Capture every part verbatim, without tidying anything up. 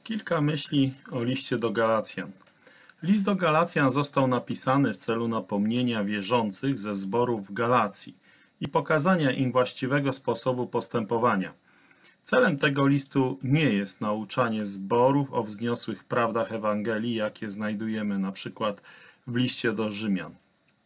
Kilka myśli o liście do Galacjan. List do Galacjan został napisany w celu napomnienia wierzących ze zborów w Galacji i pokazania im właściwego sposobu postępowania. Celem tego listu nie jest nauczanie zborów o wzniosłych prawdach Ewangelii, jakie znajdujemy na przykład w liście do Rzymian.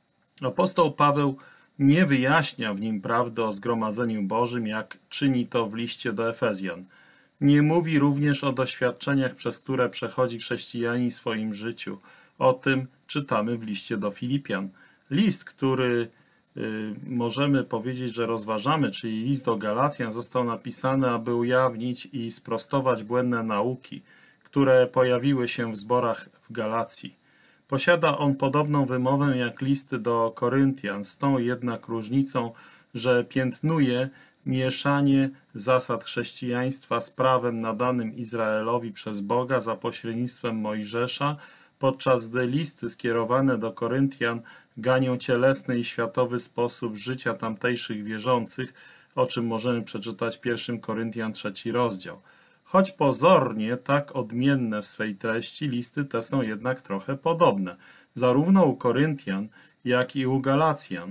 Apostoł Paweł nie wyjaśnia w nim prawdy o zgromadzeniu Bożym, jak czyni to w liście do Efezjan. Nie mówi również o doświadczeniach, przez które przechodzi chrześcijanin w swoim życiu. O tym czytamy w liście do Filipian. List, który y, możemy powiedzieć, że rozważamy, czyli list do Galacjan, został napisany, aby ujawnić i sprostować błędne nauki, które pojawiły się w zborach w Galacji. Posiada on podobną wymowę jak listy do Koryntian, z tą jednak różnicą, że piętnuje mieszanie zasad chrześcijaństwa z prawem nadanym Izraelowi przez Boga za pośrednictwem Mojżesza, podczas gdy listy skierowane do Koryntian ganią cielesny i światowy sposób życia tamtejszych wierzących, o czym możemy przeczytać w pierwszym Koryntian trzeci rozdział. Choć pozornie tak odmienne w swej treści, listy te są jednak trochę podobne. Zarówno u Koryntian, jak i u Galacjan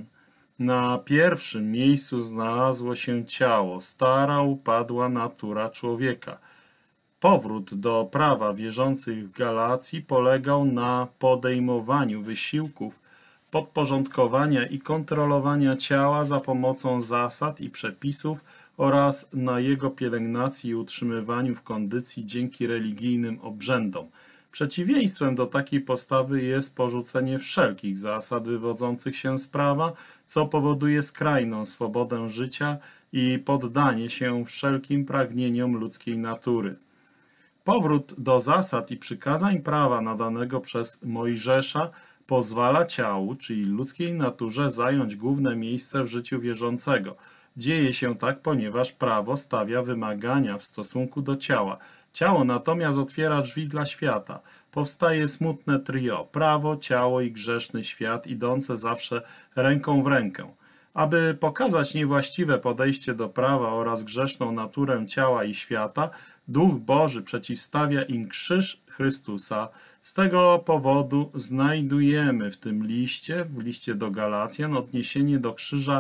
na pierwszym miejscu znalazło się ciało, stara upadła natura człowieka. Powrót do prawa wierzących w Galacji polegał na podejmowaniu wysiłków podporządkowania i kontrolowania ciała za pomocą zasad i przepisów oraz na jego pielęgnacji i utrzymywaniu w kondycji dzięki religijnym obrzędom. Przeciwieństwem do takiej postawy jest porzucenie wszelkich zasad wywodzących się z prawa, co powoduje skrajną swobodę życia i poddanie się wszelkim pragnieniom ludzkiej natury. Powrót do zasad i przykazań prawa nadanego przez Mojżesza pozwala ciału, czyli ludzkiej naturze, zająć główne miejsce w życiu wierzącego. Dzieje się tak, ponieważ prawo stawia wymagania w stosunku do ciała. Ciało natomiast otwiera drzwi dla świata. Powstaje smutne trio: prawo, ciało i grzeszny świat, idące zawsze ręką w rękę. Aby pokazać niewłaściwe podejście do prawa oraz grzeszną naturę ciała i świata, Duch Boży przeciwstawia im krzyż Chrystusa. Z tego powodu znajdujemy w tym liście, w liście do Galacjan, odniesienie do krzyża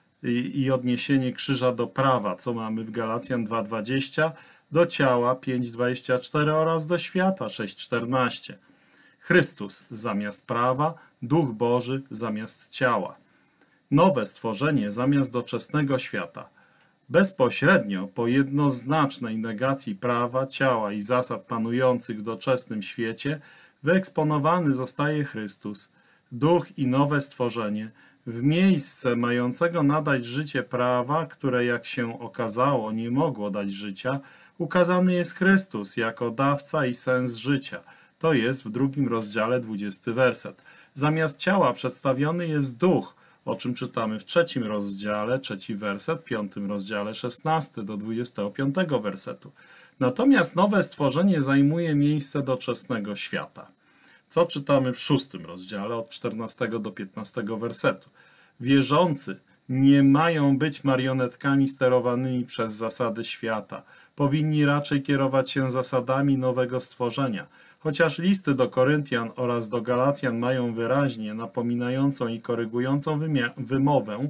i, i odniesienie krzyża do prawa, co mamy w Galacjan dwa dwadzieścia, do ciała pięć dwadzieścia cztery oraz do świata sześć czternaście. Chrystus zamiast prawa, Duch Boży zamiast ciała. Nowe stworzenie zamiast doczesnego świata. Bezpośrednio po jednoznacznej negacji prawa, ciała i zasad panujących w doczesnym świecie wyeksponowany zostaje Chrystus, Duch i nowe stworzenie, w miejsce mającego nadać życie prawa, które jak się okazało nie mogło dać życia, ukazany jest Chrystus jako dawca i sens życia. To jest w drugim rozdziale dwudziesty werset. Zamiast ciała przedstawiony jest Duch, o czym czytamy w trzecim rozdziale, trzeci werset, piątym rozdziale, szesnasty do dwudziestego piątego wersetu. Natomiast nowe stworzenie zajmuje miejsce doczesnego świata, co czytamy w szóstym rozdziale, od czternastego do piętnastego wersetu. Wierzący nie mają być marionetkami sterowanymi przez zasady świata. Powinni raczej kierować się zasadami nowego stworzenia. Chociaż listy do Koryntian oraz do Galacjan mają wyraźnie napominającą i korygującą wymowę,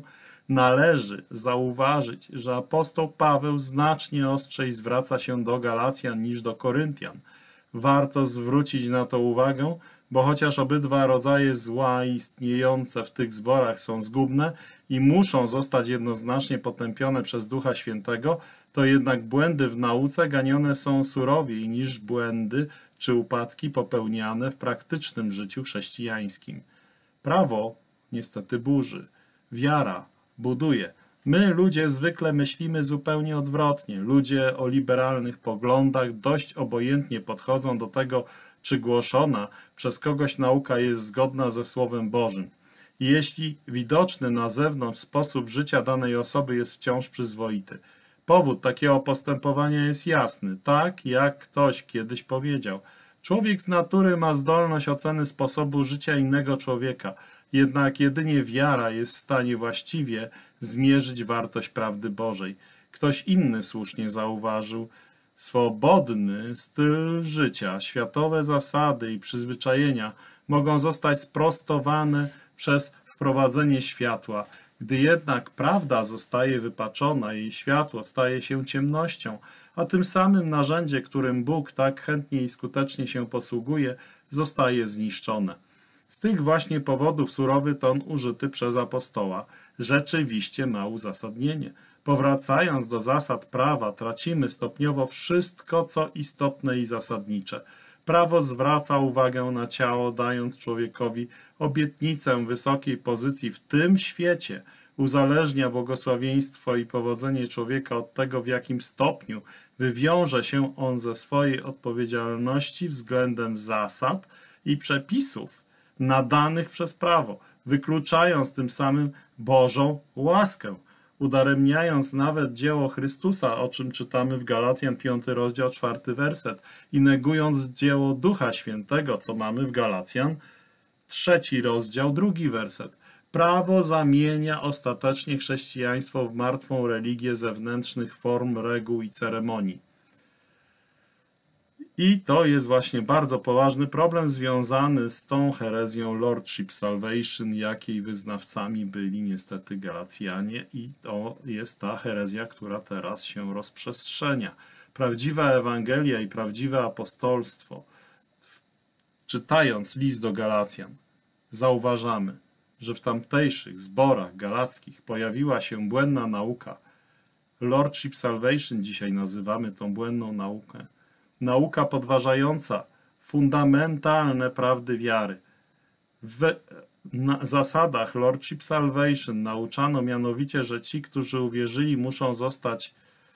należy zauważyć, że apostoł Paweł znacznie ostrzej zwraca się do Galacjan niż do Koryntian. Warto zwrócić na to uwagę, bo chociaż obydwa rodzaje zła istniejące w tych zborach są zgubne i muszą zostać jednoznacznie potępione przez Ducha Świętego, to jednak błędy w nauce ganione są surowiej niż błędy czy upadki popełniane w praktycznym życiu chrześcijańskim. Prawo niestety burzy, wiara buduje. My, ludzie, zwykle myślimy zupełnie odwrotnie. Ludzie o liberalnych poglądach dość obojętnie podchodzą do tego, czy głoszona przez kogoś nauka jest zgodna ze Słowem Bożym. Jeśli widoczny na zewnątrz sposób życia danej osoby jest wciąż przyzwoity. Powód takiego postępowania jest jasny, tak jak ktoś kiedyś powiedział. Człowiek z natury ma zdolność oceny sposobu życia innego człowieka, jednak jedynie wiara jest w stanie właściwie zmierzyć wartość prawdy Bożej. Ktoś inny słusznie zauważył, Swobodny styl życia, światowe zasady i przyzwyczajenia mogą zostać sprostowane przez wprowadzenie światła. Gdy jednak prawda zostaje wypaczona, jej światło staje się ciemnością, a tym samym narzędzie, którym Bóg tak chętnie i skutecznie się posługuje, zostaje zniszczone. Z tych właśnie powodów surowy ton użyty przez apostoła rzeczywiście ma uzasadnienie. Powracając do zasad prawa, tracimy stopniowo wszystko, co istotne i zasadnicze. Prawo zwraca uwagę na ciało, dając człowiekowi obietnicę wysokiej pozycji w tym świecie. Uzależnia błogosławieństwo i powodzenie człowieka od tego, w jakim stopniu wywiąże się on ze swojej odpowiedzialności względem zasad i przepisów nadanych przez prawo, wykluczając tym samym Bożą łaskę, udaremniając nawet dzieło Chrystusa, o czym czytamy w Galacjan piąty rozdział czwarty werset, i negując dzieło Ducha Świętego, co mamy w Galacjan trzeci rozdział drugi werset. Prawo zamienia ostatecznie chrześcijaństwo w martwą religię zewnętrznych form, reguł i ceremonii. I to jest właśnie bardzo poważny problem związany z tą herezją Lordship Salvation, jakiej wyznawcami byli niestety Galacjanie, i to jest ta herezja, która teraz się rozprzestrzenia. Prawdziwa Ewangelia i prawdziwe apostolstwo, czytając list do Galacjan, zauważamy, że w tamtejszych zborach galackich pojawiła się błędna nauka. Lordship Salvation dzisiaj nazywamy tą błędną naukę. Nauka podważająca fundamentalne prawdy wiary. W zasadach Lordship Salvation nauczano mianowicie, że ci, którzy uwierzyli, muszą zostać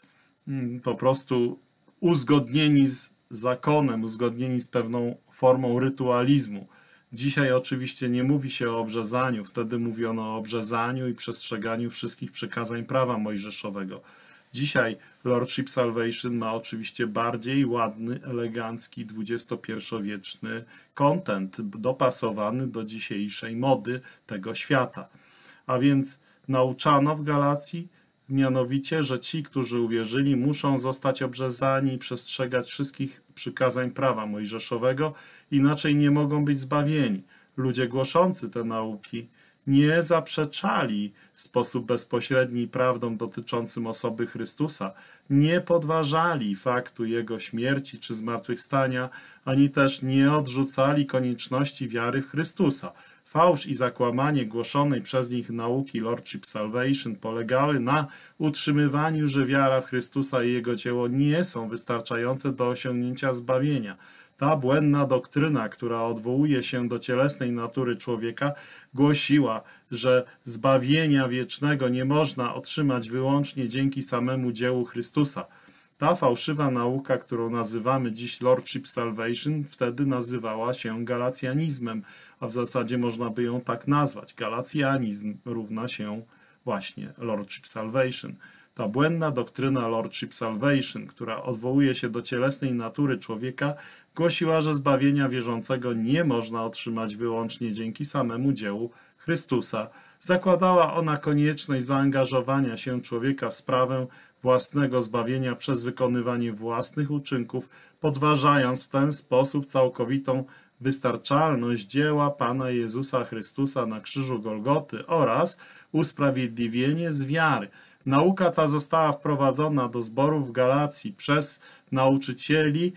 mm, po prostu uzgodnieni z zakonem, uzgodnieni z pewną formą rytualizmu. Dzisiaj oczywiście nie mówi się o obrzezaniu, wtedy mówiono o obrzezaniu i przestrzeganiu wszystkich przykazań prawa mojżeszowego. Dzisiaj Lordship Salvation ma oczywiście bardziej ładny, elegancki, dwudziestopierwowieczny content, dopasowany do dzisiejszej mody tego świata. A więc nauczano w Galacji mianowicie, że ci, którzy uwierzyli, muszą zostać obrzezani i przestrzegać wszystkich przykazań prawa mojżeszowego, inaczej nie mogą być zbawieni. Ludzie głoszący te nauki nie zaprzeczali w sposób bezpośredni prawdom dotyczącym osoby Chrystusa, nie podważali faktu Jego śmierci czy zmartwychwstania, ani też nie odrzucali konieczności wiary w Chrystusa. Fałsz i zakłamanie głoszonej przez nich nauki Lordship Salvation polegały na utrzymywaniu, że wiara w Chrystusa i Jego dzieło nie są wystarczające do osiągnięcia zbawienia. Ta błędna doktryna, która odwołuje się do cielesnej natury człowieka, głosiła, że zbawienia wiecznego nie można otrzymać wyłącznie dzięki samemu dziełu Chrystusa. Ta fałszywa nauka, którą nazywamy dziś Lordship Salvation, wtedy nazywała się galacjanizmem, a w zasadzie można by ją tak nazwać. Galacjanizm równa się właśnie Lordship Salvation. Ta błędna doktryna Lordship Salvation, która odwołuje się do cielesnej natury człowieka, głosiła, że zbawienia wierzącego nie można otrzymać wyłącznie dzięki samemu dziełu Chrystusa. Zakładała ona konieczność zaangażowania się człowieka w sprawę własnego zbawienia przez wykonywanie własnych uczynków, podważając w ten sposób całkowitą wystarczalność dzieła Pana Jezusa Chrystusa na krzyżu Golgoty oraz usprawiedliwienie z wiary. Nauka ta została wprowadzona do zborów w Galacji przez nauczycieli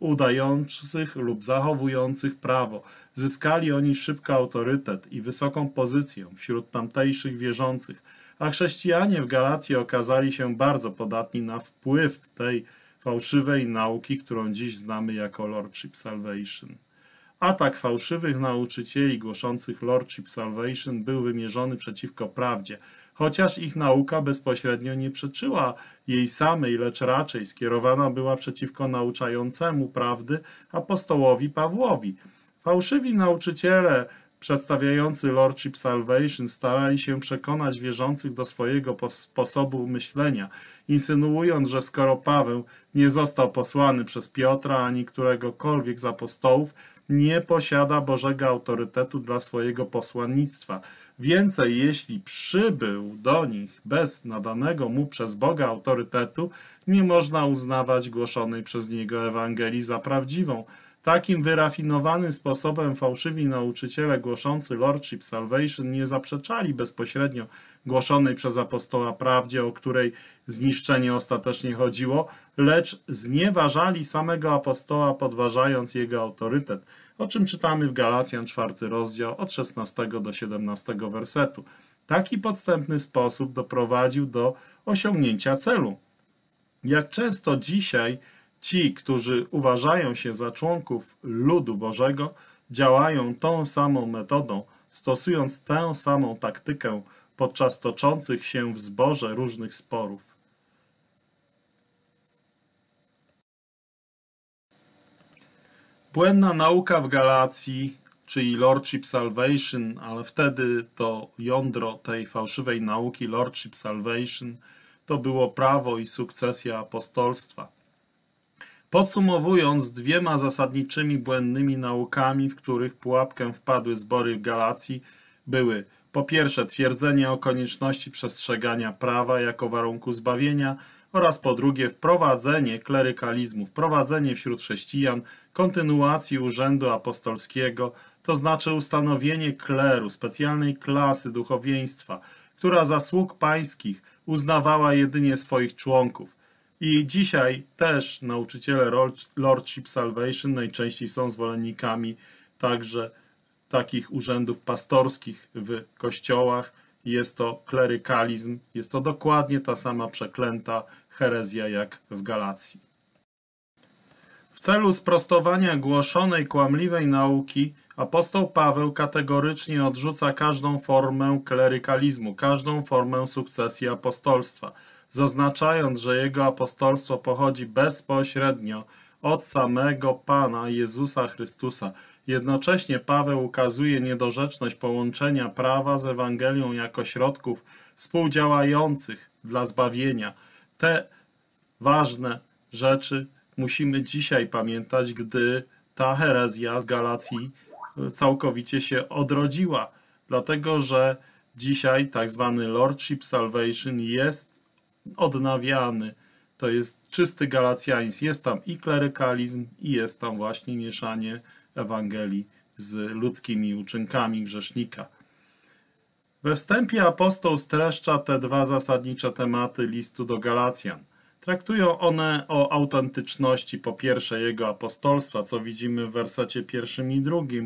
udających lub zachowujących prawo. Zyskali oni szybko autorytet i wysoką pozycję wśród tamtejszych wierzących, a chrześcijanie w Galacji okazali się bardzo podatni na wpływ tej fałszywej nauki, którą dziś znamy jako Lordship Salvation. Atak fałszywych nauczycieli głoszących Lordship Salvation był wymierzony przeciwko prawdzie, chociaż ich nauka bezpośrednio nie przeczyła jej samej, lecz raczej skierowana była przeciwko nauczającemu prawdy apostołowi Pawłowi. Fałszywi nauczyciele przedstawiający Lordship Salvation starali się przekonać wierzących do swojego sposobu myślenia, insynuując, że skoro Paweł nie został posłany przez Piotra ani któregokolwiek z apostołów, nie posiada Bożego autorytetu dla swojego posłannictwa. Więcej, jeśli przybył do nich bez nadanego mu przez Boga autorytetu, nie można uznawać głoszonej przez niego Ewangelii za prawdziwą. Takim wyrafinowanym sposobem fałszywi nauczyciele głoszący Lordship Salvation nie zaprzeczali bezpośrednio głoszonej przez apostoła prawdzie, o której zniszczenie ostatecznie chodziło, lecz znieważali samego apostoła, podważając jego autorytet, o czym czytamy w Galacjan czwarty rozdział od szesnastego do siedemnastego wersetu. Taki podstępny sposób doprowadził do osiągnięcia celu. Jak często dzisiaj ci, którzy uważają się za członków ludu Bożego, działają tą samą metodą, stosując tę samą taktykę podczas toczących się w zborze różnych sporów. Błędna nauka w Galacji, czyli Lordship Salvation, ale wtedy to jądro tej fałszywej nauki Lordship Salvation to było prawo i sukcesja apostolstwa. Podsumowując, dwiema zasadniczymi błędnymi naukami, w których pułapkę wpadły zbory w Galacji, były po pierwsze twierdzenie o konieczności przestrzegania prawa jako warunku zbawienia oraz po drugie wprowadzenie klerykalizmu, wprowadzenie wśród chrześcijan kontynuacji urzędu apostolskiego, to znaczy ustanowienie kleru, specjalnej klasy duchowieństwa, która zasług pańskich uznawała jedynie swoich członków. I dzisiaj też nauczyciele Lordship Salvation najczęściej są zwolennikami także takich urzędów pastorskich w kościołach. Jest to klerykalizm, jest to dokładnie ta sama przeklęta herezja jak w Galacji. W celu sprostowania głoszonej kłamliwej nauki apostoł Paweł kategorycznie odrzuca każdą formę klerykalizmu, każdą formę sukcesji apostolstwa, zaznaczając, że jego apostolstwo pochodzi bezpośrednio od samego Pana Jezusa Chrystusa. Jednocześnie Paweł ukazuje niedorzeczność połączenia prawa z Ewangelią jako środków współdziałających dla zbawienia. Te ważne rzeczy musimy dzisiaj pamiętać, gdy ta herezja z Galacji całkowicie się odrodziła. Dlatego, że dzisiaj tak zwany Lordship Salvation jest odnawiany. To jest czysty galacjanizm. Jest tam i klerykalizm, i jest tam właśnie mieszanie Ewangelii z ludzkimi uczynkami grzesznika. We wstępie apostoł streszcza te dwa zasadnicze tematy listu do Galacjan. Traktują one o autentyczności po pierwsze jego apostolstwa, co widzimy w wersecie pierwszym i drugim,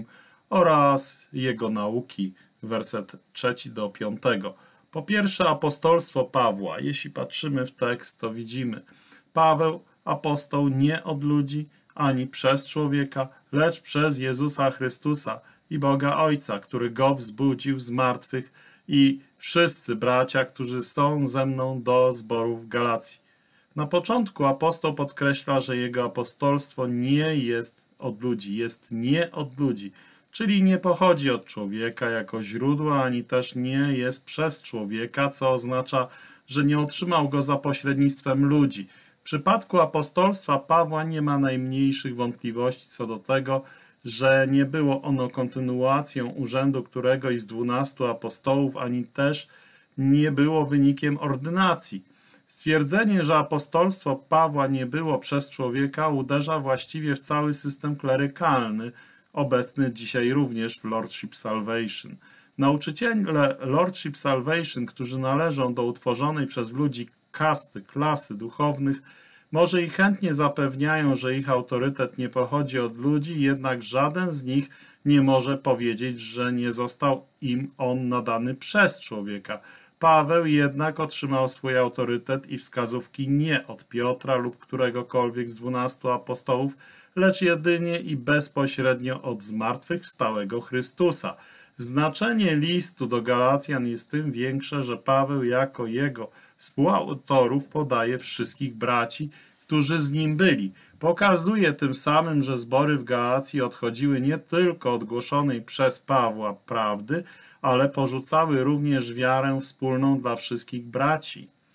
oraz jego nauki, werset trzeci do piątego. Po pierwsze apostolstwo Pawła. Jeśli patrzymy w tekst, to widzimy: Paweł, apostoł nie od ludzi, ani przez człowieka, lecz przez Jezusa Chrystusa i Boga Ojca, który Go wzbudził z martwych, i wszyscy bracia, którzy są ze mną do zboru w Galacji. Na początku apostoł podkreśla, że jego apostolstwo nie jest od ludzi, jest nie od ludzi, czyli nie pochodzi od człowieka jako źródła, ani też nie jest przez człowieka, co oznacza, że nie otrzymał go za pośrednictwem ludzi. W przypadku apostolstwa Pawła nie ma najmniejszych wątpliwości co do tego, że nie było ono kontynuacją urzędu któregoś z dwunastu apostołów, ani też nie było wynikiem ordynacji. Stwierdzenie, że apostolstwo Pawła nie było przez człowieka, uderza właściwie w cały system klerykalny, obecny dzisiaj również w Lordship Salvation. Nauczyciele Lordship Salvation, którzy należą do utworzonej przez ludzi kasty, klasy duchownych, może i chętnie zapewniają, że ich autorytet nie pochodzi od ludzi, jednak żaden z nich nie może powiedzieć, że nie został im on nadany przez człowieka. Paweł jednak otrzymał swój autorytet i wskazówki nie od Piotra lub któregokolwiek z dwunastu apostołów, lecz jedynie i bezpośrednio od zmartwychwstałego Chrystusa. Znaczenie listu do Galacjan jest tym większe, że Paweł jako jego współautorów podaje wszystkich braci, którzy z nim byli. Pokazuje tym samym, że zbory w Galacji odchodziły nie tylko od głoszonej przez Pawła prawdy, ale porzucały również wiarę wspólną dla wszystkich braci.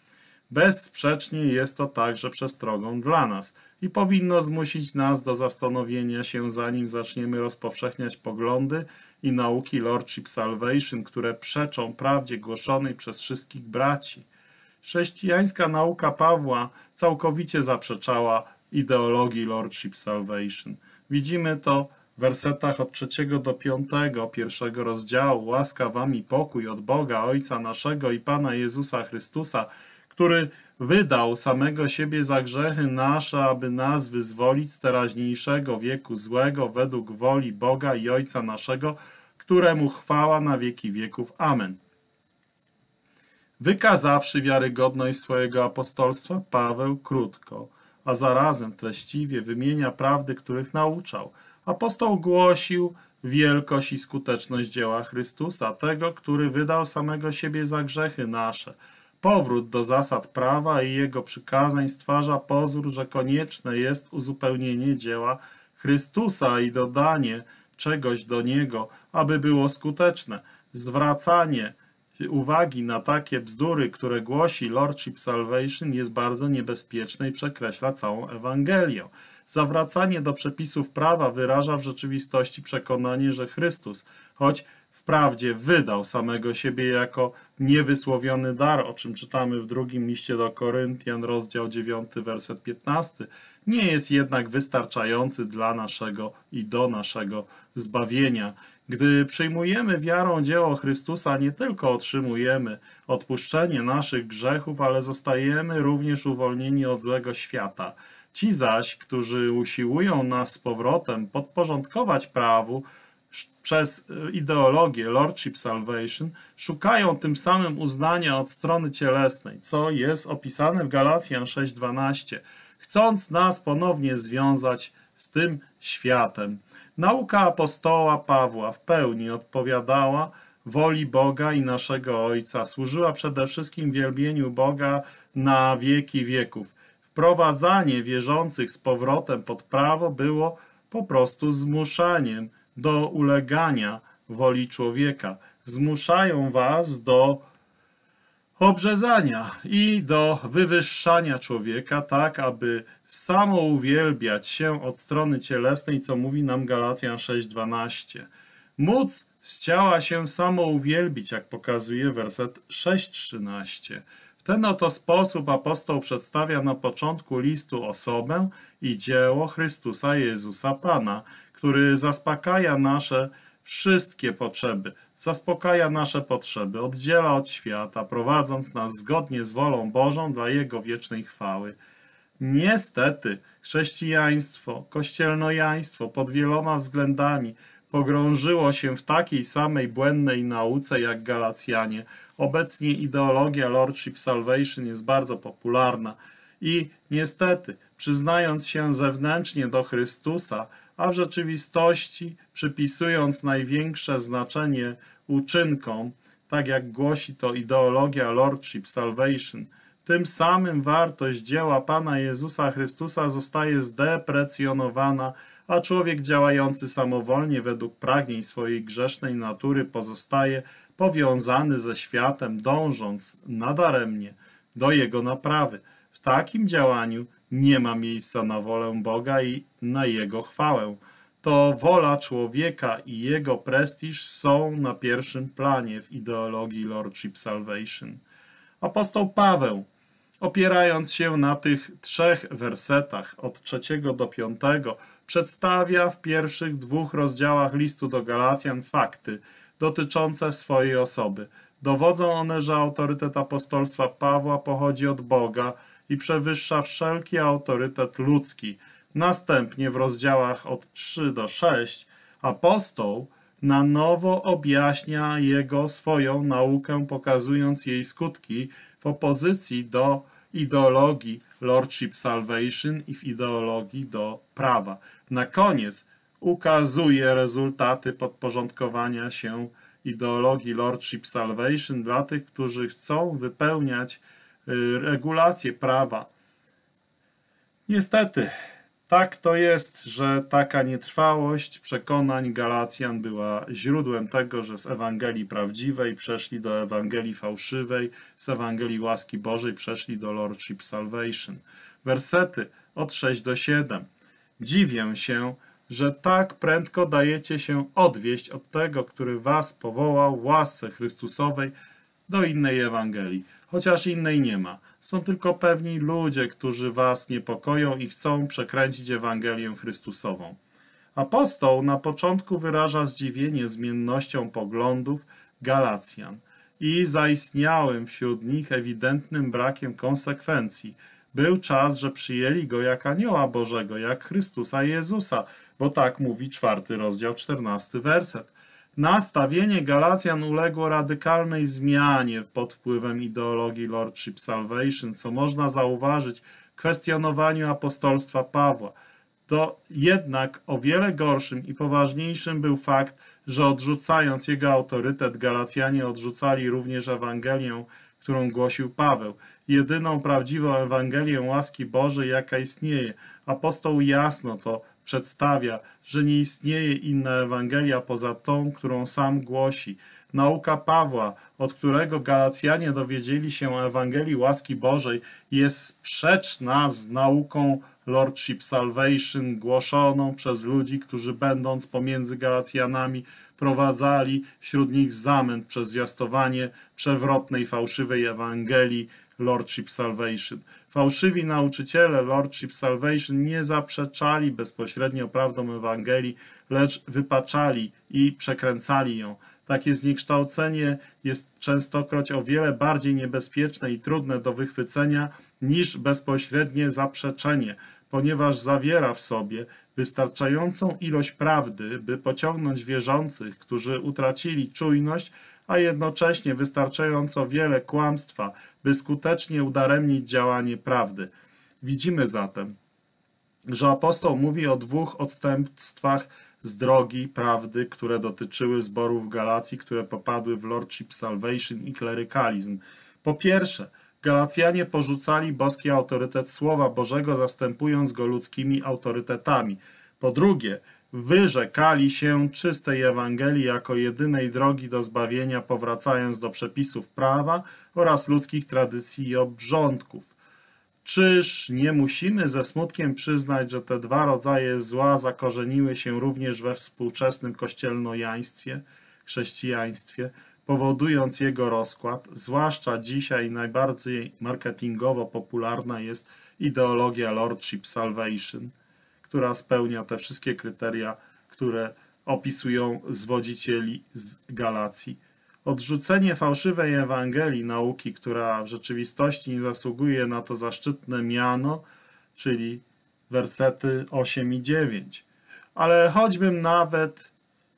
Bezsprzecznie jest to także przestrogą dla nas i powinno zmusić nas do zastanowienia się, zanim zaczniemy rozpowszechniać poglądy i nauki Lordship Salvation, które przeczą prawdzie głoszonej przez wszystkich braci. Chrześcijańska nauka Pawła całkowicie zaprzeczała ideologii Lordship Salvation. Widzimy to w wersetach od trzeciego do piątego pierwszego rozdziału. Łaska wam i pokój od Boga, Ojca naszego i Pana Jezusa Chrystusa, który wydał samego siebie za grzechy nasze, aby nas wyzwolić z teraźniejszego wieku złego według woli Boga i Ojca naszego, któremu chwała na wieki wieków. Amen. Wykazawszy wiarygodność swojego apostolstwa, Paweł krótko, a zarazem treściwie wymienia prawdy, których nauczał. Apostoł głosił wielkość i skuteczność dzieła Chrystusa, tego, który wydał samego siebie za grzechy nasze. Powrót do zasad prawa i jego przykazań stwarza pozór, że konieczne jest uzupełnienie dzieła Chrystusa i dodanie czegoś do niego, aby było skuteczne. Zwracanie uwagi na takie bzdury, które głosi Lordship Salvation, jest bardzo niebezpieczne i przekreśla całą Ewangelię. Zawracanie do przepisów prawa wyraża w rzeczywistości przekonanie, że Chrystus, choć wprawdzie wydał samego siebie jako niewysłowiony dar, o czym czytamy w drugim liście do Koryntian, rozdział dziewiąty, werset piętnasty, nie jest jednak wystarczający dla naszego i do naszego zbawienia. Gdy przyjmujemy wiarą dzieło Chrystusa, nie tylko otrzymujemy odpuszczenie naszych grzechów, ale zostajemy również uwolnieni od złego świata. Ci zaś, którzy usiłują nas z powrotem podporządkować prawu przez ideologię Lordship Salvation, szukają tym samym uznania od strony cielesnej, co jest opisane w Galacjan sześć dwanaście, chcąc nas ponownie związać z tym światem. Nauka apostoła Pawła w pełni odpowiadała woli Boga i naszego Ojca. Służyła przede wszystkim wielbieniu Boga na wieki wieków. Wprowadzanie wierzących z powrotem pod prawo było po prostu zmuszaniem do ulegania woli człowieka. Zmuszają was do obrzezania i do wywyższania człowieka, tak aby samo uwielbiać się od strony cielesnej, co mówi nam Galacjan sześć dwanaście. Móc z ciała się samo uwielbić, jak pokazuje werset sześć trzynaście. W ten oto sposób apostoł przedstawia na początku listu osobę i dzieło Chrystusa Jezusa Pana, który zaspokaja nasze wszystkie potrzeby, zaspokaja nasze potrzeby, oddziela od świata, prowadząc nas zgodnie z wolą Bożą dla Jego wiecznej chwały. Niestety chrześcijaństwo, kościelnojaństwo pod wieloma względami pogrążyło się w takiej samej błędnej nauce jak Galacjanie. Obecnie ideologia Lordship Salvation jest bardzo popularna i niestety, przyznając się zewnętrznie do Chrystusa, a w rzeczywistości przypisując największe znaczenie uczynkom, tak jak głosi to ideologia Lordship Salvation, tym samym wartość dzieła Pana Jezusa Chrystusa zostaje zdeprecjonowana, a człowiek działający samowolnie według pragnień swojej grzesznej natury pozostaje powiązany ze światem, dążąc nadaremnie do jego naprawy. W takim działaniu nie ma miejsca na wolę Boga i na Jego chwałę. To wola człowieka i jego prestiż są na pierwszym planie w ideologii Lordship Salvation. Apostoł Paweł, opierając się na tych trzech wersetach od trzeciego do piątego, przedstawia w pierwszych dwóch rozdziałach listu do Galacjan fakty dotyczące swojej osoby. Dowodzą one, że autorytet apostolstwa Pawła pochodzi od Boga i przewyższa wszelki autorytet ludzki. Następnie w rozdziałach od trzeciego do szóstego apostoł na nowo objaśnia jego swoją naukę, pokazując jej skutki w opozycji do ideologii Lordship Salvation i w ideologii do prawa. Na koniec ukazuje rezultaty podporządkowania się ideologii Lordship Salvation dla tych, którzy chcą wypełniać regulacje prawa. Niestety, Tak to jest, że taka nietrwałość przekonań Galacjan była źródłem tego, że z Ewangelii prawdziwej przeszli do Ewangelii fałszywej, z Ewangelii łaski Bożej przeszli do Lordship Salvation. Wersety od sześć do siedem. Dziwię się, że tak prędko dajecie się odwieść od tego, który was powołał w łasce Chrystusowej do innej Ewangelii, chociaż innej nie ma. Są tylko pewni ludzie, którzy was niepokoją i chcą przekręcić Ewangelię Chrystusową. Apostoł na początku wyraża zdziwienie zmiennością poglądów Galacjan i zaistniałym wśród nich ewidentnym brakiem konsekwencji. Był czas, że przyjęli go jak anioła Bożego, jak Chrystusa Jezusa, bo tak mówi czwarty rozdział, czternasty werset. Nastawienie Galacjan uległo radykalnej zmianie pod wpływem ideologii Lordship Salvation, co można zauważyć w kwestionowaniu apostolstwa Pawła. To jednak o wiele gorszym i poważniejszym był fakt, że odrzucając jego autorytet, Galacjanie odrzucali również Ewangelię, którą głosił Paweł. Jedyną prawdziwą Ewangelię łaski Bożej, jaka istnieje. Apostoł jasno to przedstawia, że nie istnieje inna Ewangelia poza tą, którą sam głosi. Nauka Pawła, od którego Galacjanie dowiedzieli się o Ewangelii łaski Bożej, jest sprzeczna z nauką Lordship Salvation głoszoną przez ludzi, którzy będąc pomiędzy Galacjanami prowadzali wśród nich zamęt przez zwiastowanie przewrotnej, fałszywej Ewangelii Lordship Salvation. Fałszywi nauczyciele Lordship Salvation nie zaprzeczali bezpośrednio prawdom Ewangelii, lecz wypaczali i przekręcali ją. Takie zniekształcenie jest częstokroć o wiele bardziej niebezpieczne i trudne do wychwycenia niż bezpośrednie zaprzeczenie, ponieważ zawiera w sobie wystarczającą ilość prawdy, by pociągnąć wierzących, którzy utracili czujność, a jednocześnie wystarczająco wiele kłamstwa, by skutecznie udaremnić działanie prawdy. Widzimy zatem, że apostoł mówi o dwóch odstępstwach z drogi prawdy, które dotyczyły zborów Galacji, które popadły w Lordship Salvation i klerykalizm. Po pierwsze, Galacjanie porzucali boski autorytet Słowa Bożego, zastępując go ludzkimi autorytetami. Po drugie, wyrzekali się czystej Ewangelii jako jedynej drogi do zbawienia, powracając do przepisów prawa oraz ludzkich tradycji i obrządków. Czyż nie musimy ze smutkiem przyznać, że te dwa rodzaje zła zakorzeniły się również we współczesnym kościelnojaństwie, chrześcijaństwie, powodując jego rozkład? Zwłaszcza dzisiaj najbardziej marketingowo popularna jest ideologia Lordship Salvation, która spełnia te wszystkie kryteria, które opisują zwodzicieli z Galacji. Odrzucenie fałszywej Ewangelii, nauki, która w rzeczywistości nie zasługuje na to zaszczytne miano, czyli wersety osiem i dziewięć. Ale choćbym nawet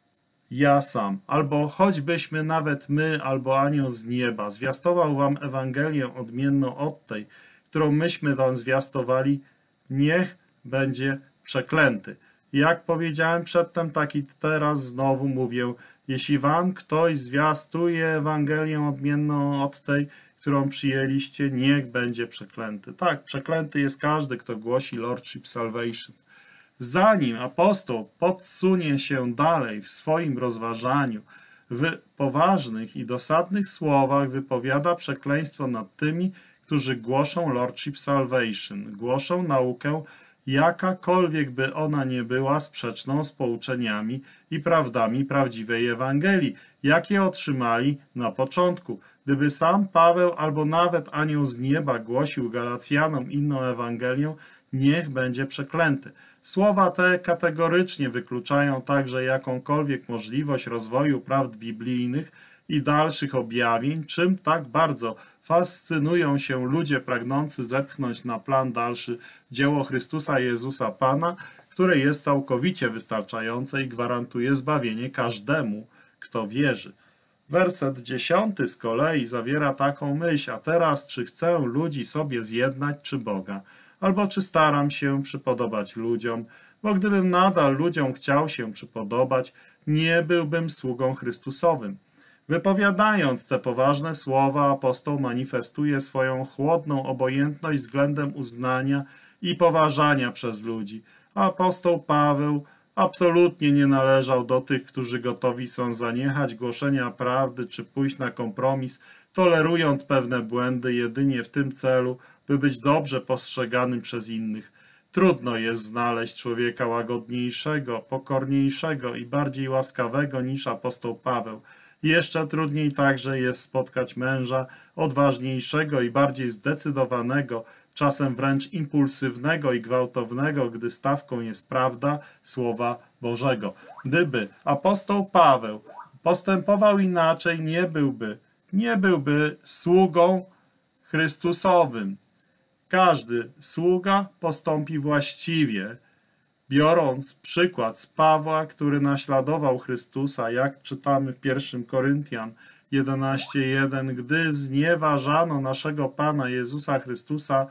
ja sam, albo choćbyśmy nawet my, albo anioł z nieba, zwiastował wam Ewangelię odmienną od tej, którą myśmy wam zwiastowali, niech będzie przeklęty. Jak powiedziałem przedtem, tak i teraz znowu mówię, jeśli wam ktoś zwiastuje Ewangelię odmienną od tej, którą przyjęliście, niech będzie przeklęty. Tak, przeklęty jest każdy, kto głosi Lordship Salvation. Zanim apostoł podsunie się dalej w swoim rozważaniu, w poważnych i dosadnych słowach wypowiada przekleństwo nad tymi, którzy głoszą Lordship Salvation, głoszą naukę, jakakolwiek by ona nie była sprzeczną z pouczeniami i prawdami prawdziwej Ewangelii, jakie otrzymali na początku. Gdyby sam Paweł albo nawet anioł z nieba głosił Galacjanom inną Ewangelię, niech będzie przeklęty. Słowa te kategorycznie wykluczają także jakąkolwiek możliwość rozwoju prawd biblijnych i dalszych objawień, czym tak bardzo fascynują się ludzie pragnący zepchnąć na plan dalszy dzieło Chrystusa Jezusa Pana, które jest całkowicie wystarczające i gwarantuje zbawienie każdemu, kto wierzy. Werset dziesiąty z kolei zawiera taką myśl, a teraz czy chcę ludzi sobie zjednać, czy Boga? Albo czy staram się przypodobać ludziom, bo gdybym nadal ludziom chciał się przypodobać, nie byłbym sługą Chrystusowym. Wypowiadając te poważne słowa, apostoł manifestuje swoją chłodną obojętność względem uznania i poważania przez ludzi, Apostoł Paweł absolutnie nie należał do tych, którzy gotowi są zaniechać głoszenia prawdy czy pójść na kompromis, tolerując pewne błędy jedynie w tym celu, by być dobrze postrzeganym przez innych. Trudno jest znaleźć człowieka łagodniejszego, pokorniejszego i bardziej łaskawego niż apostoł Paweł. Jeszcze trudniej także jest spotkać męża odważniejszego i bardziej zdecydowanego, czasem wręcz impulsywnego i gwałtownego, gdy stawką jest prawda Słowa Bożego. Gdyby apostoł Paweł postępował inaczej, nie byłby, nie byłby sługą Chrystusowym. Każdy sługa postąpi właściwie, biorąc przykład z Pawła, który naśladował Chrystusa, jak czytamy w pierwszym Koryntian jedenaście jeden, gdy znieważano naszego Pana Jezusa Chrystusa,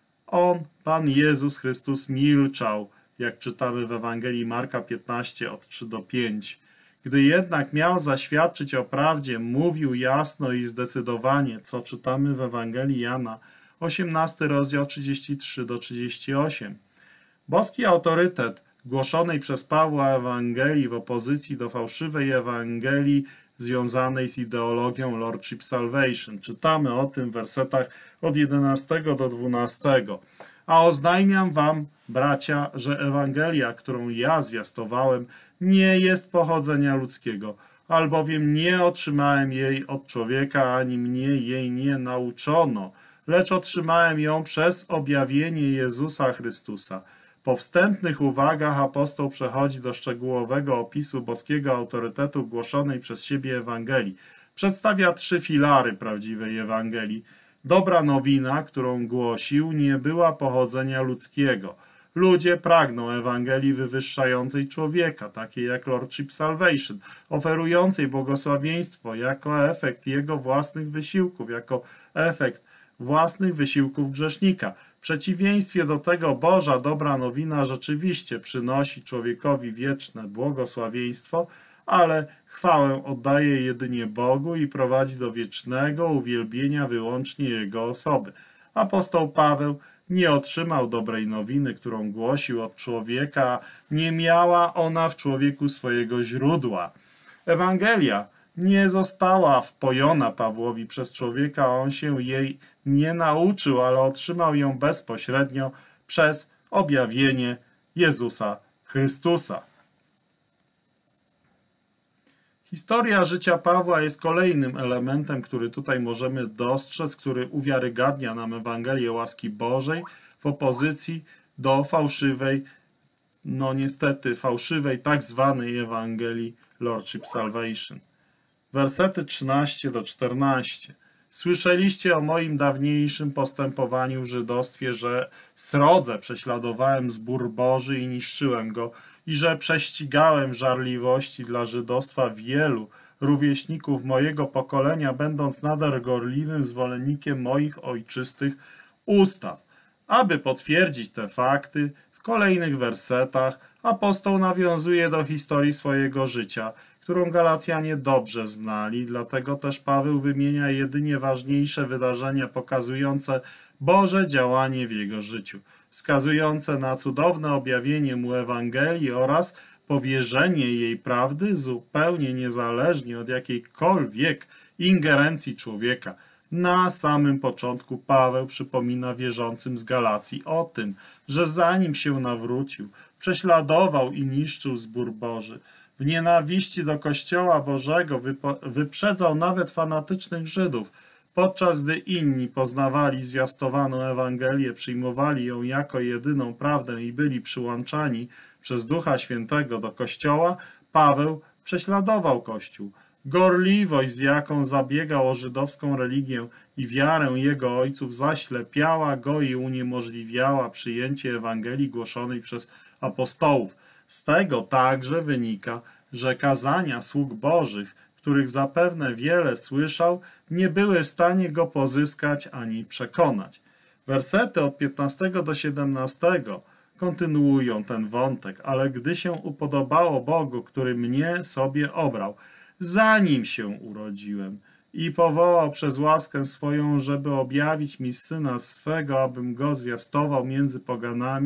On, Pan Jezus Chrystus, milczał, jak czytamy w Ewangelii Marka piętnaście od trzy do pięciu. Gdy jednak miał zaświadczyć o prawdzie, mówił jasno i zdecydowanie, co czytamy w Ewangelii Jana, osiemnasty rozdział trzydziesty trzy do trzydziestu ośmiu. Boski autorytet głoszonej przez Pawła Ewangelii w opozycji do fałszywej Ewangelii związanej z ideologią Lordship Salvation. Czytamy o tym w wersetach od jedenastego do dwunastego. A oznajmiam wam, bracia, że Ewangelia, którą ja zwiastowałem, nie jest pochodzenia ludzkiego, albowiem nie otrzymałem jej od człowieka, ani mnie jej nie nauczono, lecz otrzymałem ją przez objawienie Jezusa Chrystusa. Po wstępnych uwagach apostoł przechodzi do szczegółowego opisu boskiego autorytetu głoszonej przez siebie Ewangelii. Przedstawia trzy filary prawdziwej Ewangelii. Dobra nowina, którą głosił, nie była pochodzenia ludzkiego. Ludzie pragną Ewangelii wywyższającej człowieka, takiej jak Lordship Salvation, oferującej błogosławieństwo jako efekt jego własnych wysiłków, jako efekt własnych wysiłków grzesznika. W przeciwieństwie do tego Boża dobra nowina rzeczywiście przynosi człowiekowi wieczne błogosławieństwo, ale chwałę oddaje jedynie Bogu i prowadzi do wiecznego uwielbienia wyłącznie Jego osoby. Apostoł Paweł nie otrzymał dobrej nowiny, którą głosił od człowieka, nie miała ona w człowieku swojego źródła. Ewangelia nie została wpojona Pawłowi przez człowieka, on się jej nie nauczył, ale otrzymał ją bezpośrednio przez objawienie Jezusa Chrystusa. Historia życia Pawła jest kolejnym elementem, który tutaj możemy dostrzec, który uwiarygadnia nam Ewangelię łaski Bożej w opozycji do fałszywej, no niestety fałszywej, tak zwanej Ewangelii Lordship Salvation. Wersety trzynaście do czternastu. Słyszeliście o moim dawniejszym postępowaniu w żydostwie, że srodze prześladowałem zbór Boży i niszczyłem go, i że prześcigałem żarliwości dla żydostwa wielu rówieśników mojego pokolenia, będąc nader gorliwym zwolennikiem moich ojczystych ustaw. Aby potwierdzić te fakty, w kolejnych wersetach apostoł nawiązuje do historii swojego życia, którą Galacjanie dobrze znali, dlatego też Paweł wymienia jedynie ważniejsze wydarzenia pokazujące Boże działanie w jego życiu, wskazujące na cudowne objawienie mu Ewangelii oraz powierzenie jej prawdy zupełnie niezależnie od jakiejkolwiek ingerencji człowieka. Na samym początku Paweł przypomina wierzącym z Galacji o tym, że zanim się nawrócił, prześladował i niszczył zbór Boży. W nienawiści do Kościoła Bożego wyprzedzał nawet fanatycznych Żydów, podczas gdy inni poznawali zwiastowaną Ewangelię, przyjmowali ją jako jedyną prawdę i byli przyłączani przez Ducha Świętego do Kościoła, Paweł prześladował Kościół. Gorliwość, z jaką zabiegał o żydowską religię i wiarę jego ojców, zaślepiała go i uniemożliwiała przyjęcie Ewangelii głoszonej przez apostołów. Z tego także wynika, że kazania sług Bożych, których zapewne wiele słyszał, nie były w stanie go pozyskać ani przekonać. Wersety od piętnastego do siedemnastego kontynuują ten wątek, ale gdy się upodobało Bogu, który mnie sobie obrał, zanim się urodziłem i powołał przez łaskę swoją, żeby objawić mi Syna swego, abym go zwiastował między poganami,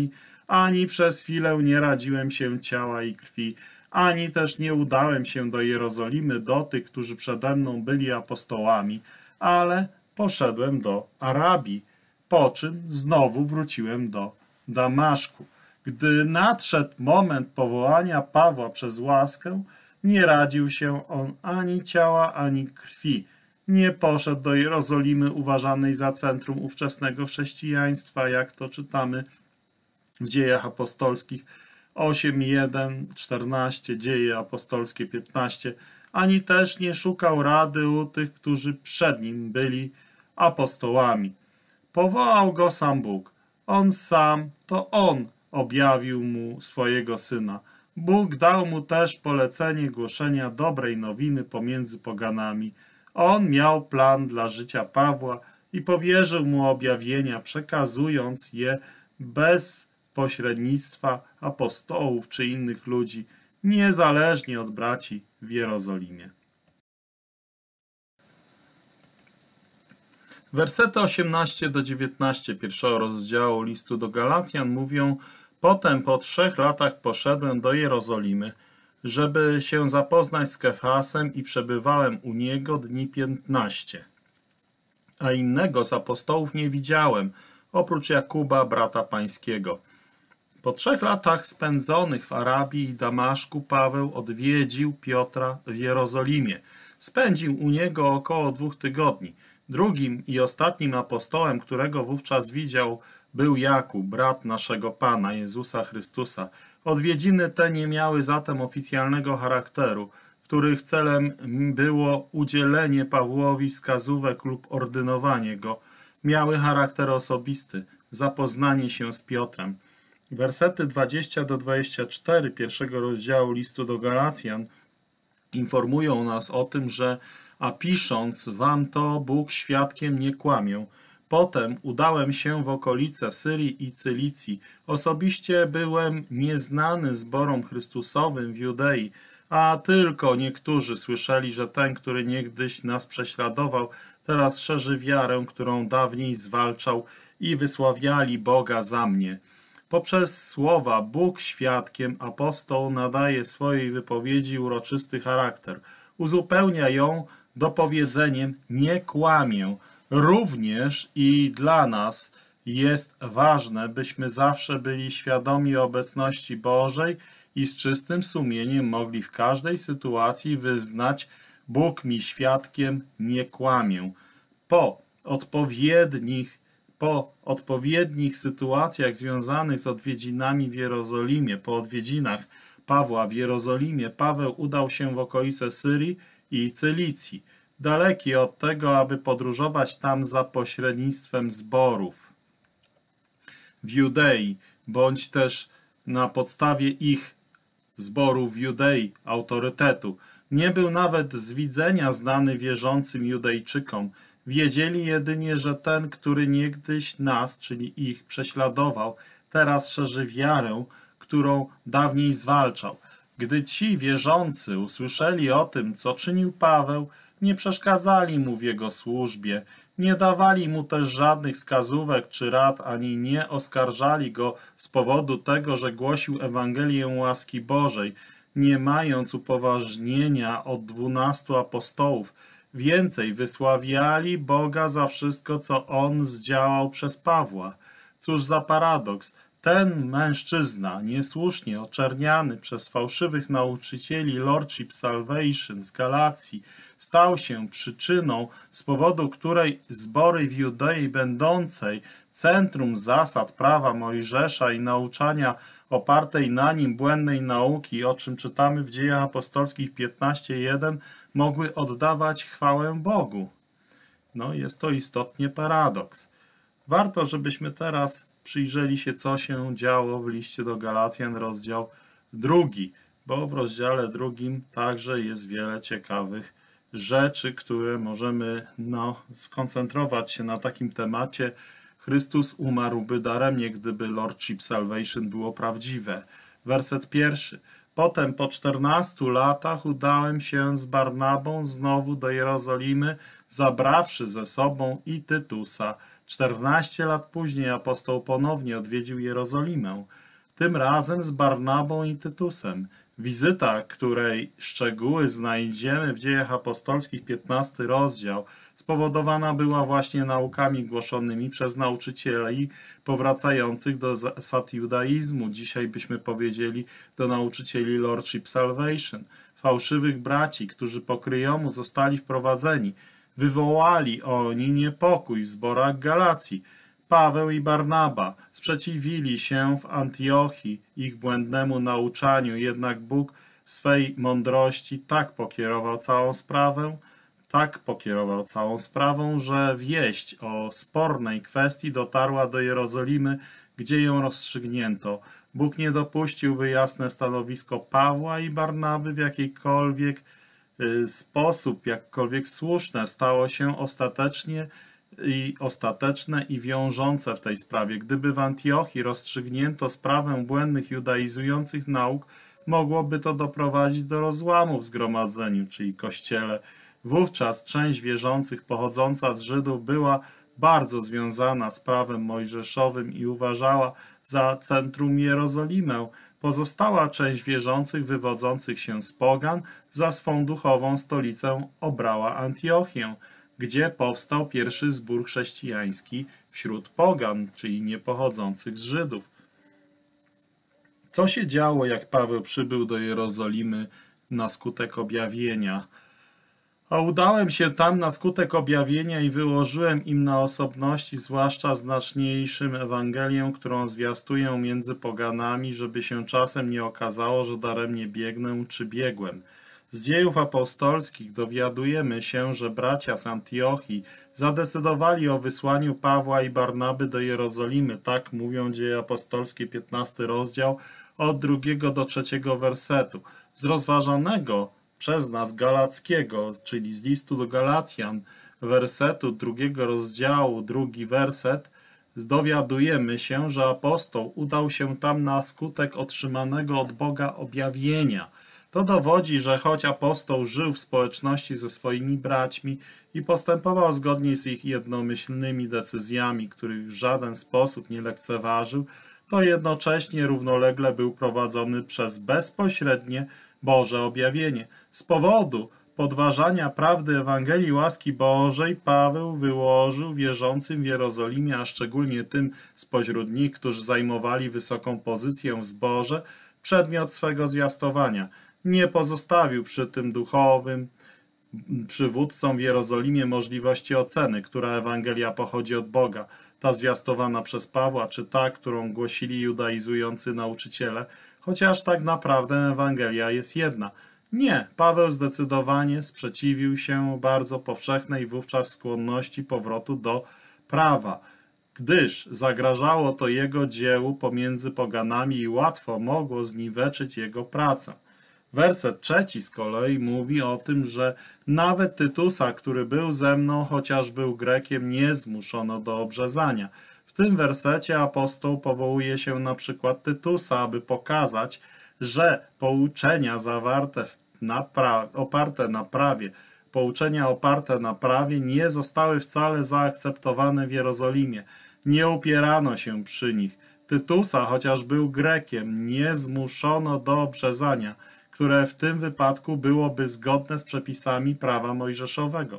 Ani przez chwilę nie radziłem się ciała i krwi, ani też nie udałem się do Jerozolimy do tych, którzy przede mną byli apostołami, ale poszedłem do Arabii, po czym znowu wróciłem do Damaszku. Gdy nadszedł moment powołania Pawła przez łaskę, nie radził się on ani ciała, ani krwi. Nie poszedł do Jerozolimy uważanej za centrum ówczesnego chrześcijaństwa, jak to czytamy w Dziejach Apostolskich osiem, jeden, czternaście, Dzieje Apostolskie piętnaście, ani też nie szukał rady u tych, którzy przed nim byli apostołami. Powołał go sam Bóg. On sam, to On objawił mu swojego Syna. Bóg dał mu też polecenie głoszenia dobrej nowiny pomiędzy poganami. On miał plan dla życia Pawła i powierzył mu objawienia, przekazując je bez pośrednictwa apostołów czy innych ludzi, niezależnie od braci w Jerozolimie. Wersety osiemnaście do dziewiętnaście pierwszego rozdziału listu do Galacjan mówią: Potem po trzech latach poszedłem do Jerozolimy, żeby się zapoznać z Kefasem i przebywałem u niego dni piętnaście. A innego z apostołów nie widziałem, oprócz Jakuba, brata pańskiego. Po trzech latach spędzonych w Arabii i Damaszku Paweł odwiedził Piotra w Jerozolimie. Spędził u niego około dwóch tygodni. Drugim i ostatnim apostołem, którego wówczas widział, był Jakub, brat naszego Pana, Jezusa Chrystusa. Odwiedziny te nie miały zatem oficjalnego charakteru, których celem było udzielenie Pawłowi wskazówek lub ordynowanie go. Miały charakter osobisty, zapoznanie się z Piotrem. Wersety dwudziesty do dwudziestego czwartego pierwszego rozdziału listu do Galacjan informują nas o tym, że a pisząc wam to, Bóg świadkiem nie kłamię. Potem udałem się w okolice Syrii i Cylicji. Osobiście byłem nieznany zborom Chrystusowym w Judei, a tylko niektórzy słyszeli, że ten, który niegdyś nas prześladował, teraz szerzy wiarę, którą dawniej zwalczał, i wysławiali Boga za mnie. Poprzez słowa Bóg świadkiem apostoł nadaje swojej wypowiedzi uroczysty charakter. Uzupełnia ją dopowiedzeniem nie kłamię. Również i dla nas jest ważne, byśmy zawsze byli świadomi obecności Bożej i z czystym sumieniem mogli w każdej sytuacji wyznać: Bóg mi świadkiem, nie kłamię. Po odpowiednich, po odpowiednich sytuacjach związanych z odwiedzinami w Jerozolimie, po odwiedzinach Pawła w Jerozolimie, Paweł udał się w okolice Syrii i Cylicji, daleki od tego, aby podróżować tam za pośrednictwem zborów w Judei, bądź też na podstawie ich zborów w Judei, autorytetu. Nie był nawet z widzenia znany wierzącym Judejczykom. Wiedzieli jedynie, że ten, który niegdyś nas, czyli ich, prześladował, teraz szerzy wiarę, którą dawniej zwalczał. Gdy ci wierzący usłyszeli o tym, co czynił Paweł, nie przeszkadzali mu w jego służbie, nie dawali mu też żadnych wskazówek czy rad, ani nie oskarżali go z powodu tego, że głosił Ewangelię łaski Bożej, nie mając upoważnienia od dwunastu apostołów. Więcej, wysławiali Boga za wszystko, co On zdziałał przez Pawła. Cóż za paradoks! Ten mężczyzna, niesłusznie oczerniany przez fałszywych nauczycieli Lordship Salvation z Galacji, stał się przyczyną, z powodu której zbory w Judei będącej centrum zasad prawa Mojżesza i nauczania opartej na nim błędnej nauki, o czym czytamy w Dziejach Apostolskich piętnaście jeden, mogły oddawać chwałę Bogu. No, jest to istotnie paradoks. Warto, żebyśmy teraz przyjrzeli się, co się działo w liście do Galacjan, rozdział drugi, bo w rozdziale drugim także jest wiele ciekawych rzeczy, które możemy no, skoncentrować się na takim temacie. Chrystus umarłby daremnie, gdyby Lordship Salvation było prawdziwe. Werset pierwszy. Potem po czternastu latach udałem się z Barnabą znowu do Jerozolimy, zabrawszy ze sobą i Tytusa. Czternaście lat później apostoł ponownie odwiedził Jerozolimę. tym razem z Barnabą i Tytusem. Wizyta, której szczegóły znajdziemy w Dziejach Apostolskich, piętnasty rozdział, spowodowana była właśnie naukami głoszonymi przez nauczycieli powracających do zasad judaizmu. Dzisiaj byśmy powiedzieli do nauczycieli Lordship Salvation, fałszywych braci, którzy po kryjomu zostali wprowadzeni. Wywołali oni niepokój w zborach Galacji. Paweł i Barnaba sprzeciwili się w Antiochii ich błędnemu nauczaniu, jednak Bóg w swej mądrości tak pokierował całą sprawę, tak pokierował całą sprawą, że wieść o spornej kwestii dotarła do Jerozolimy, gdzie ją rozstrzygnięto. Bóg nie dopuścił, by jasne stanowisko Pawła i Barnaby w jakikolwiek y, sposób, jakkolwiek słuszne, stało się ostatecznie i ostateczne i wiążące w tej sprawie. Gdyby w Antiochii rozstrzygnięto sprawę błędnych judaizujących nauk, mogłoby to doprowadzić do rozłamu w zgromadzeniu, czyli kościele. Wówczas część wierzących pochodząca z Żydów była bardzo związana z prawem mojżeszowym i uważała za centrum Jerozolimę. Pozostała część wierzących wywodzących się z pogan za swą duchową stolicę obrała Antiochię, gdzie powstał pierwszy zbór chrześcijański wśród pogan, czyli niepochodzących z Żydów. Co się działo, jak Paweł przybył do Jerozolimy na skutek objawienia? A udałem się tam na skutek objawienia i wyłożyłem im na osobności, zwłaszcza znaczniejszym, Ewangelię, którą zwiastuję między poganami, żeby się czasem nie okazało, że daremnie biegnę czy biegłem. Z Dziejów Apostolskich dowiadujemy się, że bracia z Antiochii zadecydowali o wysłaniu Pawła i Barnaby do Jerozolimy. Tak mówią Dzieje Apostolskie, piętnasty rozdział, od drugiego do trzeciego wersetu. Z rozważanego przez nas galackiego, czyli z listu do Galacjan, wersetu drugiego rozdziału, drugi werset, dowiadujemy się, że apostoł udał się tam na skutek otrzymanego od Boga objawienia. To dowodzi, że choć apostoł żył w społeczności ze swoimi braćmi i postępował zgodnie z ich jednomyślnymi decyzjami, których w żaden sposób nie lekceważył, to jednocześnie równolegle był prowadzony przez bezpośrednie Boże objawienie. Z powodu podważania prawdy Ewangelii łaski Bożej Paweł wyłożył wierzącym w Jerozolimie, a szczególnie tym spośród nich, którzy zajmowali wysoką pozycję w zborze, przedmiot swego zwiastowania. Nie pozostawił przy tym duchowym przywódcom w Jerozolimie możliwości oceny, która Ewangelia pochodzi od Boga, ta zwiastowana przez Pawła, czy ta, którą głosili judaizujący nauczyciele, chociaż tak naprawdę Ewangelia jest jedna. Nie, Paweł zdecydowanie sprzeciwił się bardzo powszechnej wówczas skłonności powrotu do prawa, gdyż zagrażało to jego dziełu pomiędzy poganami i łatwo mogło zniweczyć jego pracę. Werset trzeci z kolei mówi o tym, że nawet Tytusa, który był ze mną, chociaż był Grekiem, nie zmuszono do obrzezania. W tym wersecie apostoł powołuje się na przykład Tytusa, aby pokazać, że pouczenia zawarte na oparte na prawie, pouczenia oparte na prawie nie zostały wcale zaakceptowane w Jerozolimie. Nie upierano się przy nich. Tytusa, chociaż był Grekiem, nie zmuszono do obrzezania, które w tym wypadku byłoby zgodne z przepisami prawa mojżeszowego.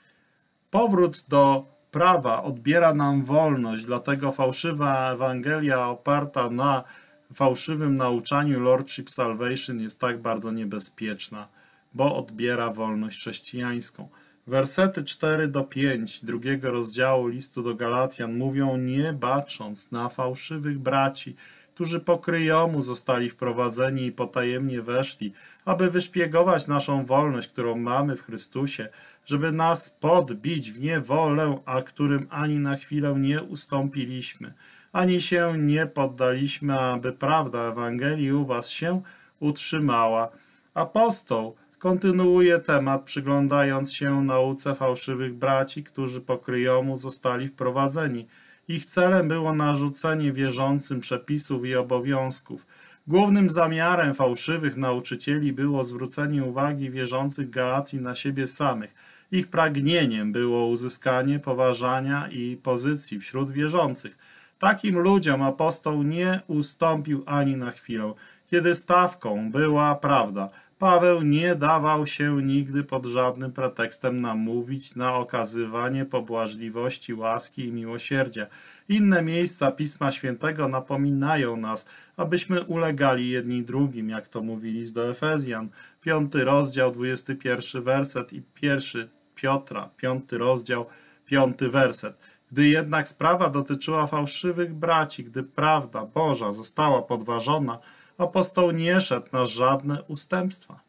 Powrót do prawa odbiera nam wolność, dlatego fałszywa Ewangelia oparta na fałszywym nauczaniu Lordship Salvation jest tak bardzo niebezpieczna, bo odbiera wolność chrześcijańską. Wersety cztery do pięć drugiego rozdziału listu do Galacjan mówią: nie bacząc na fałszywych braci, którzy po kryjomu zostali wprowadzeni i potajemnie weszli, aby wyszpiegować naszą wolność, którą mamy w Chrystusie, żeby nas podbić w niewolę, a którym ani na chwilę nie ustąpiliśmy, ani się nie poddaliśmy, aby prawda Ewangelii u was się utrzymała. Apostoł kontynuuje temat, przyglądając się nauce fałszywych braci, którzy po kryjomu zostali wprowadzeni. Ich celem było narzucenie wierzącym przepisów i obowiązków. Głównym zamiarem fałszywych nauczycieli było zwrócenie uwagi wierzących Galacji na siebie samych. Ich pragnieniem było uzyskanie poważania i pozycji wśród wierzących. Takim ludziom apostoł nie ustąpił ani na chwilę. Kiedy stawką była prawda, Paweł nie dawał się nigdy pod żadnym pretekstem namówić na okazywanie pobłażliwości, łaski i miłosierdzia. Inne miejsca Pisma Świętego napominają nas, abyśmy ulegali jedni drugim, jak to mówi list do Efezjan, piąty rozdział, dwudziesty pierwszy werset i pierwszy Piotra, piąty rozdział, piąty werset. Gdy jednak sprawa dotyczyła fałszywych braci, gdy prawda Boża została podważona, apostoł nie szedł na żadne ustępstwa.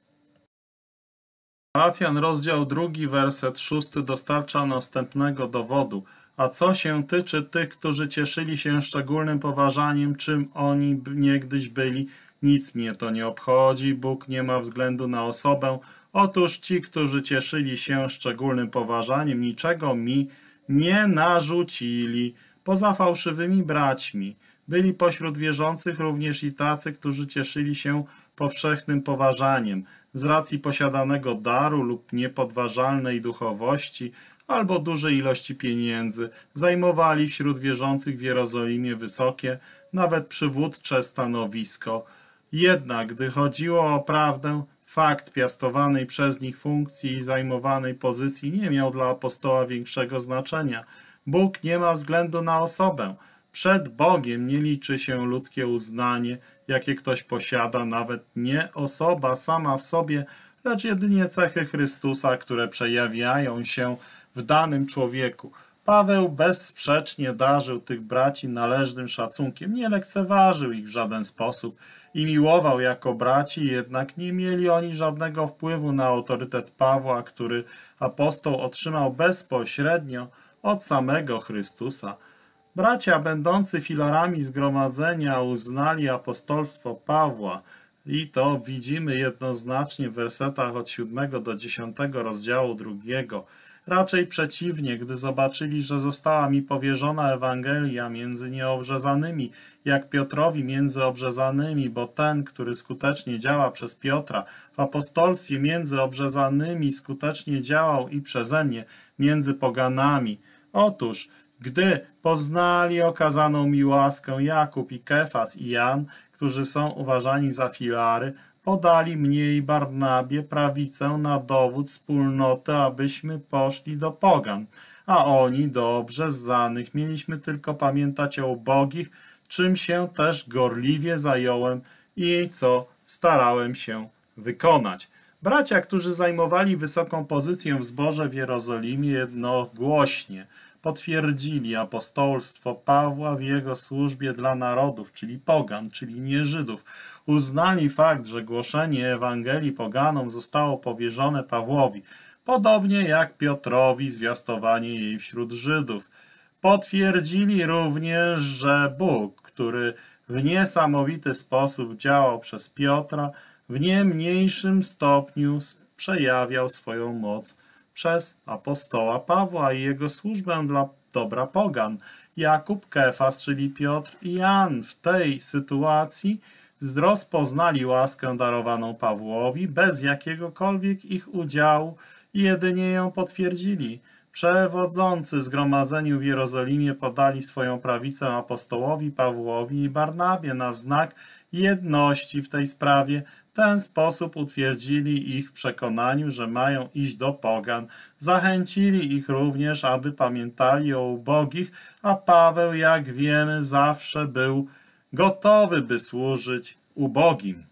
Galacjan, rozdział drugi, werset szósty dostarcza następnego dowodu. A co się tyczy tych, którzy cieszyli się szczególnym poważaniem, czym oni niegdyś byli, nic mnie to nie obchodzi, Bóg nie ma względu na osobę. Otóż ci, którzy cieszyli się szczególnym poważaniem, niczego mi nie narzucili, poza fałszywymi braćmi. Byli pośród wierzących również i tacy, którzy cieszyli się powszechnym poważaniem z racji posiadanego daru lub niepodważalnej duchowości albo dużej ilości pieniędzy. Zajmowali wśród wierzących w Jerozolimie wysokie, nawet przywódcze stanowisko. Jednak, gdy chodziło o prawdę, fakt piastowanej przez nich funkcji i zajmowanej pozycji nie miał dla apostoła większego znaczenia. Bóg nie ma względu na osobę. Przed Bogiem nie liczy się ludzkie uznanie, jakie ktoś posiada, nawet nie osoba sama w sobie, lecz jedynie cechy Chrystusa, które przejawiają się w danym człowieku. Paweł bezsprzecznie darzył tych braci należnym szacunkiem, nie lekceważył ich w żaden sposób i miłował jako braci, jednak nie mieli oni żadnego wpływu na autorytet Pawła, który apostoł otrzymał bezpośrednio od samego Chrystusa. Bracia będący filarami zgromadzenia uznali apostolstwo Pawła i to widzimy jednoznacznie w wersetach od siódmego do dziesiątego rozdziału drugiego. Raczej przeciwnie, gdy zobaczyli, że została mi powierzona Ewangelia między nieobrzezanymi, jak Piotrowi między obrzezanymi, bo ten, który skutecznie działa przez Piotra, w apostolstwie między obrzezanymi skutecznie działał i przeze mnie między poganami. Otóż, gdy poznali okazaną mi łaskę Jakub i Kefas i Jan, którzy są uważani za filary, podali mnie i Barnabie prawicę na dowód wspólnoty, abyśmy poszli do pogan, a oni do obrzezanych. Mieliśmy tylko pamiętać o ubogich, czym się też gorliwie zająłem i co starałem się wykonać. Bracia, którzy zajmowali wysoką pozycję w zborze w Jerozolimie, jednogłośnie potwierdzili apostolstwo Pawła w jego służbie dla narodów, czyli pogan, czyli nie Żydów. Uznali fakt, że głoszenie Ewangelii poganom zostało powierzone Pawłowi, podobnie jak Piotrowi zwiastowanie jej wśród Żydów. Potwierdzili również, że Bóg, który w niesamowity sposób działał przez Piotra, w nie mniejszym stopniu przejawiał swoją moc przez apostoła Pawła i jego służbę dla dobra pogan. Jakub, Kefas, czyli Piotr i Jan w tej sytuacji rozpoznali łaskę darowaną Pawłowi bez jakiegokolwiek ich udziału i jedynie ją potwierdzili. Przewodzący zgromadzeniu w Jerozolimie podali swoją prawicę apostołowi Pawłowi i Barnabie na znak jedności w tej sprawie. W ten sposób utwierdzili ich w przekonaniu, że mają iść do pogan. Zachęcili ich również, aby pamiętali o ubogich, a Paweł, jak wiemy, zawsze był gotowy, by służyć ubogim.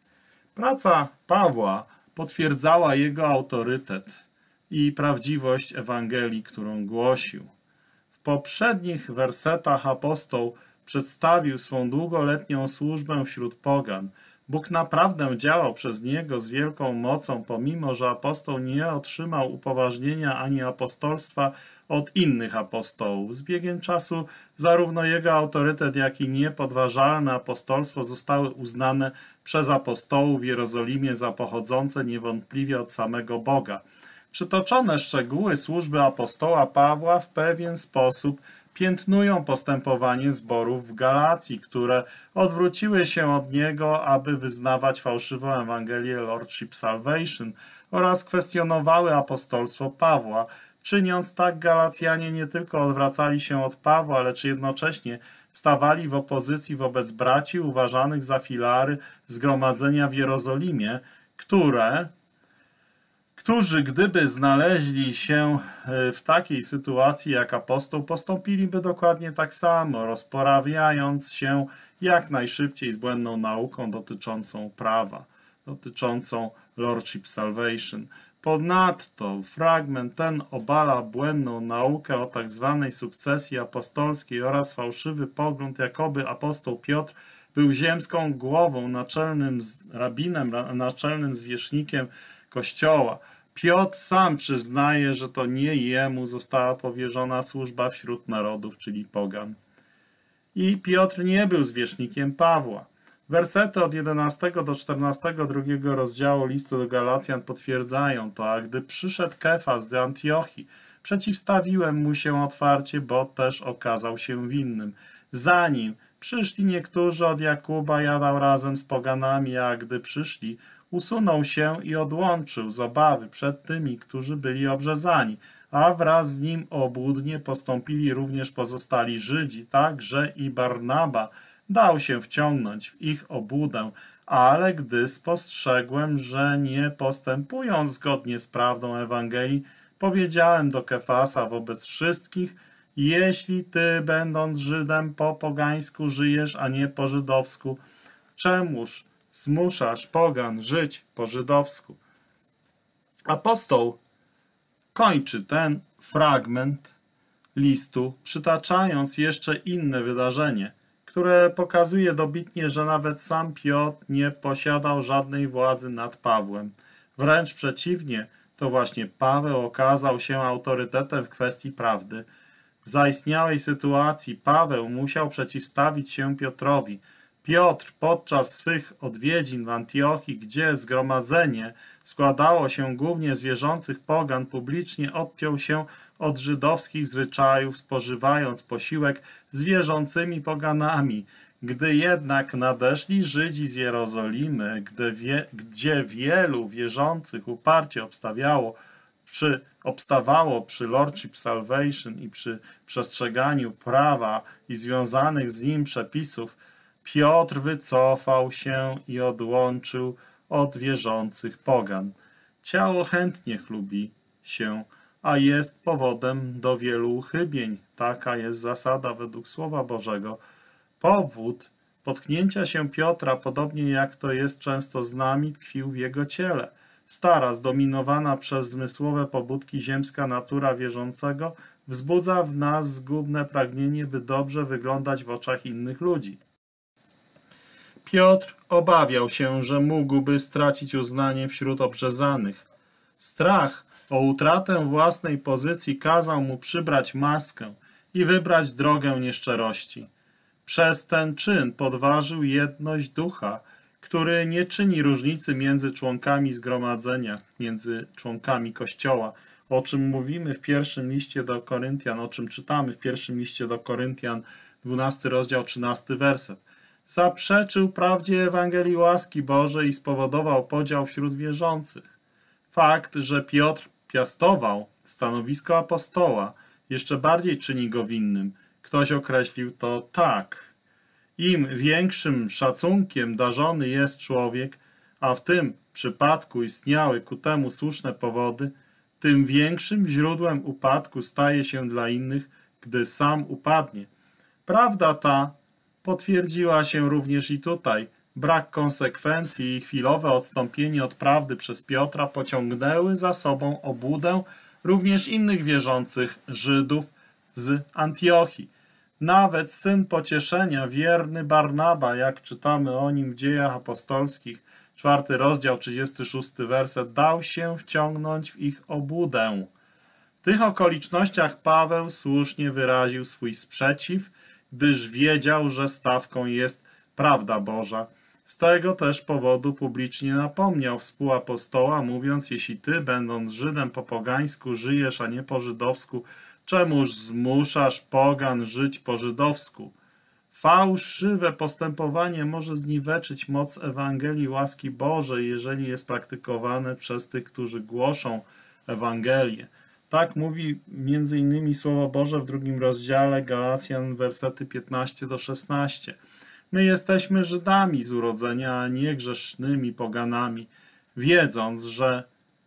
Praca Pawła potwierdzała jego autorytet i prawdziwość Ewangelii, którą głosił. W poprzednich wersetach apostoł przedstawił swą długoletnią służbę wśród pogan. Bóg naprawdę działał przez niego z wielką mocą, pomimo że apostoł nie otrzymał upoważnienia ani apostolstwa od innych apostołów. Z biegiem czasu zarówno jego autorytet, jak i niepodważalne apostolstwo zostały uznane przez apostołów w Jerozolimie za pochodzące niewątpliwie od samego Boga. Przytoczone szczegóły służby apostoła Pawła w pewien sposób piętnują postępowanie zborów w Galacji, które odwróciły się od niego, aby wyznawać fałszywą Ewangelię Lordship Salvation oraz kwestionowały apostolstwo Pawła. Czyniąc tak, Galacjanie nie tylko odwracali się od Pawła, lecz jednocześnie stawali w opozycji wobec braci uważanych za filary zgromadzenia w Jerozolimie, które, którzy gdyby znaleźli się w takiej sytuacji jak apostoł, postąpiliby dokładnie tak samo, rozporawiając się jak najszybciej z błędną nauką dotyczącą prawa, dotyczącą Lordship Salvation. Ponadto fragment ten obala błędną naukę o tak zwanej sukcesji apostolskiej oraz fałszywy pogląd, jakoby apostoł Piotr był ziemską głową, naczelnym rabinem, naczelnym zwierzchnikiem Kościoła. Piotr sam przyznaje, że to nie jemu została powierzona służba wśród narodów, czyli pogan. I Piotr nie był zwierzchnikiem Pawła. Wersety od jedenastego do czternastego drugiego rozdziału listu do Galacjan potwierdzają to, a gdy przyszedł Kefas do Antiochii, przeciwstawiłem mu się otwarcie, bo też okazał się winnym. Zanim przyszli niektórzy od Jakuba, jadał razem z poganami, a gdy przyszli, usunął się i odłączył z obawy przed tymi, którzy byli obrzezani, a wraz z nim obłudnie postąpili również pozostali Żydzi, tak, że i Barnaba dał się wciągnąć w ich obłudę, ale gdy spostrzegłem, że nie postępują zgodnie z prawdą Ewangelii, powiedziałem do Kefasa wobec wszystkich: jeśli ty, będąc Żydem, po pogańsku żyjesz, a nie po żydowsku, czemuż zmuszasz pogan żyć po żydowsku? Apostoł kończy ten fragment listu, przytaczając jeszcze inne wydarzenie, które pokazuje dobitnie, że nawet sam Piotr nie posiadał żadnej władzy nad Pawłem. Wręcz przeciwnie, to właśnie Paweł okazał się autorytetem w kwestii prawdy. W zaistniałej sytuacji Paweł musiał przeciwstawić się Piotrowi. Piotr podczas swych odwiedzin w Antiochii, gdzie zgromadzenie składało się głównie z wierzących pogan, publicznie odciął się od żydowskich zwyczajów, spożywając posiłek z wierzącymi poganami. Gdy jednak nadeszli Żydzi z Jerozolimy, gdy wie, gdzie wielu wierzących uparcie obstawiało, przy, obstawało przy Lordship Salvation i przy przestrzeganiu prawa i związanych z nim przepisów, Piotr wycofał się i odłączył od wierzących pogan. Ciało chętnie chlubi się, a jest powodem do wielu uchybień. Taka jest zasada według Słowa Bożego. Powód potknięcia się Piotra, podobnie jak to jest często z nami, tkwił w jego ciele. Stara, zdominowana przez zmysłowe pobudki ziemska natura wierzącego wzbudza w nas zgubne pragnienie, by dobrze wyglądać w oczach innych ludzi. Piotr obawiał się, że mógłby stracić uznanie wśród obrzezanych. Strach o utratę własnej pozycji kazał mu przybrać maskę i wybrać drogę nieszczerości. Przez ten czyn podważył jedność ducha, który nie czyni różnicy między członkami zgromadzenia, między członkami Kościoła, o czym mówimy w pierwszym liście do Koryntian, o czym czytamy w pierwszym liście do Koryntian, dwunasty rozdział, trzynasty werset. Zaprzeczył prawdzie Ewangelii łaski Bożej i spowodował podział wśród wierzących. Fakt, że Piotr piastował stanowisko apostoła, jeszcze bardziej czyni go winnym. Ktoś określił to tak. Im większym szacunkiem darzony jest człowiek, a w tym przypadku istniały ku temu słuszne powody, tym większym źródłem upadku staje się dla innych, gdy sam upadnie. Prawda ta potwierdziła się również i tutaj. Brak konsekwencji i chwilowe odstąpienie od prawdy przez Piotra pociągnęły za sobą obłudę również innych wierzących Żydów z Antiochii. Nawet syn pocieszenia, wierny Barnaba, jak czytamy o nim w Dziejach Apostolskich, czwarty rozdział, trzydziesty szósty werset, dał się wciągnąć w ich obłudę. W tych okolicznościach Paweł słusznie wyraził swój sprzeciw, gdyż wiedział, że stawką jest prawda Boża. Z tego też powodu publicznie napomniał współapostoła, mówiąc: jeśli ty, będąc Żydem po pogańsku, żyjesz, a nie po żydowsku, czemuż zmuszasz pogan żyć po żydowsku? Fałszywe postępowanie może zniweczyć moc Ewangelii łaski Bożej, jeżeli jest praktykowane przez tych, którzy głoszą Ewangelię. Tak mówi między innymi Słowo Boże w drugim rozdziale Galacjan, wersety piętnaście do szesnastu. My jesteśmy Żydami z urodzenia, a nie grzesznymi poganami, wiedząc, że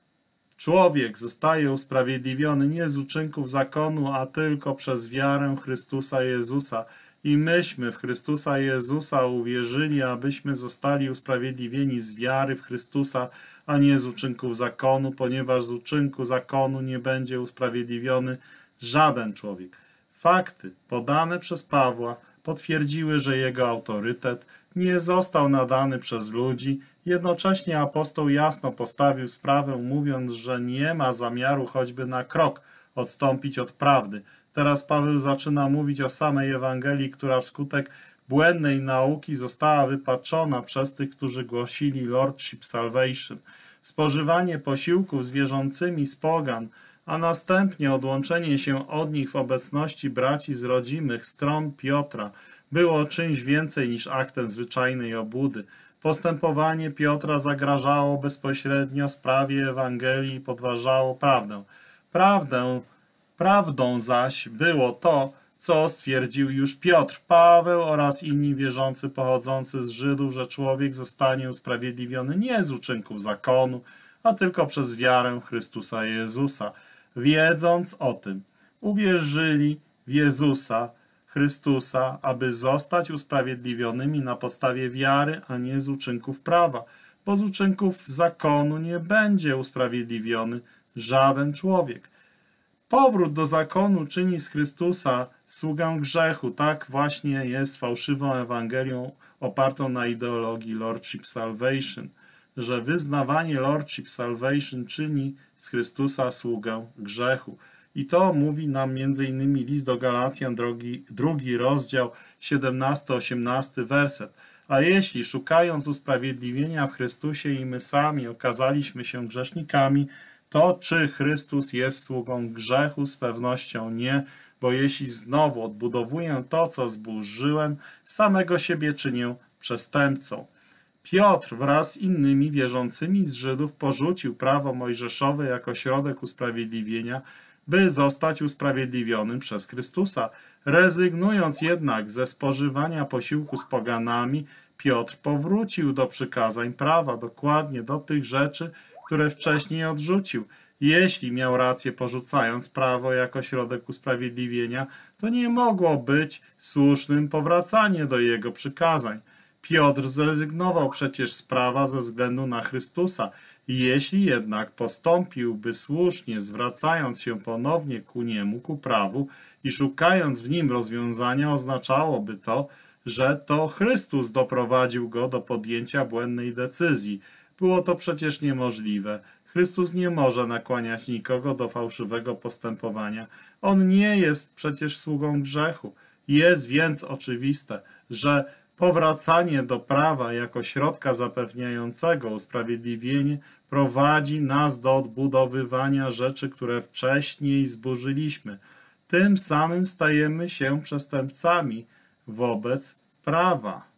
człowiek zostaje usprawiedliwiony nie z uczynków zakonu, a tylko przez wiarę Chrystusa Jezusa. I myśmy w Chrystusa Jezusa uwierzyli, abyśmy zostali usprawiedliwieni z wiary w Chrystusa, a nie z uczynków zakonu, ponieważ z uczynku zakonu nie będzie usprawiedliwiony żaden człowiek. Fakty podane przez Pawła potwierdziły, że jego autorytet nie został nadany przez ludzi. Jednocześnie apostoł jasno postawił sprawę, mówiąc, że nie ma zamiaru choćby na krok odstąpić od prawdy. Teraz Paweł zaczyna mówić o samej Ewangelii, która wskutek błędnej nauki została wypaczona przez tych, którzy głosili Lordship Salvation. Spożywanie posiłków z wierzącymi z pogan, a następnie odłączenie się od nich w obecności braci z rodzimych stron Piotra było czymś więcej niż aktem zwyczajnej obłudy. Postępowanie Piotra zagrażało bezpośrednio sprawie Ewangelii i podważało prawdę. Prawdę Prawdą zaś było to, co stwierdził już Piotr, Paweł oraz inni wierzący pochodzący z Żydów, że człowiek zostanie usprawiedliwiony nie z uczynków zakonu, a tylko przez wiarę w Chrystusa Jezusa. Wiedząc o tym, uwierzyli w Jezusa, Chrystusa, aby zostać usprawiedliwionymi na podstawie wiary, a nie z uczynków prawa, bo z uczynków zakonu nie będzie usprawiedliwiony żaden człowiek. Powrót do zakonu czyni z Chrystusa sługę grzechu. Tak właśnie jest fałszywą Ewangelią opartą na ideologii Lordship Salvation, że wyznawanie Lordship Salvation czyni z Chrystusa sługę grzechu. I to mówi nam między innymi list do Galacjan, drugi, drugi rozdział, siedemnasty osiemnasty werset. A jeśli szukając usprawiedliwienia w Chrystusie i my sami okazaliśmy się grzesznikami, to czy Chrystus jest sługą grzechu? Z pewnością nie, bo jeśli znowu odbudowuję to, co zburzyłem, samego siebie czynię przestępcą. Piotr wraz z innymi wierzącymi z Żydów porzucił prawo mojżeszowe jako środek usprawiedliwienia, by zostać usprawiedliwionym przez Chrystusa. Rezygnując jednak ze spożywania posiłku z poganami, Piotr powrócił do przykazań prawa, dokładnie do tych rzeczy, które wcześniej odrzucił. Jeśli miał rację porzucając prawo jako środek usprawiedliwienia, to nie mogło być słusznym powracanie do jego przykazań. Piotr zrezygnował przecież z prawa ze względu na Chrystusa. Jeśli jednak postąpiłby słusznie, zwracając się ponownie ku niemu, ku prawu i szukając w nim rozwiązania, oznaczałoby to, że to Chrystus doprowadził go do podjęcia błędnej decyzji. Było to przecież niemożliwe. Chrystus nie może nakłaniać nikogo do fałszywego postępowania. On nie jest przecież sługą grzechu. Jest więc oczywiste, że powracanie do prawa jako środka zapewniającego usprawiedliwienie prowadzi nas do odbudowywania rzeczy, które wcześniej zburzyliśmy. Tym samym stajemy się przestępcami wobec prawa.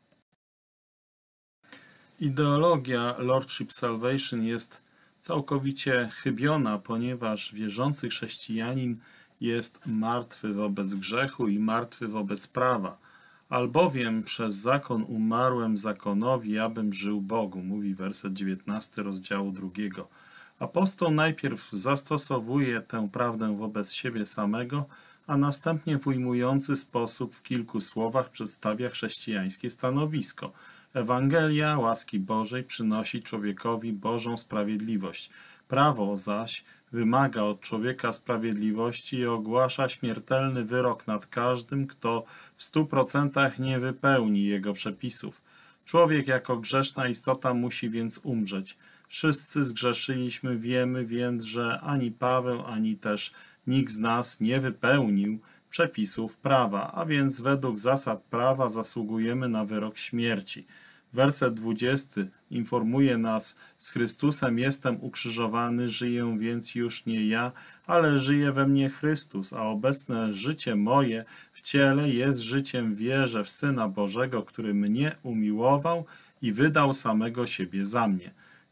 Ideologia Lordship Salvation jest całkowicie chybiona, ponieważ wierzący chrześcijanin jest martwy wobec grzechu i martwy wobec prawa. Albowiem przez zakon umarłem zakonowi, abym żył Bogu, mówi werset dziewiętnasty rozdziału drugiego. Apostoł najpierw zastosowuje tę prawdę wobec siebie samego, a następnie w ujmujący sposób w kilku słowach przedstawia chrześcijańskie stanowisko. Ewangelia łaski Bożej przynosi człowiekowi Bożą sprawiedliwość. Prawo zaś wymaga od człowieka sprawiedliwości i ogłasza śmiertelny wyrok nad każdym, kto w stu procentach nie wypełni jego przepisów. Człowiek jako grzeszna istota musi więc umrzeć. Wszyscy zgrzeszyliśmy, wiemy więc, że ani Paweł, ani też nikt z nas nie wypełnił przepisów prawa, a więc według zasad prawa zasługujemy na wyrok śmierci. Werset dwudziesty informuje nas: z Chrystusem jestem ukrzyżowany, żyję więc już nie ja, ale żyje we mnie Chrystus, a obecne życie moje w ciele jest życiem w wierze w Syna Bożego, który mnie umiłował i wydał samego siebie za mnie.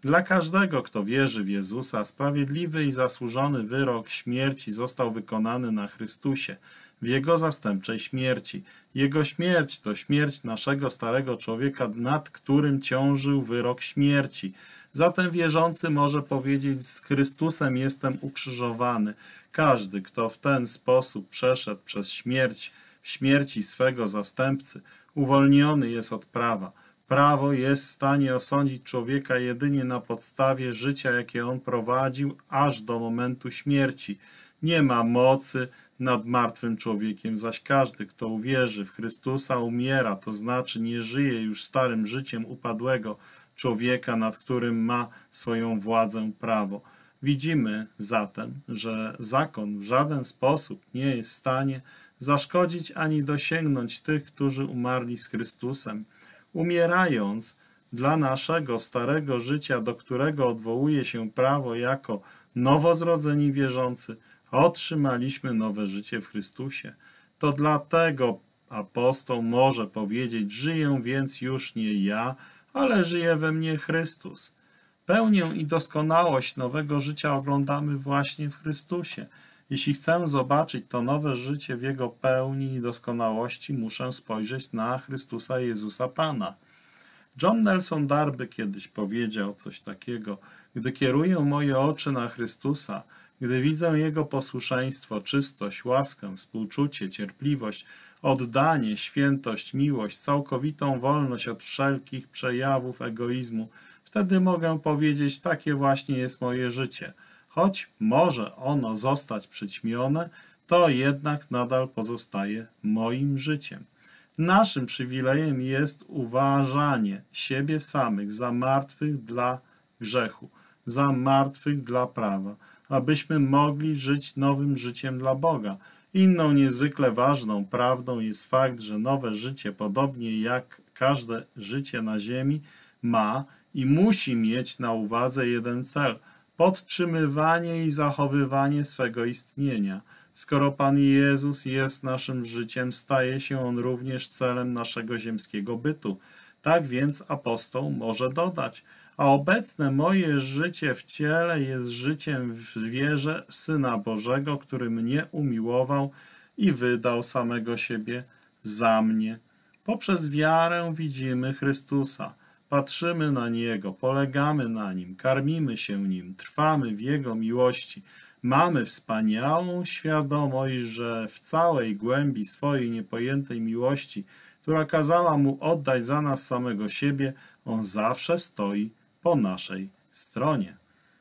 Dla każdego, kto wierzy w Jezusa, sprawiedliwy i zasłużony wyrok śmierci został wykonany na Chrystusie, w Jego zastępczej śmierci. Jego śmierć to śmierć naszego starego człowieka, nad którym ciążył wyrok śmierci. Zatem wierzący może powiedzieć: z Chrystusem jestem ukrzyżowany. Każdy, kto w ten sposób przeszedł przez śmierć, w śmierci swego zastępcy, uwolniony jest od prawa. Prawo jest w stanie osądzić człowieka jedynie na podstawie życia, jakie on prowadził, aż do momentu śmierci. Nie ma mocy nad martwym człowiekiem, zaś każdy, kto uwierzy w Chrystusa, umiera, to znaczy nie żyje już starym życiem upadłego człowieka, nad którym ma swoją władzę prawo. Widzimy zatem, że zakon w żaden sposób nie jest w stanie zaszkodzić ani dosięgnąć tych, którzy umarli z Chrystusem. Umierając dla naszego starego życia, do którego odwołuje się prawo jako nowozrodzeni wierzący, otrzymaliśmy nowe życie w Chrystusie. To dlatego apostoł może powiedzieć: żyję więc już nie ja, ale żyje we mnie Chrystus. Pełnię i doskonałość nowego życia oglądamy właśnie w Chrystusie. Jeśli chcę zobaczyć to nowe życie w Jego pełni i doskonałości, muszę spojrzeć na Chrystusa Jezusa Pana. John Nelson Darby kiedyś powiedział coś takiego: gdy kieruję moje oczy na Chrystusa, gdy widzę Jego posłuszeństwo, czystość, łaskę, współczucie, cierpliwość, oddanie, świętość, miłość, całkowitą wolność od wszelkich przejawów egoizmu, wtedy mogę powiedzieć: takie właśnie jest moje życie. Choć może ono zostać przyćmione, to jednak nadal pozostaje moim życiem. Naszym przywilejem jest uważanie siebie samych za martwych dla grzechu, za martwych dla prawa, abyśmy mogli żyć nowym życiem dla Boga. Inną niezwykle ważną prawdą jest fakt, że nowe życie, podobnie jak każde życie na ziemi, ma i musi mieć na uwadze jeden cel – podtrzymywanie i zachowywanie swego istnienia. Skoro Pan Jezus jest naszym życiem, staje się On również celem naszego ziemskiego bytu. Tak więc apostoł może dodać: a obecne moje życie w ciele jest życiem w wierze w Syna Bożego, który mnie umiłował i wydał samego siebie za mnie. Poprzez wiarę widzimy Chrystusa. Patrzymy na Niego, polegamy na Nim, karmimy się Nim, trwamy w Jego miłości. Mamy wspaniałą świadomość, że w całej głębi swojej niepojętej miłości, która kazała Mu oddać za nas samego siebie, On zawsze stoi po naszej stronie.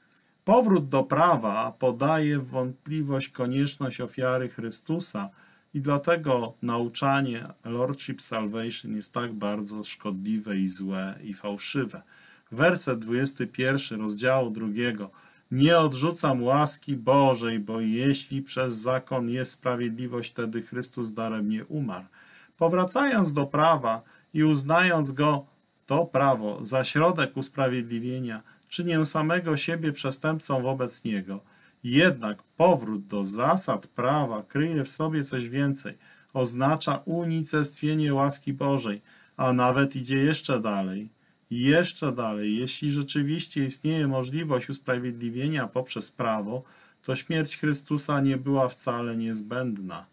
Powrót do prawa podaje w wątpliwość konieczność ofiary Chrystusa i dlatego nauczanie Lordship Salvation jest tak bardzo szkodliwe i złe i fałszywe. Werset dwudziesty pierwszy rozdziału drugiego. Nie odrzucam łaski Bożej, bo jeśli przez zakon jest sprawiedliwość, wtedy Chrystus daremnie umarł. Powracając do prawa i uznając go, to prawo, za środek usprawiedliwienia, czynię samego siebie przestępcą wobec niego. Jednak powrót do zasad prawa kryje w sobie coś więcej. Oznacza unicestwienie łaski Bożej, a nawet idzie jeszcze dalej. Jeszcze dalej, jeśli rzeczywiście istnieje możliwość usprawiedliwienia poprzez prawo, to śmierć Chrystusa nie była wcale niezbędna.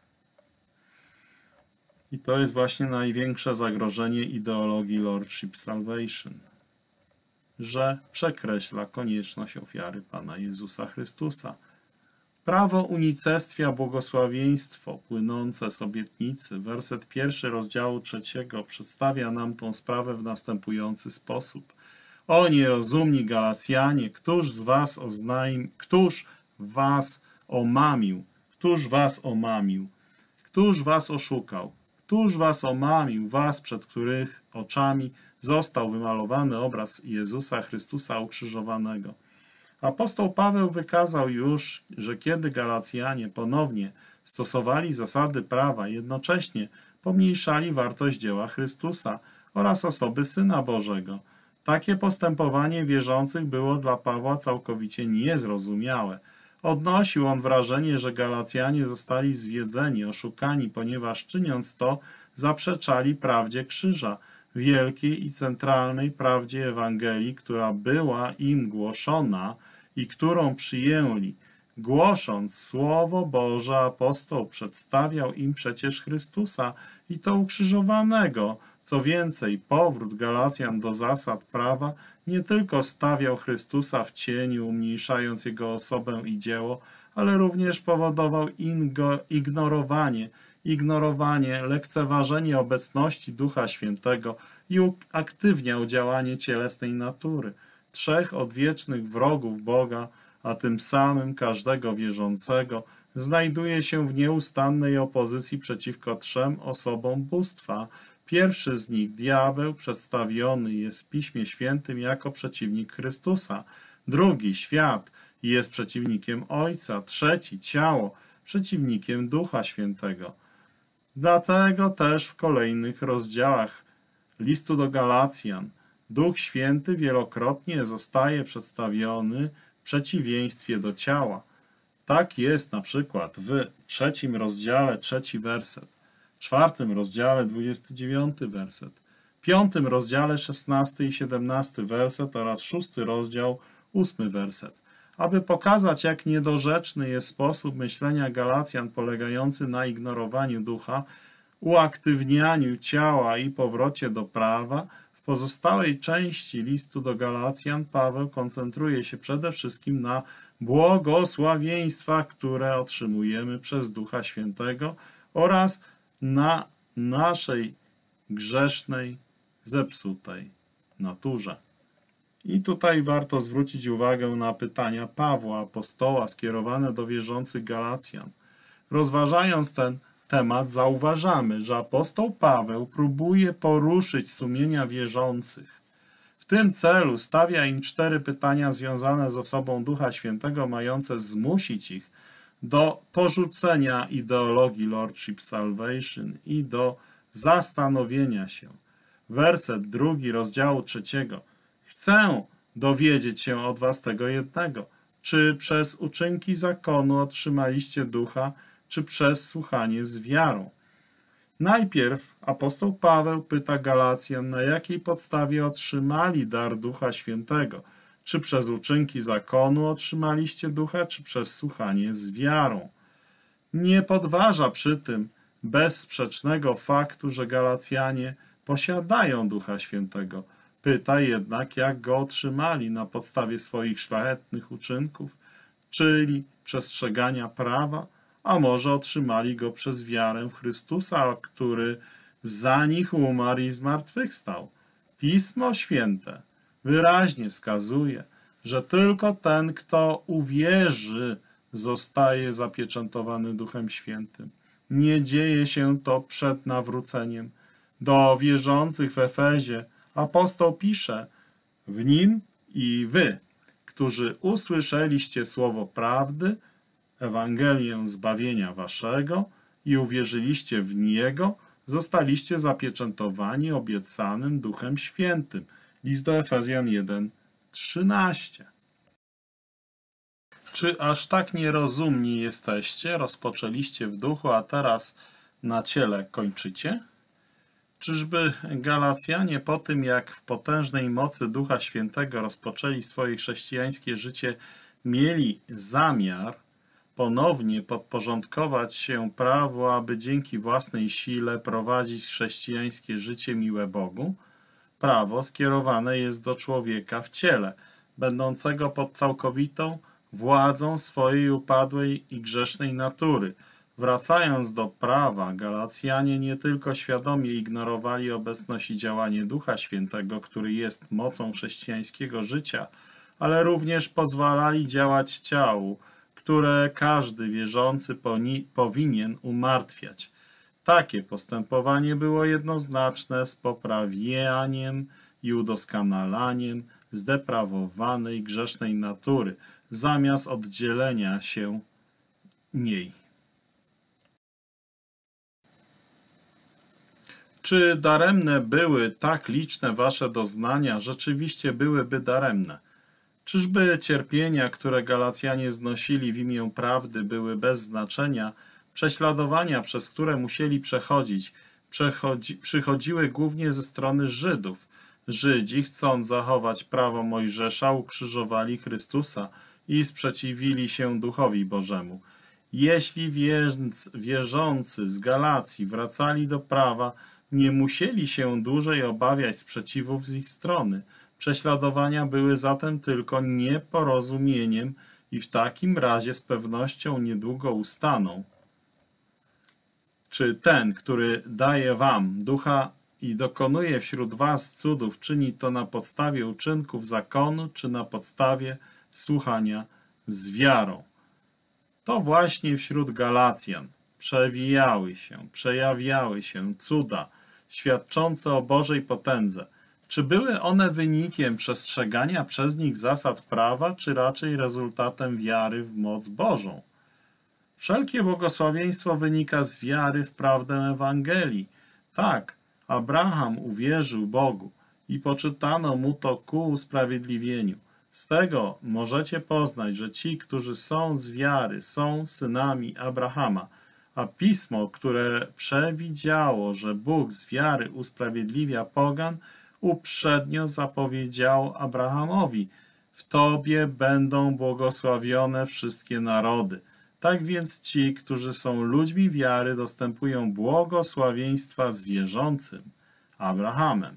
I to jest właśnie największe zagrożenie ideologii Lordship Salvation, że przekreśla konieczność ofiary Pana Jezusa Chrystusa. Prawo unicestwia błogosławieństwo płynące z obietnicy. Werset pierwszy rozdziału trzeciego przedstawia nam tą sprawę w następujący sposób. O nierozumni Galacjanie, któż z was oznajm, któż was omamił? Któż was omamił? Któż was oszukał? Któż was omamił? Was, przed których oczami został wymalowany obraz Jezusa Chrystusa ukrzyżowanego. Apostoł Paweł wykazał już, że kiedy Galacjanie ponownie stosowali zasady prawa, jednocześnie pomniejszali wartość dzieła Chrystusa oraz osoby Syna Bożego. Takie postępowanie wierzących było dla Pawła całkowicie niezrozumiałe. Odnosił on wrażenie, że Galacjanie zostali zwiedzeni, oszukani, ponieważ czyniąc to, zaprzeczali prawdzie krzyża. wielkiej i centralnej prawdzie Ewangelii, która była im głoszona i którą przyjęli. Głosząc Słowo Boże, apostoł przedstawiał im przecież Chrystusa i to ukrzyżowanego. Co więcej, powrót Galacjan do zasad prawa nie tylko stawiał Chrystusa w cieniu, umniejszając Jego osobę i dzieło, ale również powodował ignorowanie, ignorowanie, lekceważenie obecności Ducha Świętego i uaktywniał działanie cielesnej natury. Trzech odwiecznych wrogów Boga, a tym samym każdego wierzącego, znajduje się w nieustannej opozycji przeciwko trzem osobom bóstwa. Pierwszy z nich, diabeł, przedstawiony jest w Piśmie Świętym jako przeciwnik Chrystusa. Drugi, świat, jest przeciwnikiem Ojca. Trzeci, ciało, przeciwnikiem Ducha Świętego. Dlatego też w kolejnych rozdziałach listu do Galacjan Duch Święty wielokrotnie zostaje przedstawiony w przeciwieństwie do ciała. Tak jest na przykład w trzecim rozdziale, trzeci werset, w czwartym rozdziale, dwudziesty dziewiąty werset, w piątym rozdziale, szesnasty i siedemnasty werset oraz szósty rozdział, ósmy werset. Aby pokazać, jak niedorzeczny jest sposób myślenia Galacjan polegający na ignorowaniu ducha, uaktywnianiu ciała i powrocie do prawa, w pozostałej części listu do Galacjan Paweł koncentruje się przede wszystkim na błogosławieństwach, które otrzymujemy przez Ducha Świętego oraz na naszej grzesznej, zepsutej naturze. I tutaj warto zwrócić uwagę na pytania Pawła, apostoła, skierowane do wierzących Galacjan. Rozważając ten temat, zauważamy, że apostoł Paweł próbuje poruszyć sumienia wierzących. W tym celu stawia im cztery pytania związane z osobą Ducha Świętego, mające zmusić ich do porzucenia ideologii Lordship Salvation i do zastanowienia się. Werset drugi rozdziału trzeciego. Chcę dowiedzieć się od was tego jednego, czy przez uczynki zakonu otrzymaliście ducha, czy przez słuchanie z wiarą. Najpierw apostoł Paweł pyta Galacjan, na jakiej podstawie otrzymali dar Ducha Świętego. Czy przez uczynki zakonu otrzymaliście ducha, czy przez słuchanie z wiarą. Nie podważa przy tym bezsprzecznego faktu, że Galacjanie posiadają Ducha Świętego. Pyta jednak, jak go otrzymali na podstawie swoich szlachetnych uczynków, czyli przestrzegania prawa, a może otrzymali go przez wiarę w Chrystusa, który za nich umarł i zmartwychwstał. Pismo Święte wyraźnie wskazuje, że tylko ten, kto uwierzy, zostaje zapieczętowany Duchem Świętym. Nie dzieje się to przed nawróceniem. Do wierzących w Efezie apostoł pisze: w nim i wy, którzy usłyszeliście słowo prawdy, Ewangelię zbawienia waszego i uwierzyliście w niego, zostaliście zapieczętowani obiecanym Duchem Świętym. List do Efezjan jeden, trzynaście. Czy aż tak nierozumni jesteście, rozpoczęliście w duchu, a teraz na ciele kończycie? Czyżby Galacjanie po tym, jak w potężnej mocy Ducha Świętego rozpoczęli swoje chrześcijańskie życie, mieli zamiar ponownie podporządkować się prawu, aby dzięki własnej sile prowadzić chrześcijańskie życie miłe Bogu? Prawo skierowane jest do człowieka w ciele, będącego pod całkowitą władzą swojej upadłej i grzesznej natury. Wracając do prawa, Galacjanie nie tylko świadomie ignorowali obecność i działanie Ducha Świętego, który jest mocą chrześcijańskiego życia, ale również pozwalali działać ciału, które każdy wierzący powinien umartwiać. Takie postępowanie było jednoznaczne z poprawianiem i udoskonalaniem zdeprawowanej, grzesznej natury, zamiast oddzielenia się niej. Czy daremne były tak liczne wasze doznania? Rzeczywiście byłyby daremne. Czyżby cierpienia, które Galacjanie znosili w imię prawdy, były bez znaczenia? Prześladowania, przez które musieli przechodzić, przechodzi, przychodziły głównie ze strony Żydów. Żydzi, chcąc zachować prawo Mojżesza, ukrzyżowali Chrystusa i sprzeciwili się Duchowi Bożemu. Jeśli więc wierzący z Galacji wracali do prawa, nie musieli się dłużej obawiać sprzeciwów z ich strony. Prześladowania były zatem tylko nieporozumieniem i w takim razie z pewnością niedługo ustaną. Czy ten, który daje wam ducha i dokonuje wśród was cudów, czyni to na podstawie uczynków zakonu, czy na podstawie słuchania z wiarą? To właśnie wśród Galacjan przewijały się, przejawiały się cuda świadczące o Bożej potędze. Czy były one wynikiem przestrzegania przez nich zasad prawa, czy raczej rezultatem wiary w moc Bożą? Wszelkie błogosławieństwo wynika z wiary w prawdę Ewangelii. Tak, Abraham uwierzył Bogu i poczytano mu to ku usprawiedliwieniu. Z tego możecie poznać, że ci, którzy są z wiary, są synami Abrahama, a Pismo, które przewidziało, że Bóg z wiary usprawiedliwia pogan, uprzednio zapowiedziało Abrahamowi: w Tobie będą błogosławione wszystkie narody. Tak więc ci, którzy są ludźmi wiary, dostępują błogosławieństwa z wierzącym Abrahamem.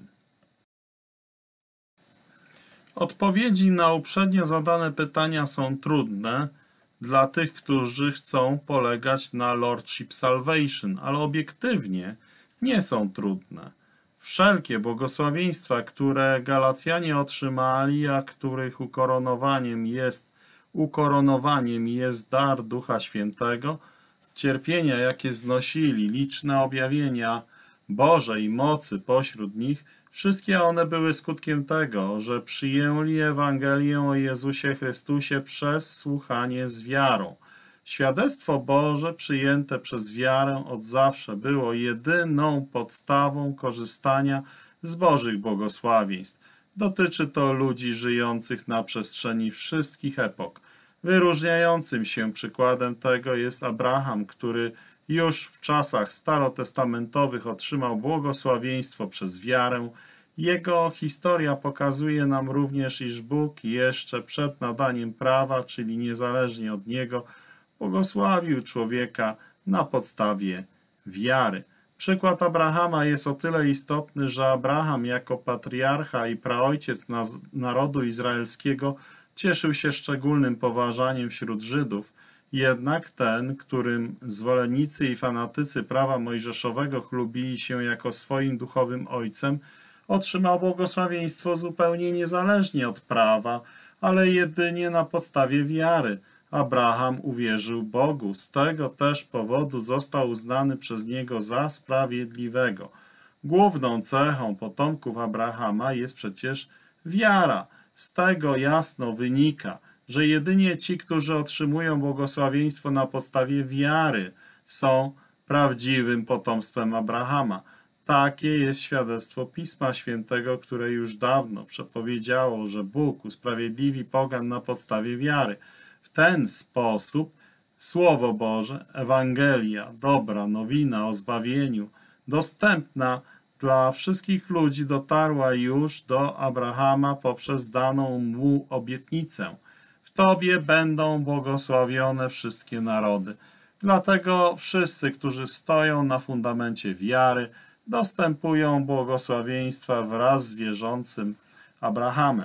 Odpowiedzi na uprzednio zadane pytania są trudne dla tych, którzy chcą polegać na Lordship Salvation, ale obiektywnie nie są trudne. Wszelkie błogosławieństwa, które Galacjanie otrzymali, a których ukoronowaniem jest ukoronowaniem jest dar Ducha Świętego, cierpienia, jakie znosili, liczne objawienia Bożej mocy pośród nich, wszystkie one były skutkiem tego, że przyjęli Ewangelię o Jezusie Chrystusie przez słuchanie z wiarą. Świadectwo Boże przyjęte przez wiarę od zawsze było jedyną podstawą korzystania z Bożych błogosławieństw. Dotyczy to ludzi żyjących na przestrzeni wszystkich epok. Wyróżniającym się przykładem tego jest Abraham, który już w czasach starotestamentowych otrzymał błogosławieństwo przez wiarę. Jego historia pokazuje nam również, iż Bóg jeszcze przed nadaniem prawa, czyli niezależnie od niego, błogosławił człowieka na podstawie wiary. Przykład Abrahama jest o tyle istotny, że Abraham jako patriarcha i praojciec narodu izraelskiego cieszył się szczególnym poważaniem wśród Żydów, jednak ten, którym zwolennicy i fanatycy prawa mojżeszowego chlubili się jako swoim duchowym ojcem, otrzymał błogosławieństwo zupełnie niezależnie od prawa, ale jedynie na podstawie wiary. Abraham uwierzył Bogu, z tego też powodu został uznany przez niego za sprawiedliwego. Główną cechą potomków Abrahama jest przecież wiara. Z tego jasno wynika, że jedynie ci, którzy otrzymują błogosławieństwo na podstawie wiary, są prawdziwym potomstwem Abrahama. Takie jest świadectwo Pisma Świętego, które już dawno przepowiedziało, że Bóg usprawiedliwi pogan na podstawie wiary. W ten sposób Słowo Boże, Ewangelia, dobra nowina o zbawieniu, dostępna dla wszystkich ludzi, dotarła już do Abrahama poprzez daną mu obietnicę. W Tobie będą błogosławione wszystkie narody. Dlatego wszyscy, którzy stoją na fundamencie wiary, dostępują błogosławieństwa wraz z wierzącym Abrahamem.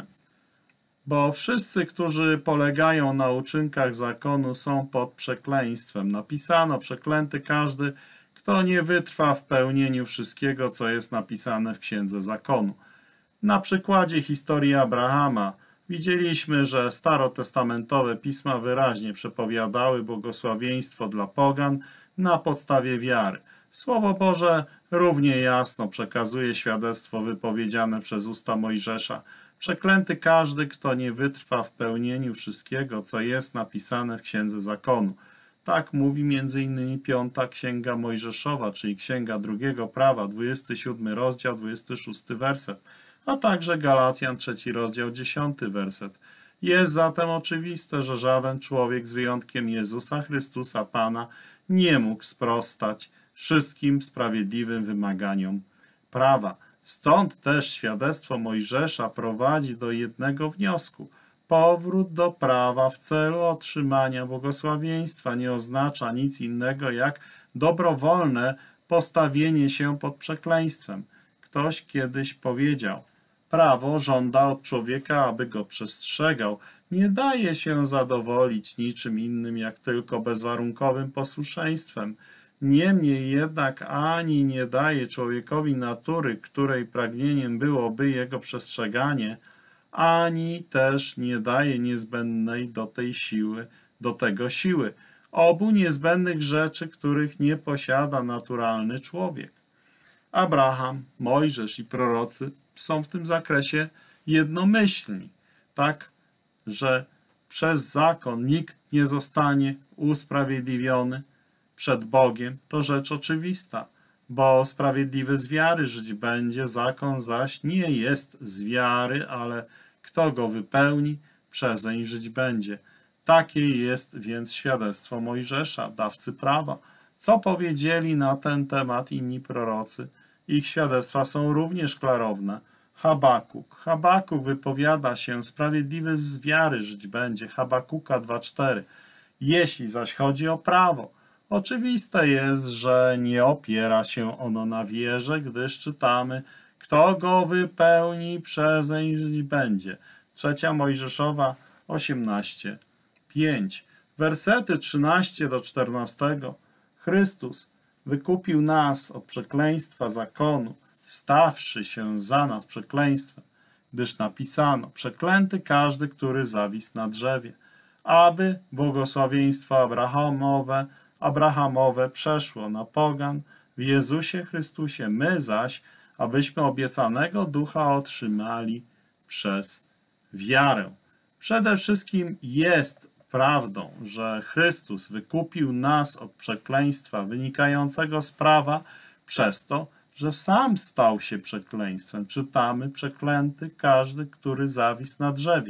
Bo wszyscy, którzy polegają na uczynkach zakonu, są pod przekleństwem. Napisano: przeklęty każdy, kto nie wytrwa w pełnieniu wszystkiego, co jest napisane w Księdze Zakonu. Na przykładzie historii Abrahama widzieliśmy, że starotestamentowe pisma wyraźnie przepowiadały błogosławieństwo dla pogan na podstawie wiary. Słowo Boże równie jasno przekazuje świadectwo wypowiedziane przez usta Mojżesza. Przeklęty każdy, kto nie wytrwa w pełnieniu wszystkiego, co jest napisane w Księdze Zakonu. Tak mówi między innymi piąta Księga Mojżeszowa, czyli Księga Drugiego Prawa, dwudziesty siódmy rozdział, dwudziesty szósty werset, a także Galacjan, trzeci rozdział, dziesiąty werset. Jest zatem oczywiste, że żaden człowiek z wyjątkiem Jezusa Chrystusa Pana nie mógł sprostać wszystkim sprawiedliwym wymaganiom prawa. Stąd też świadectwo Mojżesza prowadzi do jednego wniosku. Powrót do prawa w celu otrzymania błogosławieństwa nie oznacza nic innego jak dobrowolne postawienie się pod przekleństwem. Ktoś kiedyś powiedział: prawo żąda od człowieka, aby go przestrzegał. Nie daje się zadowolić niczym innym, jak tylko bezwarunkowym posłuszeństwem. Niemniej jednak ani nie daje człowiekowi natury, której pragnieniem byłoby jego przestrzeganie, ani też nie daje niezbędnej do tej siły, do tego siły. Obu niezbędnych rzeczy, których nie posiada naturalny człowiek. Abraham, Mojżesz i prorocy są w tym zakresie jednomyślni, tak, że przez zakon nikt nie zostanie usprawiedliwiony przed Bogiem, to rzecz oczywista, bo sprawiedliwy z wiary żyć będzie, zakon zaś nie jest z wiary, ale kto go wypełni, przezeń żyć będzie. Takie jest więc świadectwo Mojżesza, dawcy prawa. Co powiedzieli na ten temat inni prorocy? Ich świadectwa są również klarowne. Habakuk. Habakuk wypowiada się: sprawiedliwy z wiary żyć będzie. Habakuka dwa cztery. Jeśli zaś chodzi o prawo, oczywiste jest, że nie opiera się ono na wierze, gdyż czytamy: kto go wypełni, przezeń żyć będzie. Trzecia Mojżeszowa osiemnaście pięć. Wersety trzynaście do czternastego. Chrystus wykupił nas od przekleństwa zakonu, stawszy się za nas przekleństwem, gdyż napisano: przeklęty każdy, który zawisł na drzewie, aby błogosławieństwo Abrahamowe, Abrahamowe przeszło na pogan w Jezusie Chrystusie, my zaś, abyśmy obiecanego ducha otrzymali przez wiarę. Przede wszystkim jest prawdą, że Chrystus wykupił nas od przekleństwa wynikającego z prawa przez to, że sam stał się przekleństwem. Czytamy: przeklęty każdy, który zawisł na drzewie.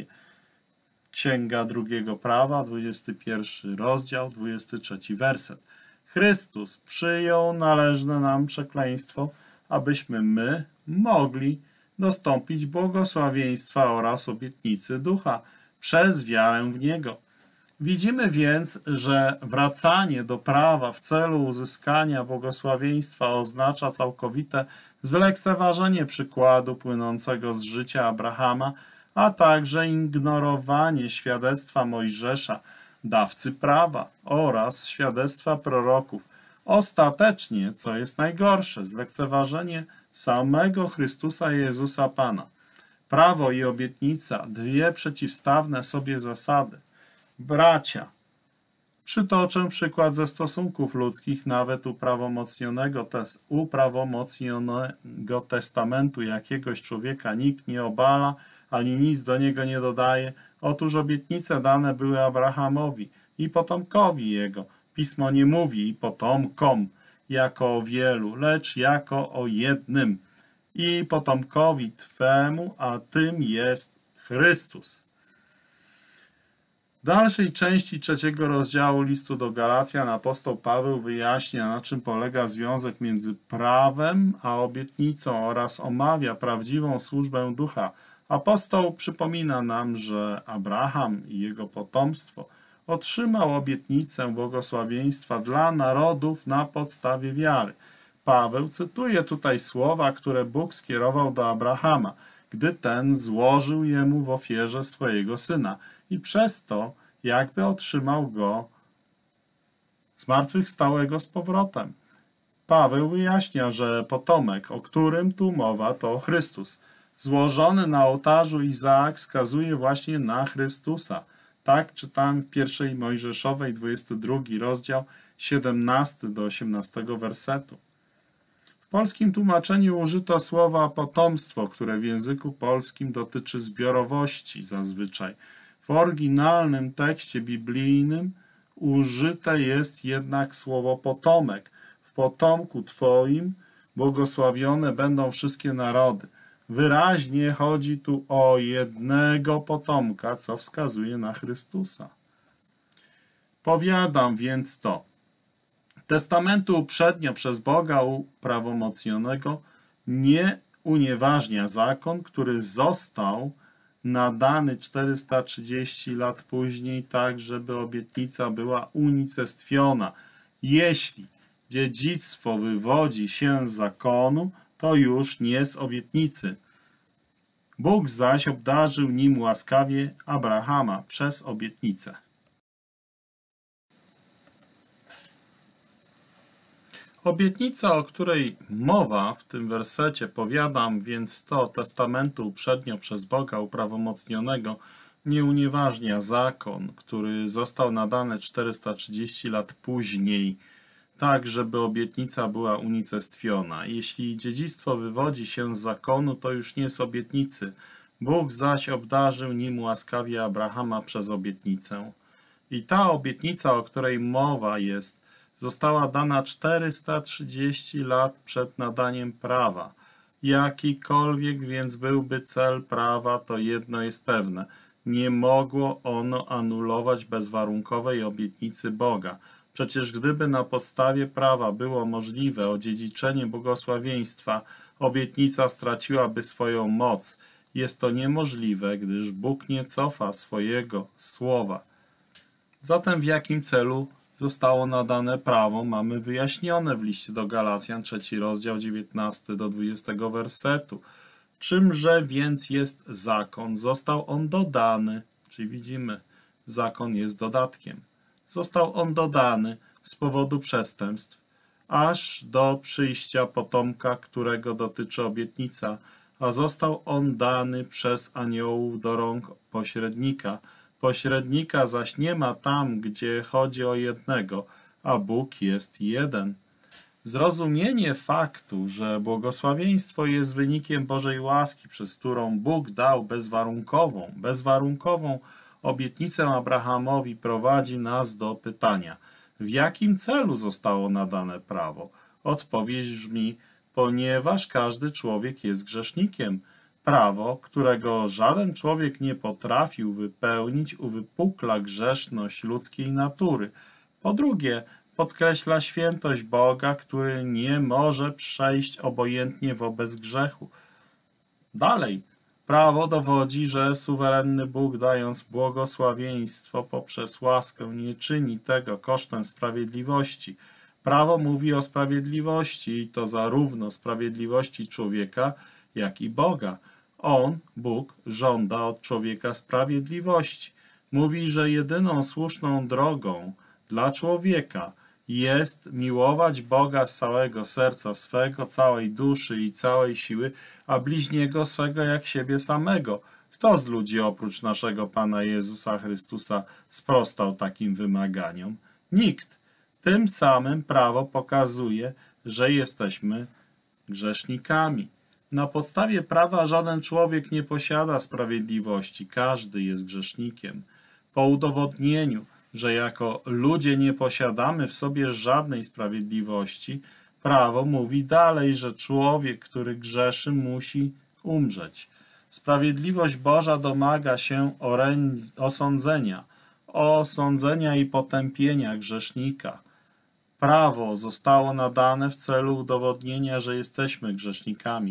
Księga drugiego prawa, dwudziesty pierwszy rozdział, dwudziesty trzeci werset. Chrystus przyjął należne nam przekleństwo, abyśmy my mogli dostąpić błogosławieństwa oraz obietnicy ducha przez wiarę w Niego. Widzimy więc, że wracanie do prawa w celu uzyskania błogosławieństwa oznacza całkowite zlekceważenie przykładu płynącego z życia Abrahama, a także ignorowanie świadectwa Mojżesza, dawcy prawa, oraz świadectwa proroków. Ostatecznie, co jest najgorsze, zlekceważenie samego Chrystusa Jezusa Pana. Prawo i obietnica, dwie przeciwstawne sobie zasady. Bracia, przytoczę przykład ze stosunków ludzkich, nawet uprawomocnionego, tes, uprawomocnionego testamentu jakiegoś człowieka nikt nie obala, ani nic do niego nie dodaje. Otóż obietnice dane były Abrahamowi i potomkowi jego. Pismo nie mówi i potomkom jako o wielu, lecz jako o jednym. I potomkowi Twemu, a tym jest Chrystus. W dalszej części trzeciego rozdziału listu do Galacjan apostoł Paweł wyjaśnia, na czym polega związek między prawem a obietnicą, oraz omawia prawdziwą służbę ducha. Apostoł przypomina nam, że Abraham i jego potomstwo otrzymał obietnicę błogosławieństwa dla narodów na podstawie wiary. Paweł cytuje tutaj słowa, które Bóg skierował do Abrahama, gdy ten złożył jemu w ofierze swojego syna i przez to jakby otrzymał go zmartwychwstałego z powrotem. Paweł wyjaśnia, że potomek, o którym tu mowa, to Chrystus. Złożony na ołtarzu Izaak wskazuje właśnie na Chrystusa. Tak czytamy w pierwszej Mojżeszowej, dwudziesty drugi rozdział, siedemnasty do osiemnastego wersetu. W polskim tłumaczeniu użyto słowa potomstwo, które w języku polskim dotyczy zbiorowości zazwyczaj. W oryginalnym tekście biblijnym użyte jest jednak słowo potomek. W potomku Twoim błogosławione będą wszystkie narody. Wyraźnie chodzi tu o jednego potomka, co wskazuje na Chrystusa. Powiadam więc to, Testamentu uprzednio przez Boga uprawomocnionego nie unieważnia zakon, który został nadany czterysta trzydzieści lat później, tak żeby obietnica była unicestwiona. Jeśli dziedzictwo wywodzi się z zakonu, to już nie z obietnicy. Bóg zaś obdarzył nim łaskawie Abrahama przez obietnicę. Obietnica, o której mowa w tym wersecie, powiadam więc to, testamentu uprzednio przez Boga uprawomocnionego, nie unieważnia zakon, który został nadany czterysta trzydzieści lat później, tak żeby obietnica była unicestwiona. Jeśli dziedzictwo wywodzi się z zakonu, to już nie z obietnicy. Bóg zaś obdarzył nim łaskawie Abrahama przez obietnicę. I ta obietnica, o której mowa jest, została dana czterysta trzydzieści lat przed nadaniem prawa. Jakikolwiek więc byłby cel prawa, to jedno jest pewne. Nie mogło ono anulować bezwarunkowej obietnicy Boga. Przecież gdyby na podstawie prawa było możliwe odziedziczenie błogosławieństwa, obietnica straciłaby swoją moc. Jest to niemożliwe, gdyż Bóg nie cofa swojego słowa. Zatem w jakim celu zostało nadane prawo, mamy wyjaśnione w liście do Galacjan, trzeci rozdział, dziewiętnasty do dwudziestego wersetu. Czymże więc jest zakon? Został on dodany, czyli widzimy, zakon jest dodatkiem. Został on dodany z powodu przestępstw, aż do przyjścia potomka, którego dotyczy obietnica, a został on dany przez aniołów do rąk pośrednika. Pośrednika zaś nie ma tam, gdzie chodzi o jednego, a Bóg jest jeden. Zrozumienie faktu, że błogosławieństwo jest wynikiem Bożej łaski, przez którą Bóg dał bezwarunkową, bezwarunkową obietnicę Abrahamowi, prowadzi nas do pytania, w jakim celu zostało nadane prawo? Odpowiedź brzmi, ponieważ każdy człowiek jest grzesznikiem. Prawo, którego żaden człowiek nie potrafił wypełnić, uwypukla grzeszność ludzkiej natury. Po drugie, podkreśla świętość Boga, który nie może przejść obojętnie wobec grzechu. Dalej, prawo dowodzi, że suwerenny Bóg, dając błogosławieństwo poprzez łaskę, nie czyni tego kosztem sprawiedliwości. Prawo mówi o sprawiedliwości i to zarówno sprawiedliwości człowieka, jak i Boga. On, Bóg, żąda od człowieka sprawiedliwości. Mówi, że jedyną słuszną drogą dla człowieka jest miłować Boga z całego serca swego, całej duszy i całej siły, a bliźniego swego jak siebie samego. Kto z ludzi oprócz naszego Pana Jezusa Chrystusa sprostał takim wymaganiom? Nikt. Tym samym prawo pokazuje, że jesteśmy grzesznikami. Na podstawie prawa żaden człowiek nie posiada sprawiedliwości, każdy jest grzesznikiem. Po udowodnieniu, że jako ludzie nie posiadamy w sobie żadnej sprawiedliwości, prawo mówi dalej, że człowiek, który grzeszy, musi umrzeć. Sprawiedliwość Boża domaga się osądzenia, osądzenia i potępienia grzesznika. Prawo zostało nadane w celu udowodnienia, że jesteśmy grzesznikami.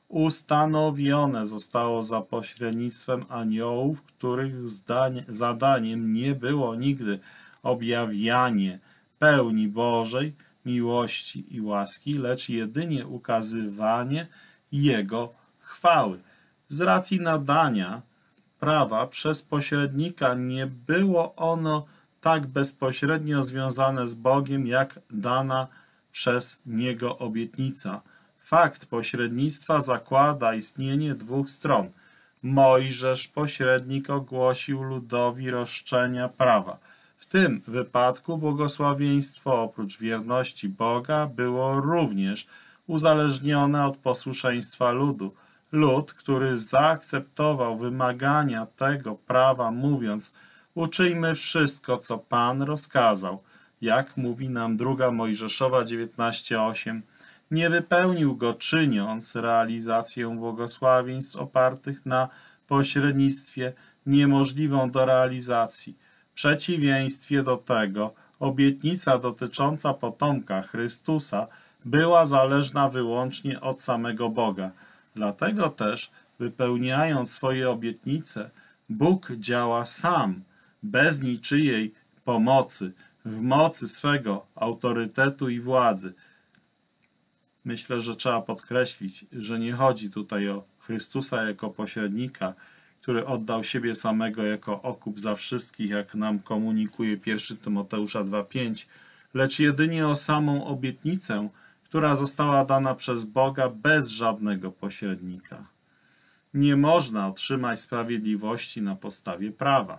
Ustanowione zostało za pośrednictwem aniołów, których zdań, zadaniem nie było nigdy objawianie pełni Bożej miłości i łaski, lecz jedynie ukazywanie Jego chwały. Z racji nadania prawa przez pośrednika nie było ono tak bezpośrednio związane z Bogiem, jak dana przez Niego obietnica. Fakt pośrednictwa zakłada istnienie dwóch stron. Mojżesz, pośrednik, ogłosił ludowi roszczenia prawa. W tym wypadku błogosławieństwo oprócz wierności Boga było również uzależnione od posłuszeństwa ludu. Lud, który zaakceptował wymagania tego prawa, mówiąc: uczyjmy wszystko, co Pan rozkazał, jak mówi nam druga Mojżeszowa dziewiętnaście osiem, nie wypełnił go, czyniąc realizację błogosławieństw opartych na pośrednictwie niemożliwą do realizacji. W przeciwieństwie do tego Obietnica dotycząca potomka Chrystusa była zależna wyłącznie od samego Boga. Dlatego też, wypełniając swoje obietnice, Bóg działa sam, bez niczyjej pomocy, w mocy swego autorytetu i władzy. Myślę, że trzeba podkreślić, że nie chodzi tutaj o Chrystusa jako pośrednika, który oddał siebie samego jako okup za wszystkich, jak nam komunikuje pierwszy Tymoteusza dwa pięć, lecz jedynie o samą obietnicę, która została dana przez Boga bez żadnego pośrednika. Nie można otrzymać sprawiedliwości na podstawie prawa.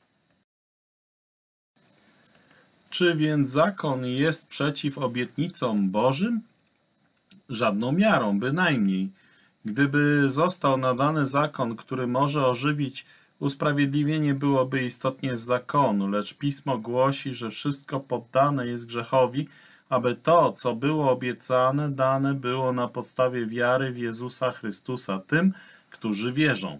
Czy więc zakon jest przeciw obietnicom Bożym? Żadną miarą, bynajmniej. Gdyby został nadany zakon, który może ożywić usprawiedliwienie, byłoby istotnie z zakonu, lecz Pismo głosi, że wszystko poddane jest grzechowi, aby to, co było obiecane, dane było na podstawie wiary w Jezusa Chrystusa tym, którzy wierzą.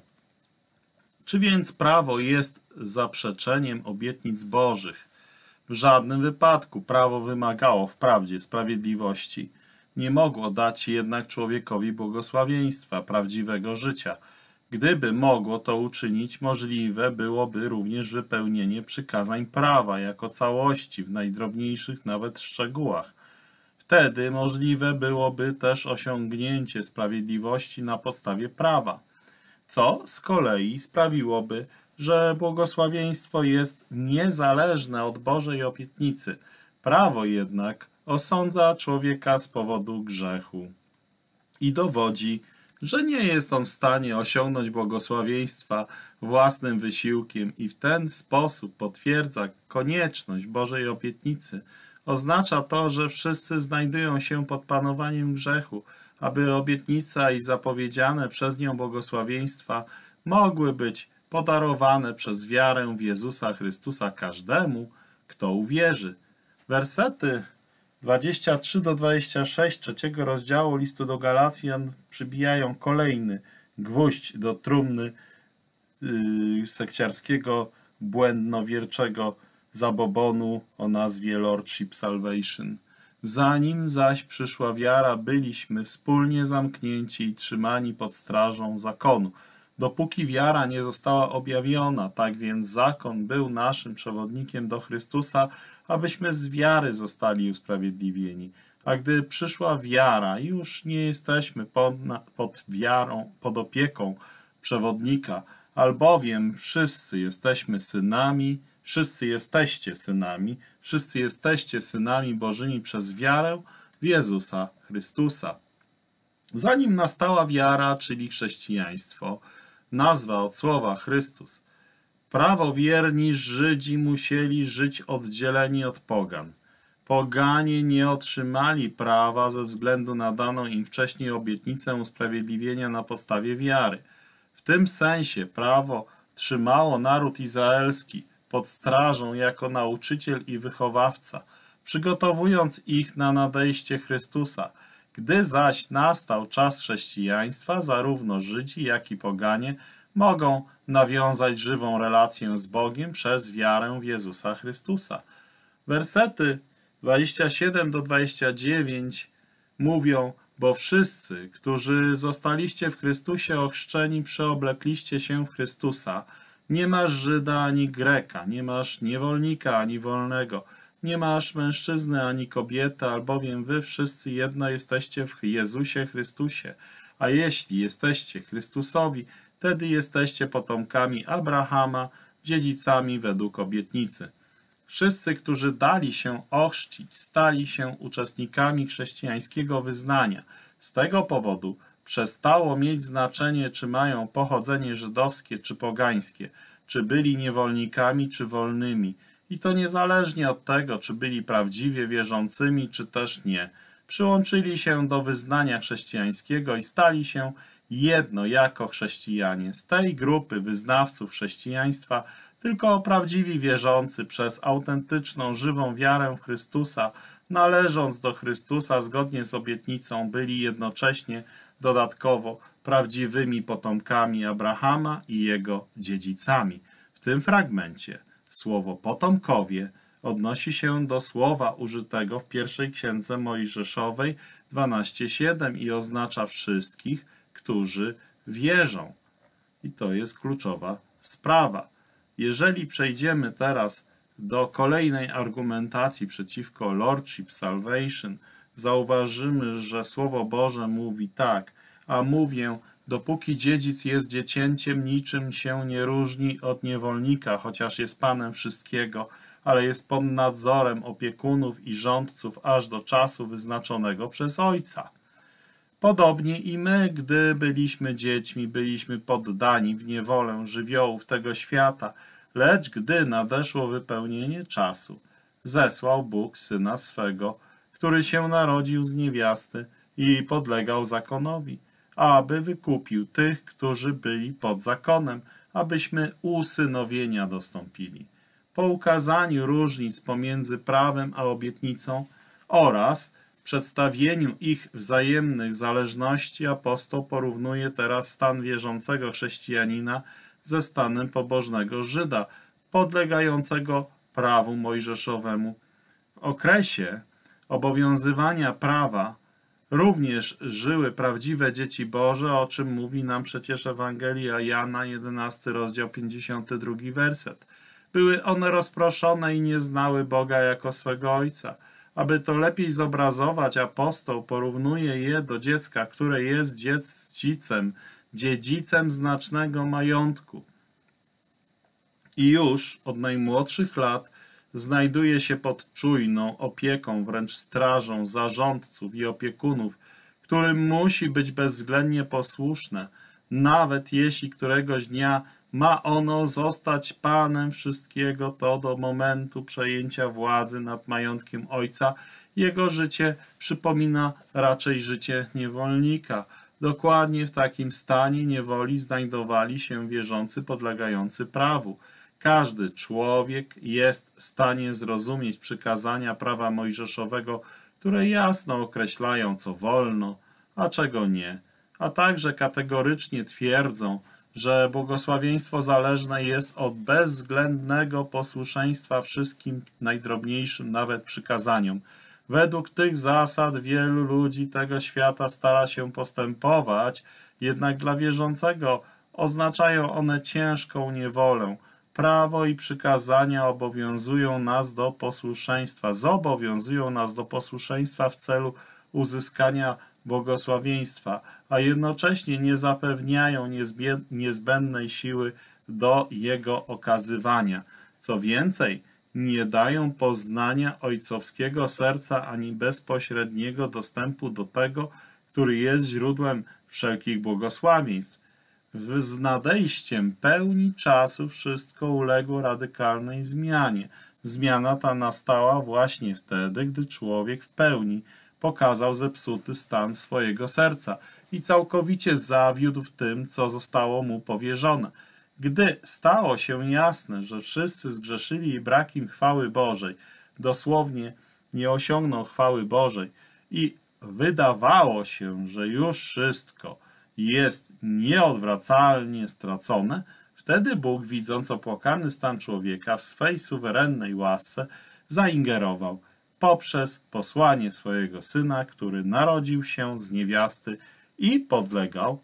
Czy więc prawo jest zaprzeczeniem obietnic Bożych? W żadnym wypadku prawo wymagało wprawdzie sprawiedliwości, nie mogło dać jednak człowiekowi błogosławieństwa, prawdziwego życia. Gdyby mogło to uczynić, możliwe byłoby również wypełnienie przykazań prawa jako całości w najdrobniejszych nawet szczegółach. Wtedy możliwe byłoby też osiągnięcie sprawiedliwości na podstawie prawa, co z kolei sprawiłoby, że błogosławieństwo jest niezależne od Bożej obietnicy. Prawo jednak osądza człowieka z powodu grzechu i dowodzi, że nie jest on w stanie osiągnąć błogosławieństwa własnym wysiłkiem i w ten sposób potwierdza konieczność Bożej obietnicy. Oznacza to, że wszyscy znajdują się pod panowaniem grzechu, aby obietnica i zapowiedziane przez nią błogosławieństwa mogły być podarowane przez wiarę w Jezusa Chrystusa każdemu, kto uwierzy. Wersety dwadzieścia trzy do dwudziestego szóstego trzeciego rozdziału listu do Galacjan przybijają kolejny gwóźdź do trumny yy, sekciarskiego, błędnowierczego zabobonu o nazwie Lordship Salvation. Zanim zaś przyszła wiara, byliśmy wspólnie zamknięci i trzymani pod strażą zakonu, dopóki wiara nie została objawiona. Tak więc zakon był naszym przewodnikiem do Chrystusa, abyśmy z wiary zostali usprawiedliwieni. A gdy przyszła wiara, już nie jesteśmy pod, pod wiarą, pod opieką przewodnika, albowiem wszyscy jesteśmy synami, wszyscy jesteście synami, wszyscy jesteście synami Bożymi przez wiarę w Jezusa Chrystusa. Zanim nastała wiara, czyli chrześcijaństwo, nazwa od słowa Chrystus, prawowierni Żydzi musieli żyć oddzieleni od pogan. Poganie nie otrzymali prawa ze względu na daną im wcześniej obietnicę usprawiedliwienia na podstawie wiary. W tym sensie prawo trzymało naród izraelski pod strażą jako nauczyciel i wychowawca, przygotowując ich na nadejście Chrystusa. Gdy zaś nastał czas chrześcijaństwa, zarówno Żydzi, jak i poganie mogą nawiązać żywą relację z Bogiem przez wiarę w Jezusa Chrystusa. Wersety dwadzieścia siedem do dwudziestego dziewiątego mówią: bo wszyscy, którzy zostaliście w Chrystusie ochrzczeni, przeoblekliście się w Chrystusa. Nie masz Żyda ani Greka, nie masz niewolnika ani wolnego, nie masz mężczyzny ani kobiety, albowiem wy wszyscy jedno jesteście w Jezusie Chrystusie. A jeśli jesteście Chrystusowi, wtedy jesteście potomkami Abrahama, dziedzicami według obietnicy. Wszyscy, którzy dali się ochrzcić, stali się uczestnikami chrześcijańskiego wyznania. Z tego powodu przestało mieć znaczenie, czy mają pochodzenie żydowskie czy pogańskie, czy byli niewolnikami czy wolnymi. I to niezależnie od tego, czy byli prawdziwie wierzącymi, czy też nie. Przyłączyli się do wyznania chrześcijańskiego i stali się jedno jako chrześcijanie. Z tej grupy wyznawców chrześcijaństwa tylko prawdziwi wierzący przez autentyczną, żywą wiarę w Chrystusa, należąc do Chrystusa zgodnie z obietnicą, byli jednocześnie dodatkowo prawdziwymi potomkami Abrahama i jego dziedzicami. W tym fragmencie słowo potomkowie odnosi się do słowa użytego w pierwszej księdze Mojżeszowej dwanaście siedem i oznacza wszystkich, którzy wierzą. I to jest kluczowa sprawa. Jeżeli przejdziemy teraz do kolejnej argumentacji przeciwko Lordship Salvation, zauważymy, że Słowo Boże mówi tak: a mówię, dopóki dziedzic jest dziecięciem, niczym się nie różni od niewolnika, chociaż jest panem wszystkiego, ale jest pod nadzorem opiekunów i rządców aż do czasu wyznaczonego przez ojca. Podobnie i my, gdy byliśmy dziećmi, byliśmy poddani w niewolę żywiołów tego świata, lecz gdy nadeszło wypełnienie czasu, zesłał Bóg Syna swego, który się narodził z niewiasty i podlegał zakonowi, aby wykupił tych, którzy byli pod zakonem, abyśmy usynowienia dostąpili. Po ukazaniu różnic pomiędzy prawem a obietnicą oraz przedstawieniu ich wzajemnych zależności apostoł porównuje teraz stan wierzącego chrześcijanina ze stanem pobożnego Żyda, podlegającego prawu mojżeszowemu. W okresie obowiązywania prawa również żyły prawdziwe dzieci Boże, o czym mówi nam przecież Ewangelia Jana, jedenasty rozdział, pięćdziesiąty drugi werset. Były one rozproszone i nie znały Boga jako swego Ojca. Aby to lepiej zobrazować, apostoł porównuje je do dziecka, które jest dziedzicem, dziedzicem znacznego majątku. I już od najmłodszych lat znajduje się pod czujną opieką, wręcz strażą zarządców i opiekunów, którym musi być bezwzględnie posłuszne, nawet jeśli któregoś dnia ma ono zostać panem wszystkiego, to do momentu przejęcia władzy nad majątkiem ojca jego życie przypomina raczej życie niewolnika. Dokładnie w takim stanie niewoli znajdowali się wierzący podlegający prawu. Każdy człowiek jest w stanie zrozumieć przykazania prawa mojżeszowego, które jasno określają, co wolno, a czego nie, a także kategorycznie twierdzą, że błogosławieństwo zależne jest od bezwzględnego posłuszeństwa wszystkim najdrobniejszym nawet przykazaniom. Według tych zasad wielu ludzi tego świata stara się postępować, jednak dla wierzącego oznaczają one ciężką niewolę. Prawo i przykazania obowiązują nas do posłuszeństwa, zobowiązują nas do posłuszeństwa w celu uzyskania błogosławieństwa, a jednocześnie nie zapewniają niezbędnej siły do jego okazywania. Co więcej, nie dają poznania ojcowskiego serca ani bezpośredniego dostępu do tego, który jest źródłem wszelkich błogosławieństw. Z nadejściem pełni czasu wszystko uległo radykalnej zmianie. Zmiana ta nastała właśnie wtedy, gdy człowiek w pełni pokazał zepsuty stan swojego serca i całkowicie zawiódł w tym, co zostało mu powierzone. Gdy stało się jasne, że wszyscy zgrzeszyli i brak im chwały Bożej, dosłownie nie osiągną chwały Bożej i wydawało się, że już wszystko jest nieodwracalnie stracone, wtedy Bóg, widząc opłakany stan człowieka w swej suwerennej łasce, zaingerował poprzez posłanie swojego Syna, który narodził się z niewiasty i podlegał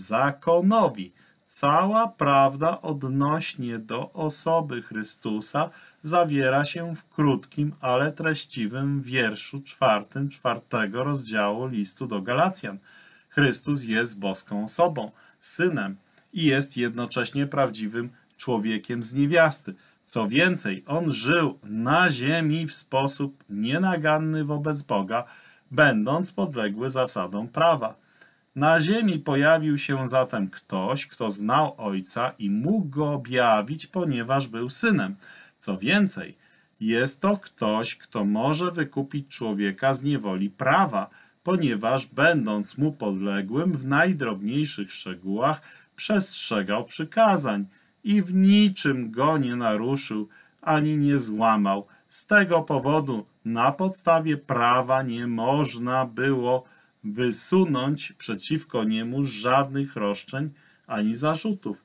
zakonowi. Cała prawda odnośnie do osoby Chrystusa zawiera się w krótkim, ale treściwym wierszu czwartym, czwartego rozdziału listu do Galacjan. Chrystus jest boską osobą, Synem i jest jednocześnie prawdziwym człowiekiem z niewiasty. Co więcej, On żył na ziemi w sposób nienaganny wobec Boga, będąc podległy zasadom prawa. Na ziemi pojawił się zatem ktoś, kto znał Ojca i mógł Go objawić, ponieważ był Synem. Co więcej, jest to ktoś, kto może wykupić człowieka z niewoli prawa, ponieważ będąc mu podległym w najdrobniejszych szczegółach przestrzegał przykazań i w niczym go nie naruszył ani nie złamał. Z tego powodu na podstawie prawa nie można było wysunąć przeciwko niemu żadnych roszczeń ani zarzutów.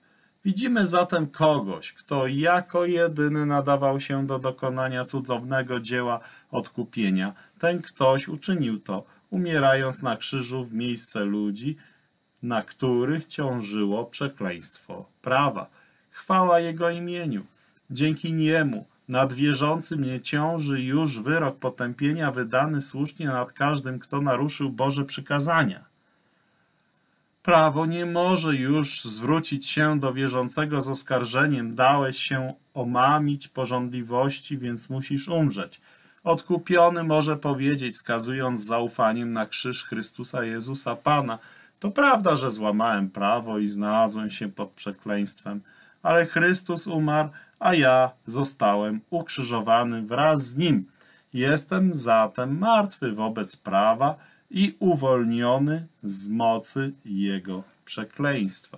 Widzimy zatem kogoś, kto jako jedyny nadawał się do dokonania cudownego dzieła odkupienia. Ten ktoś uczynił to, umierając na krzyżu w miejsce ludzi, na których ciążyło przekleństwo prawa. Chwała Jego imieniu. Dzięki Niemu nad wierzącym nie ciąży już wyrok potępienia wydany słusznie nad każdym, kto naruszył Boże przykazania. Prawo nie może już zwrócić się do wierzącego z oskarżeniem: dałeś się omamić pożądliwości, więc musisz umrzeć. Odkupiony może powiedzieć, wskazując z zaufaniem na krzyż Chrystusa Jezusa Pana: to prawda, że złamałem prawo i znalazłem się pod przekleństwem, ale Chrystus umarł, a ja zostałem ukrzyżowany wraz z Nim. Jestem zatem martwy wobec prawa i uwolniony z mocy Jego przekleństwa.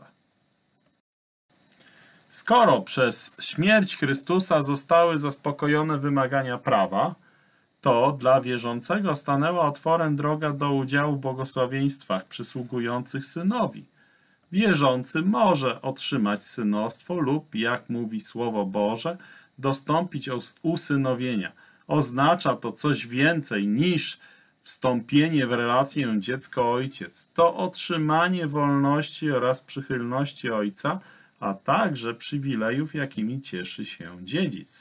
Skoro przez śmierć Chrystusa zostały zaspokojone wymagania prawa, to dla wierzącego stanęła otworem droga do udziału w błogosławieństwach przysługujących synowi. Wierzący może otrzymać synostwo lub, jak mówi Słowo Boże, dostąpić usynowienia. Oznacza to coś więcej niż wstąpienie w relację dziecko-ojciec. To otrzymanie wolności oraz przychylności ojca, a także przywilejów, jakimi cieszy się dziedzic.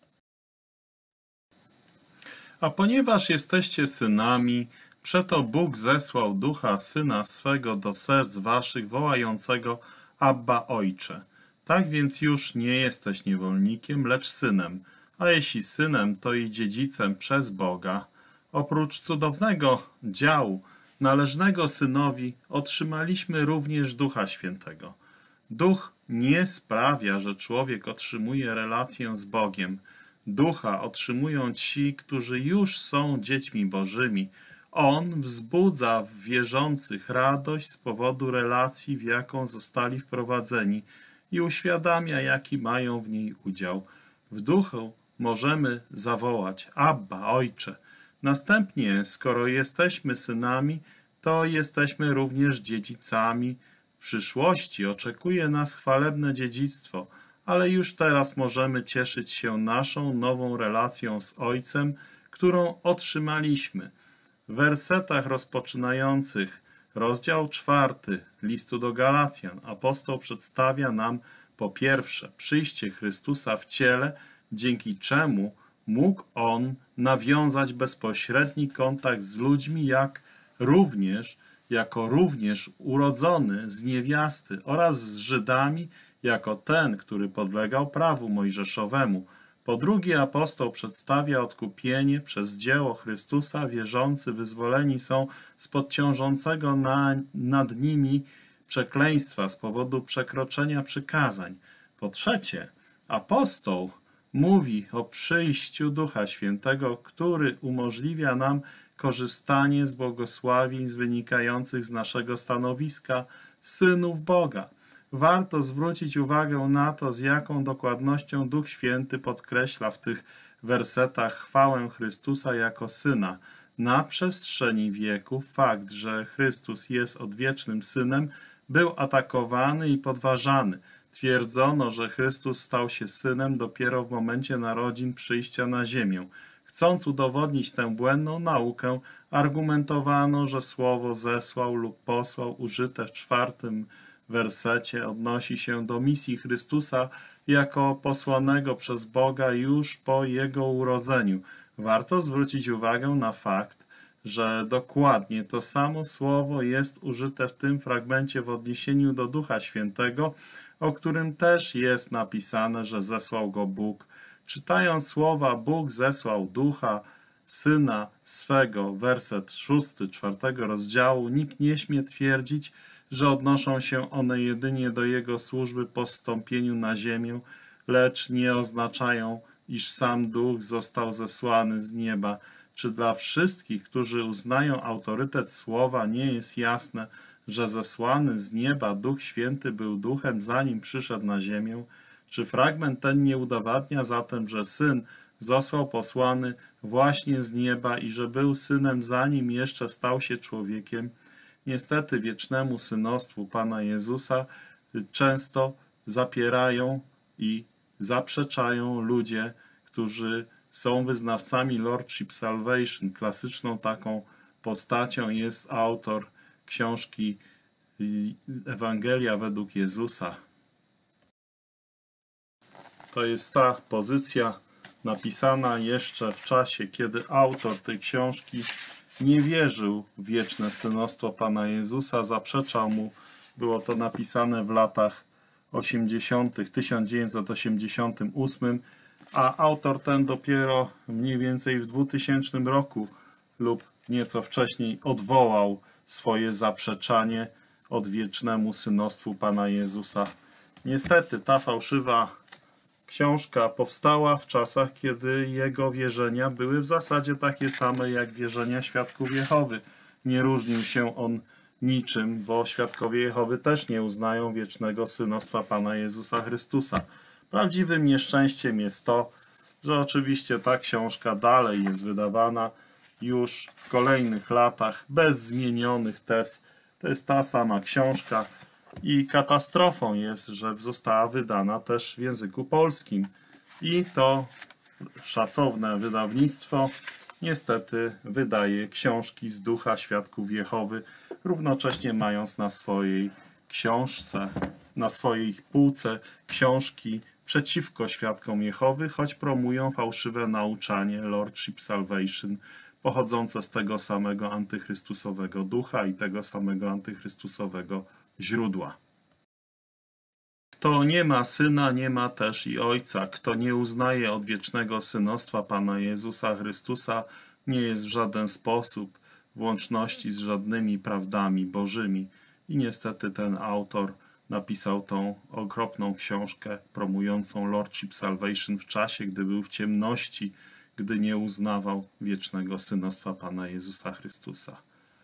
A ponieważ jesteście synami, przeto Bóg zesłał Ducha Syna swego do serc waszych, wołającego: Abba, Ojcze. Tak więc już nie jesteś niewolnikiem, lecz synem, a jeśli synem, to i dziedzicem przez Boga. Oprócz cudownego działu należnego Synowi otrzymaliśmy również Ducha Świętego. Duch nie sprawia, że człowiek otrzymuje relację z Bogiem. Ducha otrzymują ci, którzy już są dziećmi Bożymi. On wzbudza w wierzących radość z powodu relacji, w jaką zostali wprowadzeni, i uświadamia, jaki mają w niej udział. W duchu możemy zawołać: Abba, Ojcze. Następnie, skoro jesteśmy synami, to jesteśmy również dziedzicami. W przyszłości oczekuje nas chwalebne dziedzictwo, ale już teraz możemy cieszyć się naszą nową relacją z Ojcem, którą otrzymaliśmy. W wersetach rozpoczynających rozdział czwarty listu do Galacjan apostoł przedstawia nam po pierwsze przyjście Chrystusa w ciele, dzięki czemu mógł On nawiązać bezpośredni kontakt z ludźmi, jak również, jako również urodzony z niewiasty, oraz z Żydami, jako ten, który podlegał prawu mojżeszowemu. Po drugie, apostoł przedstawia odkupienie przez dzieło Chrystusa. Wierzący wyzwoleni są spod ciążącego na, nad nimi przekleństwa z powodu przekroczenia przykazań. Po trzecie, apostoł mówi o przyjściu Ducha Świętego, który umożliwia nam korzystanie z błogosławieństw wynikających z naszego stanowiska synów Boga. Warto zwrócić uwagę na to, z jaką dokładnością Duch Święty podkreśla w tych wersetach chwałę Chrystusa jako Syna. Na przestrzeni wieków fakt, że Chrystus jest odwiecznym Synem, był atakowany i podważany. Twierdzono, że Chrystus stał się Synem dopiero w momencie narodzin, przyjścia na ziemię. Chcąc udowodnić tę błędną naukę, argumentowano, że słowo zesłał lub posłał użyte w czwartym wersecie odnosi się do misji Chrystusa jako posłanego przez Boga już po Jego urodzeniu. Warto zwrócić uwagę na fakt, że dokładnie to samo słowo jest użyte w tym fragmencie w odniesieniu do Ducha Świętego, o którym też jest napisane, że zesłał go Bóg. Czytając słowa Bóg zesłał Ducha Syna swego, werset szósty czwartego rozdziału, nikt nie śmie twierdzić, że odnoszą się one jedynie do Jego służby po zstąpieniu na ziemię, lecz nie oznaczają, iż sam Duch został zesłany z nieba. Czy dla wszystkich, którzy uznają autorytet słowa, nie jest jasne, że zesłany z nieba Duch Święty był Duchem, zanim przyszedł na ziemię? Czy fragment ten nie udowadnia zatem, że Syn został posłany właśnie z nieba i że był Synem, zanim jeszcze stał się człowiekiem? Niestety wiecznemu synostwu Pana Jezusa często zapierają i zaprzeczają ludzie, którzy są wyznawcami Lordship Salvation. Klasyczną taką postacią jest autor książki Ewangelia według Jezusa. To jest ta pozycja napisana jeszcze w czasie, kiedy autor tej książki nie wierzył w wieczne synostwo Pana Jezusa, zaprzeczał mu. Było to napisane w latach osiemdziesiątych, tysiąc dziewięćset osiemdziesiątym ósmym, a autor ten dopiero mniej więcej w dwutysięcznym roku lub nieco wcześniej odwołał swoje zaprzeczanie odwiecznemu synostwu Pana Jezusa. Niestety ta fałszywa książka powstała w czasach, kiedy jego wierzenia były w zasadzie takie same jak wierzenia świadków Jehowy. Nie różnił się on niczym, bo świadkowie Jehowy też nie uznają wiecznego synostwa Pana Jezusa Chrystusa. Prawdziwym nieszczęściem jest to, że oczywiście ta książka dalej jest wydawana już w kolejnych latach bez zmienionych tez. To jest ta sama książka i katastrofą jest, że została wydana też w języku polskim. I to szacowne wydawnictwo niestety wydaje książki z ducha świadków Jehowy, równocześnie mając na swojej książce, na swojej półce książki przeciwko świadkom Jehowy, choć promują fałszywe nauczanie Lordship Salvation pochodzące z tego samego antychrystusowego ducha i tego samego antychrystusowego źródła. Kto nie ma Syna, nie ma też i Ojca. Kto nie uznaje odwiecznego synostwa Pana Jezusa Chrystusa, nie jest w żaden sposób w łączności z żadnymi prawdami bożymi. I niestety ten autor napisał tą okropną książkę promującą Lordship Salvation w czasie, gdy był w ciemności, gdy nie uznawał wiecznego synostwa Pana Jezusa Chrystusa.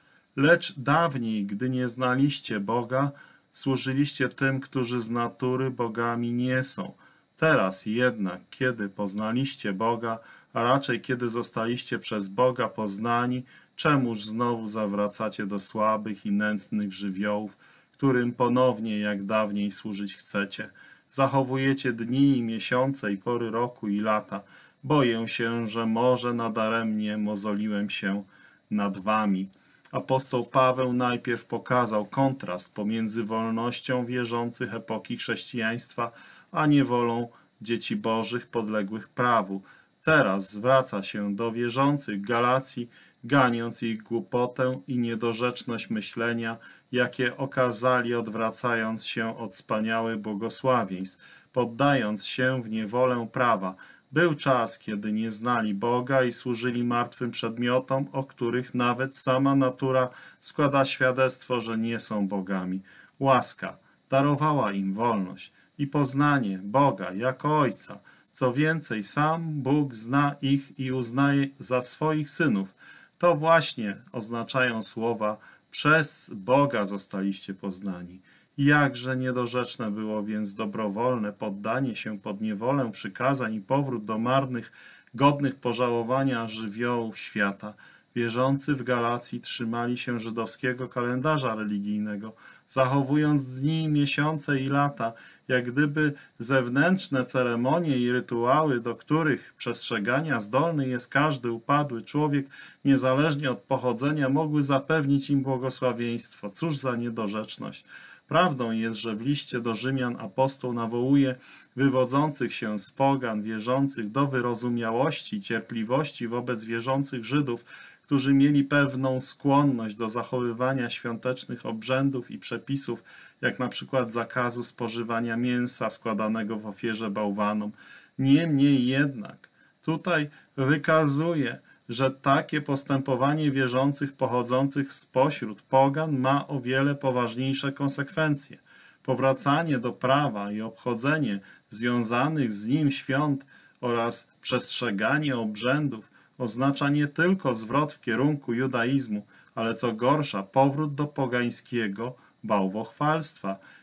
Lecz dawniej, gdy nie znaliście Boga, służyliście tym, którzy z natury bogami nie są. Teraz jednak, kiedy poznaliście Boga, a raczej kiedy zostaliście przez Boga poznani, czemuż znowu zawracacie do słabych i nędznych żywiołów, którym ponownie jak dawniej służyć chcecie? Zachowujecie dni i miesiące i pory roku i lata. Boję się, że może nadaremnie mozoliłem się nad wami. Apostoł Paweł najpierw pokazał kontrast pomiędzy wolnością wierzących epoki chrześcijaństwa, a niewolą dzieci bożych podległych prawu. Teraz zwraca się do wierzących Galacji, ganiąc ich głupotę i niedorzeczność myślenia, jakie okazali, odwracając się od wspaniałych błogosławieństw, poddając się w niewolę prawa. Był czas, kiedy nie znali Boga i służyli martwym przedmiotom, o których nawet sama natura składa świadectwo, że nie są bogami. Łaska darowała im wolność i poznanie Boga jako Ojca. Co więcej, sam Bóg zna ich i uznaje za swoich synów. To właśnie oznaczają słowa: przez Boga zostaliście poznani. Jakże niedorzeczne było więc dobrowolne poddanie się pod niewolę przykazań i powrót do marnych, godnych pożałowania żywiołów świata. Wierzący w Galacji trzymali się żydowskiego kalendarza religijnego, zachowując dni, miesiące i lata, jak gdyby zewnętrzne ceremonie i rytuały, do których przestrzegania zdolny jest każdy upadły człowiek, niezależnie od pochodzenia, mogły zapewnić im błogosławieństwo. Cóż za niedorzeczność! Prawdą jest, że w liście do Rzymian apostoł nawołuje wywodzących się z pogan wierzących do wyrozumiałości i cierpliwości wobec wierzących Żydów, którzy mieli pewną skłonność do zachowywania świątecznych obrzędów i przepisów, jak na przykład zakazu spożywania mięsa składanego w ofierze bałwanom. Niemniej jednak tutaj wykazuje, że takie postępowanie wierzących pochodzących spośród pogan ma o wiele poważniejsze konsekwencje. Powracanie do prawa i obchodzenie związanych z nim świąt oraz przestrzeganie obrzędów oznacza nie tylko zwrot w kierunku judaizmu, ale co gorsza, powrót do pogańskiego bałwochwalstwa.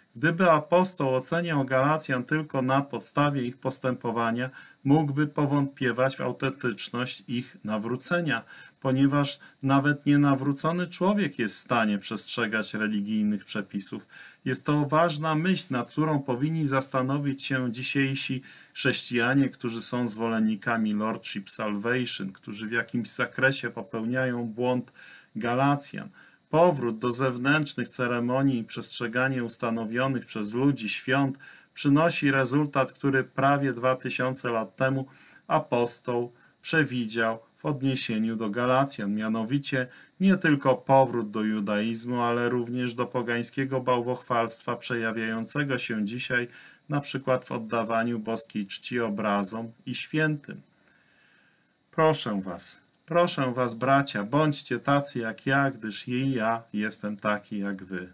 Gdyby apostoł oceniał Galacjan tylko na podstawie ich postępowania, mógłby powątpiewać w autentyczność ich nawrócenia, ponieważ nawet nienawrócony człowiek jest w stanie przestrzegać religijnych przepisów. Jest to ważna myśl, nad którą powinni zastanowić się dzisiejsi chrześcijanie, którzy są zwolennikami Lordship Salvation, którzy w jakimś zakresie popełniają błąd Galacjan. Powrót do zewnętrznych ceremonii i przestrzeganie ustanowionych przez ludzi świąt przynosi rezultat, który prawie dwa tysiące lat temu apostoł przewidział w odniesieniu do Galacjan, mianowicie nie tylko powrót do judaizmu, ale również do pogańskiego bałwochwalstwa przejawiającego się dzisiaj na przykład w oddawaniu boskiej czci obrazom i świętym. Proszę was, proszę was, bracia, bądźcie tacy jak ja, gdyż i ja jestem taki jak wy.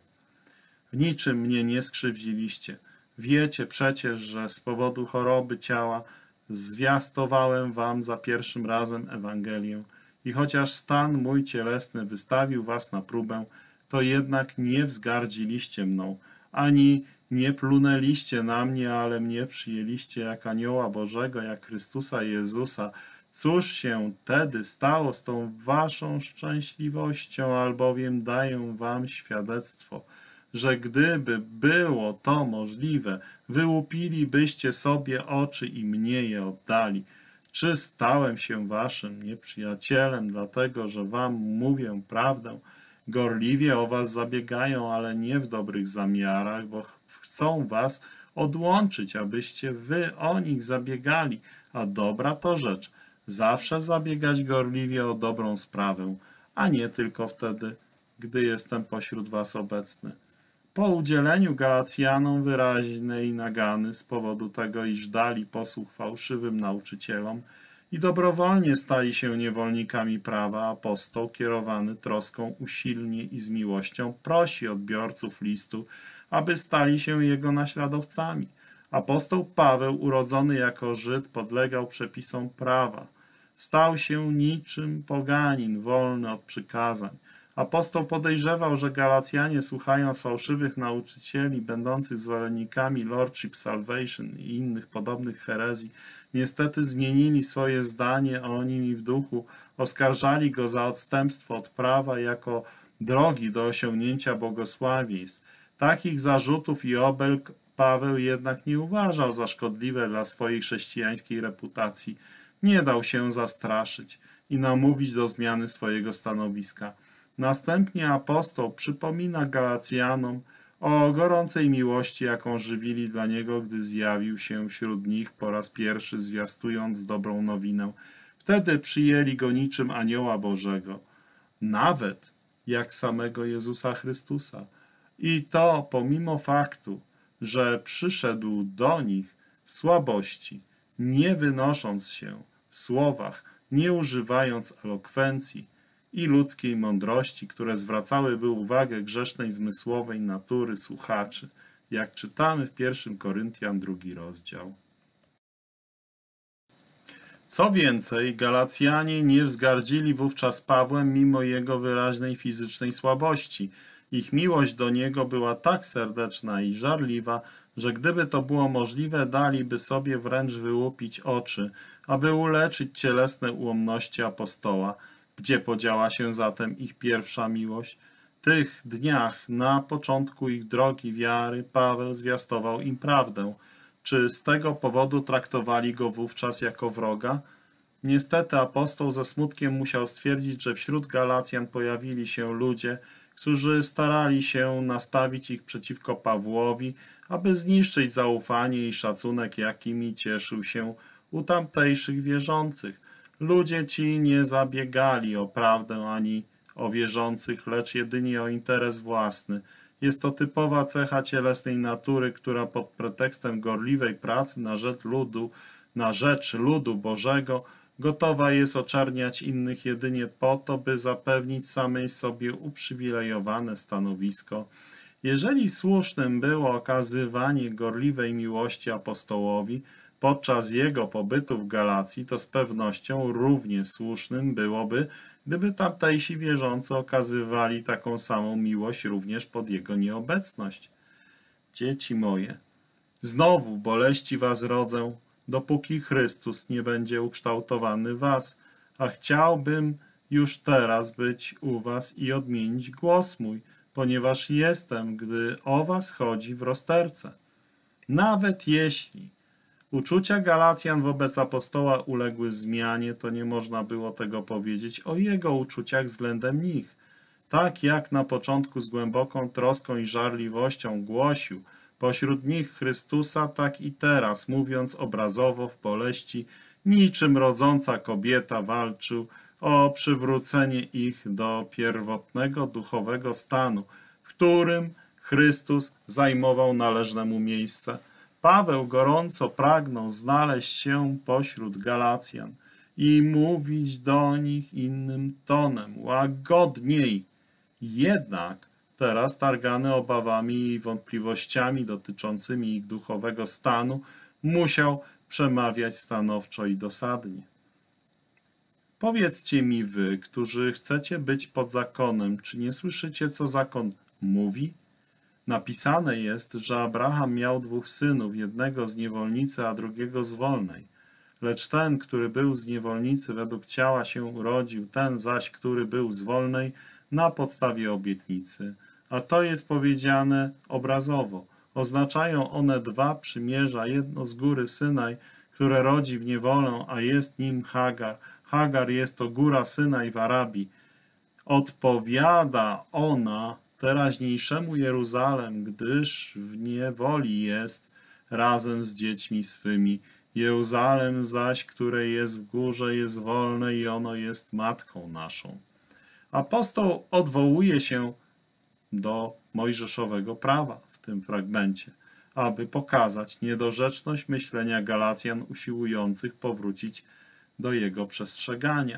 W niczym mnie nie skrzywdziliście. Wiecie przecież, że z powodu choroby ciała zwiastowałem wam za pierwszym razem Ewangelię i chociaż stan mój cielesny wystawił was na próbę, to jednak nie wzgardziliście mną, ani nie plunęliście na mnie, ale mnie przyjęliście jak anioła Bożego, jak Chrystusa Jezusa. Cóż się tedy stało z tą waszą szczęśliwością, albowiem daję wam świadectwo, że gdyby było to możliwe, wyłupilibyście sobie oczy i mnie je oddali. Czy stałem się waszym nieprzyjacielem, dlatego że wam mówię prawdę? Gorliwie o was zabiegają, ale nie w dobrych zamiarach, bo chcą was odłączyć, abyście wy o nich zabiegali, a dobra to rzecz. Zawsze zabiegać gorliwie o dobrą sprawę, a nie tylko wtedy, gdy jestem pośród was obecny. Po udzieleniu Galacjanom wyraźnej nagany z powodu tego, iż dali posłuch fałszywym nauczycielom i dobrowolnie stali się niewolnikami prawa, apostoł, kierowany troską usilnie i z miłością, prosi odbiorców listu, aby stali się jego naśladowcami. Apostoł Paweł, urodzony jako Żyd, podlegał przepisom prawa. Stał się niczym poganin, wolny od przykazań. Apostoł podejrzewał, że Galacjanie, słuchając fałszywych nauczycieli, będących zwolennikami Lordship Salvation i innych podobnych herezji, niestety zmienili swoje zdanie o nim i w duchu oskarżali go za odstępstwo od prawa jako drogi do osiągnięcia błogosławieństw. Takich zarzutów i obelg Paweł jednak nie uważał za szkodliwe dla swojej chrześcijańskiej reputacji. Nie dał się zastraszyć i namówić do zmiany swojego stanowiska. Następnie apostoł przypomina Galacjanom o gorącej miłości, jaką żywili dla niego, gdy zjawił się wśród nich po raz pierwszy, zwiastując dobrą nowinę. Wtedy przyjęli go niczym anioła Bożego, nawet jak samego Jezusa Chrystusa. I to pomimo faktu, że przyszedł do nich w słabości, nie wynosząc się w słowach, nie używając elokwencji i ludzkiej mądrości, które zwracałyby uwagę grzesznej zmysłowej natury słuchaczy, jak czytamy w pierwszym Koryntian drugi rozdział. Co więcej, Galacjanie nie wzgardzili wówczas Pawłem mimo jego wyraźnej fizycznej słabości. Ich miłość do niego była tak serdeczna i żarliwa, że gdyby to było możliwe, daliby sobie wręcz wyłupić oczy, aby uleczyć cielesne ułomności apostoła. Gdzie podziała się zatem ich pierwsza miłość? W tych dniach, na początku ich drogi wiary, Paweł zwiastował im prawdę. Czy z tego powodu traktowali go wówczas jako wroga? Niestety apostoł ze smutkiem musiał stwierdzić, że wśród Galacjan pojawili się ludzie, którzy starali się nastawić ich przeciwko Pawłowi, aby zniszczyć zaufanie i szacunek, jakimi cieszył się u tamtejszych wierzących. Ludzie ci nie zabiegali o prawdę ani o wierzących, lecz jedynie o interes własny. Jest to typowa cecha cielesnej natury, która pod pretekstem gorliwej pracy na rzecz ludu, na rzecz ludu Bożego gotowa jest oczerniać innych jedynie po to, by zapewnić samej sobie uprzywilejowane stanowisko. Jeżeli słusznym było okazywanie gorliwej miłości apostołowi podczas jego pobytu w Galacji, to z pewnością równie słusznym byłoby, gdyby tamtejsi wierzący okazywali taką samą miłość również pod jego nieobecność. dzieci moje, znowu w boleści was rodzę, dopóki Chrystus nie będzie ukształtowany w was, a chciałbym już teraz być u was i odmienić głos mój, ponieważ jestem, gdy o was chodzi w rozterce. Nawet jeśli uczucia Galacjan wobec apostoła uległy zmianie, to nie można było tego powiedzieć o jego uczuciach względem nich. Tak jak na początku z głęboką troską i żarliwością głosił pośród nich Chrystusa, tak i teraz, mówiąc obrazowo w boleści, niczym rodząca kobieta walczył o przywrócenie ich do pierwotnego duchowego stanu, w którym Chrystus zajmował należne mu miejsce. Paweł gorąco pragnął znaleźć się pośród Galacjan i mówić do nich innym tonem, łagodniej. Jednak teraz, targany obawami i wątpliwościami dotyczącymi ich duchowego stanu, musiał przemawiać stanowczo i dosadnie. Powiedzcie mi wy, którzy chcecie być pod zakonem, czy nie słyszycie, co zakon mówi? Napisane jest, że Abraham miał dwóch synów, jednego z niewolnicy, a drugiego z wolnej. Lecz ten, który był z niewolnicy, według ciała się urodził, ten zaś, który był z wolnej, na podstawie obietnicy. A to jest powiedziane obrazowo. Oznaczają one dwa przymierza, jedno z góry Synaj, które rodzi w niewolę, a jest nim Hagar. Hagar jest to góra Synaj w Arabii. Odpowiada ona teraźniejszemu Jeruzalem, gdyż w niewoli jest razem z dziećmi swymi. Jeruzalem zaś, które jest w górze, jest wolne i ono jest matką naszą. Apostoł odwołuje się do mojżeszowego prawa w tym fragmencie, aby pokazać niedorzeczność myślenia Galacjan usiłujących powrócić do jego przestrzegania.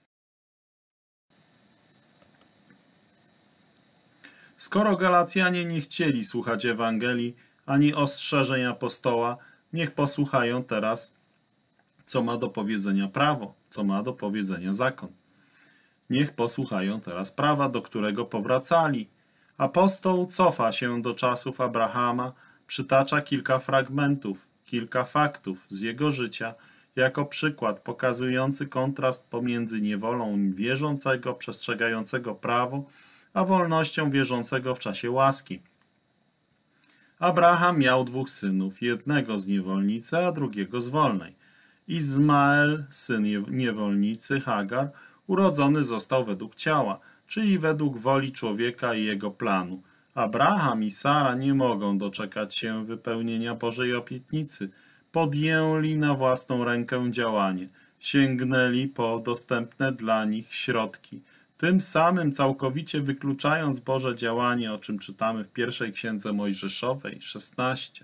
Skoro Galacjanie nie chcieli słuchać Ewangelii ani ostrzeżeń apostoła, niech posłuchają teraz, co ma do powiedzenia prawo, co ma do powiedzenia zakon. Niech posłuchają teraz prawa, do którego powracali. Apostoł cofa się do czasów Abrahama, przytacza kilka fragmentów, kilka faktów z jego życia, jako przykład pokazujący kontrast pomiędzy niewolą wierzącego, przestrzegającego prawo, a wolnością wierzącego w czasie łaski. Abraham miał dwóch synów, jednego z niewolnicy, a drugiego z wolnej. Izmael, syn niewolnicy, Hagar, urodzony został według ciała, czyli według woli człowieka i jego planu. Abraham i Sara nie mogą doczekać się wypełnienia Bożej obietnicy. Podjęli na własną rękę działanie, sięgnęli po dostępne dla nich środki, tym samym całkowicie wykluczając Boże działanie, o czym czytamy w pierwszej księdze Mojżeszowej szesnaście.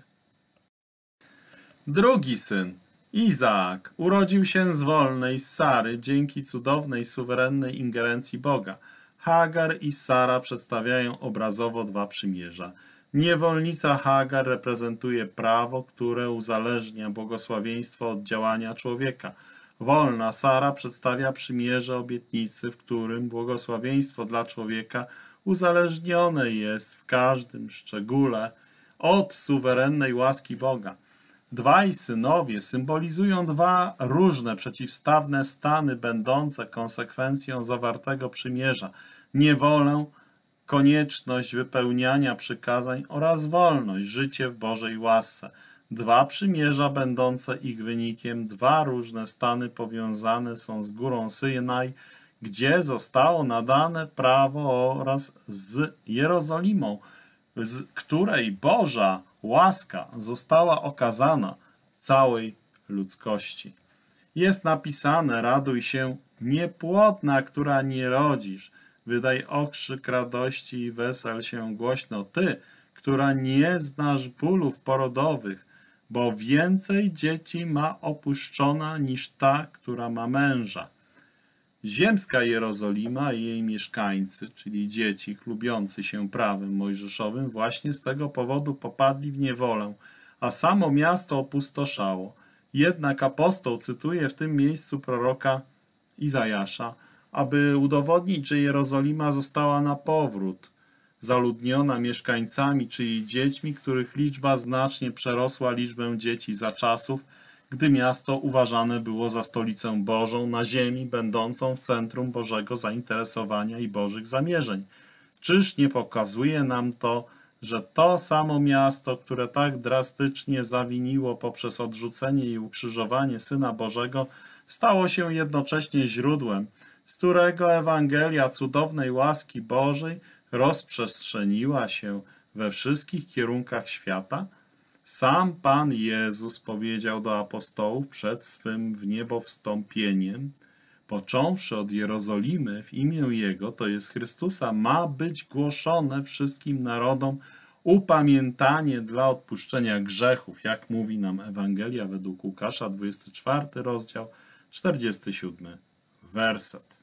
Drugi syn, Izaak, urodził się z wolnej z Sary dzięki cudownej, suwerennej ingerencji Boga. Hagar i Sara przedstawiają obrazowo dwa przymierza. Niewolnica Hagar reprezentuje prawo, które uzależnia błogosławieństwo od działania człowieka. Wolna Sara przedstawia przymierze obietnicy, w którym błogosławieństwo dla człowieka uzależnione jest w każdym szczególe od suwerennej łaski Boga. Dwaj synowie symbolizują dwa różne, przeciwstawne stany będące konsekwencją zawartego przymierza. Niewolę, konieczność wypełniania przykazań oraz wolność, życie w Bożej łasce. Dwa przymierza będące ich wynikiem, dwa różne stany powiązane są z górą Synaj, gdzie zostało nadane prawo, oraz z Jerozolimą, z której Boża łaska została okazana całej ludzkości. Jest napisane: raduj się, niepłodna, która nie rodzisz, wydaj okrzyk radości i wesel się głośno, ty, która nie znasz bólów porodowych, bo więcej dzieci ma opuszczona niż ta, która ma męża. Ziemska Jerozolima i jej mieszkańcy, czyli dzieci chlubiący się prawem mojżeszowym, właśnie z tego powodu popadli w niewolę, a samo miasto opustoszało. Jednak apostoł cytuje w tym miejscu proroka Izajasza, aby udowodnić, że Jerozolima została na powrót zaludniona mieszkańcami, czyli dziećmi, których liczba znacznie przerosła liczbę dzieci za czasów, gdy miasto uważane było za stolicę Bożą na ziemi, będącą w centrum Bożego zainteresowania i Bożych zamierzeń. Czyż nie pokazuje nam to, że to samo miasto, które tak drastycznie zawiniło poprzez odrzucenie i ukrzyżowanie Syna Bożego, stało się jednocześnie źródłem, z którego Ewangelia cudownej łaski Bożej rozprzestrzeniła się we wszystkich kierunkach świata? Sam Pan Jezus powiedział do apostołów przed swym w niebo wstąpieniem, począwszy od Jerozolimy w imię Jego, to jest Chrystusa, ma być głoszone wszystkim narodom upamiętanie dla odpuszczenia grzechów, jak mówi nam Ewangelia według Łukasza, dwudziesty czwarty rozdział, czterdziesty siódmy werset.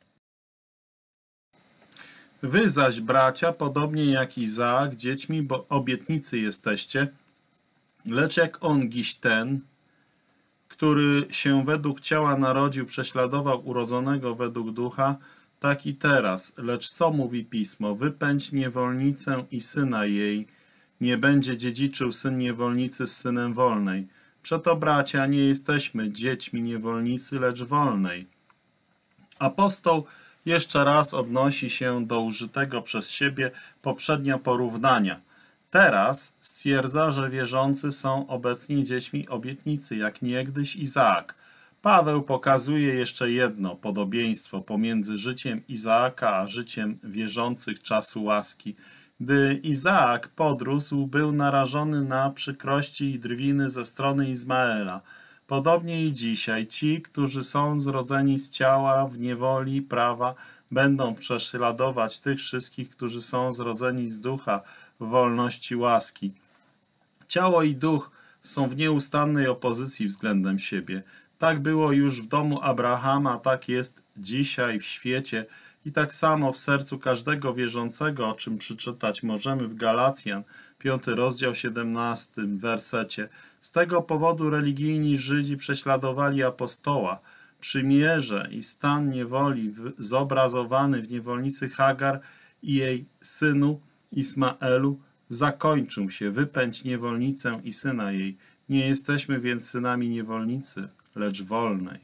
Wy zaś, bracia, podobnie jak Izaak, dziećmi bo obietnicy jesteście, lecz jak on dziś ten, który się według ciała narodził, prześladował urodzonego według ducha, tak i teraz. Lecz co mówi Pismo? Wypędź niewolnicę i syna jej. Nie będzie dziedziczył syn niewolnicy z synem wolnej. Przeto, bracia, nie jesteśmy dziećmi niewolnicy, lecz wolnej. Apostoł jeszcze raz odnosi się do użytego przez siebie poprzednio porównania. Teraz stwierdza, że wierzący są obecnie dziećmi obietnicy, jak niegdyś Izaak. Paweł pokazuje jeszcze jedno podobieństwo pomiędzy życiem Izaaka a życiem wierzących czasu łaski. Gdy Izaak podrósł, był narażony na przykrości i drwiny ze strony Izmaela. Podobnie i dzisiaj ci, którzy są zrodzeni z ciała w niewoli prawa, będą prześladować tych wszystkich, którzy są zrodzeni z ducha w wolności łaski. Ciało i duch są w nieustannej opozycji względem siebie. Tak było już w domu Abrahama, tak jest dzisiaj w świecie i tak samo w sercu każdego wierzącego, o czym przeczytać możemy w Galacjan, piąty rozdział, siedemnastym wersecie. Z tego powodu religijni Żydzi prześladowali apostoła. Przymierze i stan niewoli zobrazowany w niewolnicy Hagar i jej synu Ismaelu zakończył się. Wypędź niewolnicę i syna jej. Nie jesteśmy więc synami niewolnicy, lecz wolnej.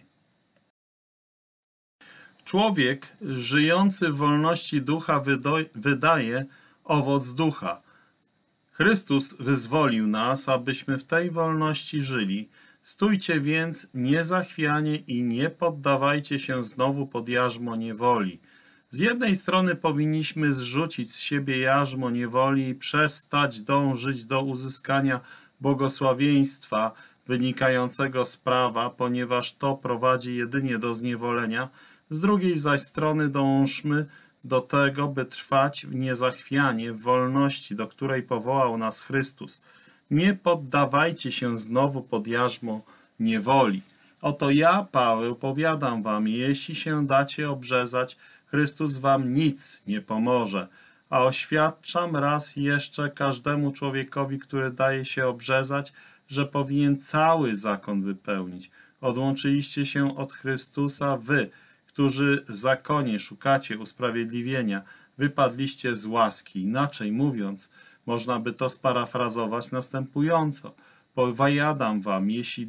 Człowiek żyjący w wolności ducha wydaje owoc ducha. Chrystus wyzwolił nas, abyśmy w tej wolności żyli. Stójcie więc niezachwianie i nie poddawajcie się znowu pod jarzmo niewoli. Z jednej strony powinniśmy zrzucić z siebie jarzmo niewoli i przestać dążyć do uzyskania błogosławieństwa wynikającego z prawa, ponieważ to prowadzi jedynie do zniewolenia. Z drugiej zaś strony dążmy do tego, by trwać w niezachwianie, w wolności, do której powołał nas Chrystus. Nie poddawajcie się znowu pod jarzmo niewoli. Oto ja, Paweł, powiadam wam, jeśli się dacie obrzezać, Chrystus wam nic nie pomoże. A oświadczam raz jeszcze każdemu człowiekowi, który daje się obrzezać, że powinien cały zakon wypełnić. Odłączyliście się od Chrystusa wy, którzy w zakonie szukacie usprawiedliwienia, wypadliście z łaski. Inaczej mówiąc, można by to sparafrazować następująco. Powiadam wam, jeśli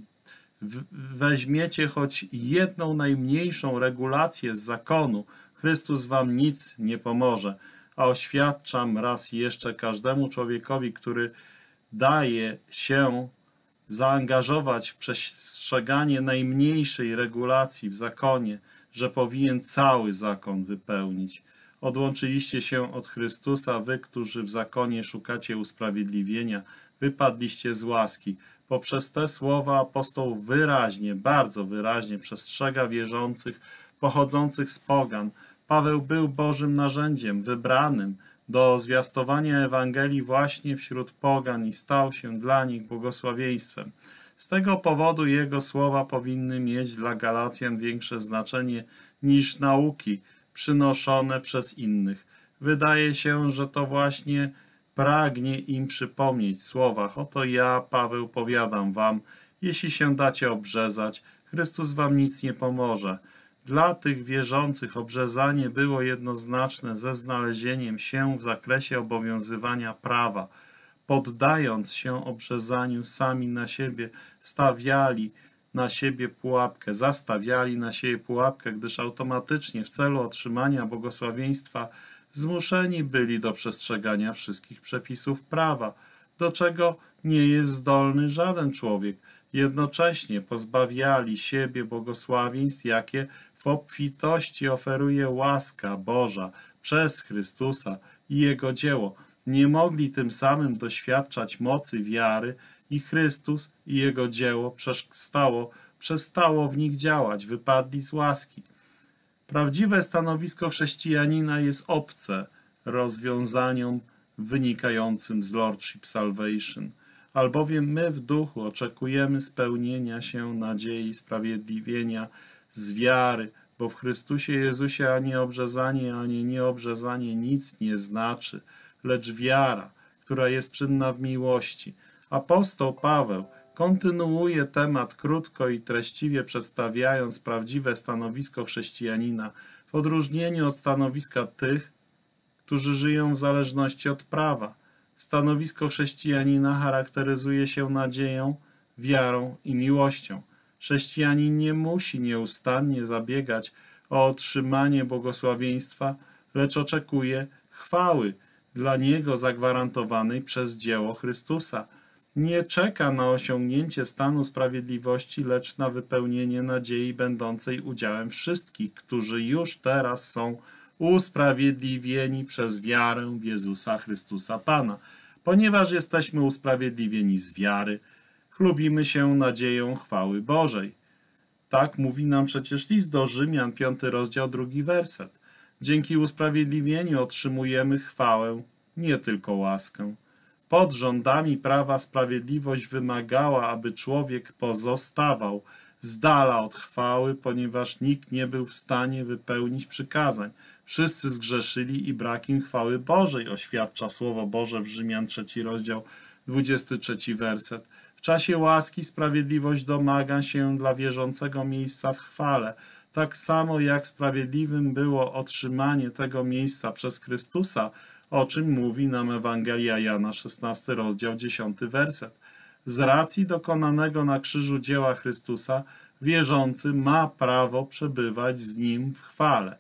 weźmiecie choć jedną najmniejszą regulację z zakonu, Chrystus wam nic nie pomoże. A oświadczam raz jeszcze każdemu człowiekowi, który daje się zaangażować w przestrzeganie najmniejszej regulacji w zakonie, że powinien cały zakon wypełnić. Odłączyliście się od Chrystusa, wy, którzy w zakonie szukacie usprawiedliwienia, wypadliście z łaski. Poprzez te słowa apostoł wyraźnie, bardzo wyraźnie przestrzega wierzących pochodzących z pogan. Paweł był Bożym narzędziem, wybranym do zwiastowania Ewangelii właśnie wśród pogan i stał się dla nich błogosławieństwem. Z tego powodu jego słowa powinny mieć dla Galacjan większe znaczenie niż nauki przynoszone przez innych. Wydaje się, że to właśnie pragnie im przypomnieć w słowach: oto ja, Paweł, powiadam wam, jeśli się dacie obrzezać, Chrystus wam nic nie pomoże. Dla tych wierzących obrzezanie było jednoznaczne ze znalezieniem się w zakresie obowiązywania prawa. Poddając się obrzezaniu, sami na siebie stawiali na siebie pułapkę, zastawiali na siebie pułapkę, gdyż automatycznie w celu otrzymania błogosławieństwa zmuszeni byli do przestrzegania wszystkich przepisów prawa, do czego nie jest zdolny żaden człowiek. Jednocześnie pozbawiali siebie błogosławieństw, jakie w obfitości oferuje łaska Boża przez Chrystusa i Jego dzieło. Nie mogli tym samym doświadczać mocy wiary i Chrystus i Jego dzieło przestało, przestało w nich działać, wypadli z łaski. Prawdziwe stanowisko chrześcijanina jest obce rozwiązaniom wynikającym z Lordship Salvation, albowiem my w duchu oczekujemy spełnienia się nadziei sprawiedliwienia z wiary, bo w Chrystusie Jezusie ani obrzezanie, ani nieobrzezanie nic nie znaczy, lecz wiara, która jest czynna w miłości. Apostoł Paweł kontynuuje temat krótko i treściwie przedstawiając prawdziwe stanowisko chrześcijanina w odróżnieniu od stanowiska tych, którzy żyją w zależności od prawa. Stanowisko chrześcijanina charakteryzuje się nadzieją, wiarą i miłością. Chrześcijanin nie musi nieustannie zabiegać o otrzymanie błogosławieństwa, lecz oczekuje chwały dla niego zagwarantowanej przez dzieło Chrystusa. Nie czeka na osiągnięcie stanu sprawiedliwości, lecz na wypełnienie nadziei będącej udziałem wszystkich, którzy już teraz są usprawiedliwieni przez wiarę w Jezusa Chrystusa Pana. Ponieważ jesteśmy usprawiedliwieni z wiary, chlubimy się nadzieją chwały Bożej. Tak mówi nam przecież list do Rzymian, piąty rozdział, drugi werset. Dzięki usprawiedliwieniu otrzymujemy chwałę, nie tylko łaskę. Pod rządami prawa sprawiedliwość wymagała, aby człowiek pozostawał z dala od chwały, ponieważ nikt nie był w stanie wypełnić przykazań. Wszyscy zgrzeszyli i brak im chwały Bożej, oświadcza Słowo Boże w Rzymian, trzeci rozdział, dwudziesty trzeci werset. W czasie łaski sprawiedliwość domaga się dla wierzącego miejsca w chwale, tak samo jak sprawiedliwym było otrzymanie tego miejsca przez Chrystusa, o czym mówi nam Ewangelia Jana, szesnasty rozdział, dziesiąty werset. Z racji dokonanego na krzyżu dzieła Chrystusa, wierzący ma prawo przebywać z Nim w chwale.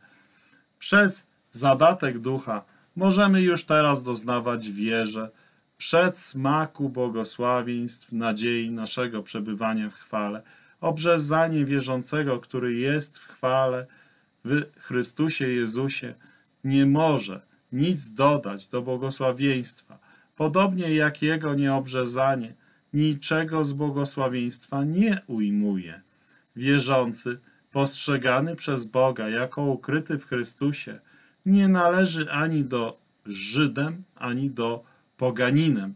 Przez zadatek ducha możemy już teraz doznawać w wierze, przedsmaku błogosławieństw, nadziei naszego przebywania w chwale. Obrzezanie wierzącego, który jest w chwale w Chrystusie Jezusie, nie może nic dodać do błogosławieństwa. Podobnie jak jego nieobrzezanie niczego z błogosławieństwa nie ujmuje. Wierzący, postrzegany przez Boga jako ukryty w Chrystusie, nie należy ani do Żydem, ani do poganinem.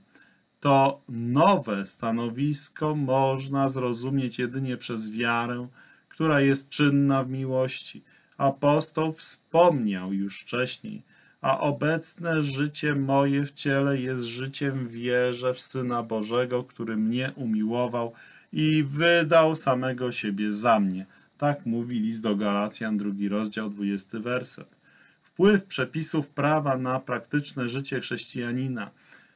To nowe stanowisko można zrozumieć jedynie przez wiarę, która jest czynna w miłości. Apostoł wspomniał już wcześniej, a obecne życie moje w ciele jest życiem w wierze w Syna Bożego, który mnie umiłował i wydał samego siebie za mnie. Tak mówi list do Galacjan, drugi rozdział, dwudziesty werset. Wpływ przepisów prawa na praktyczne życie chrześcijanina.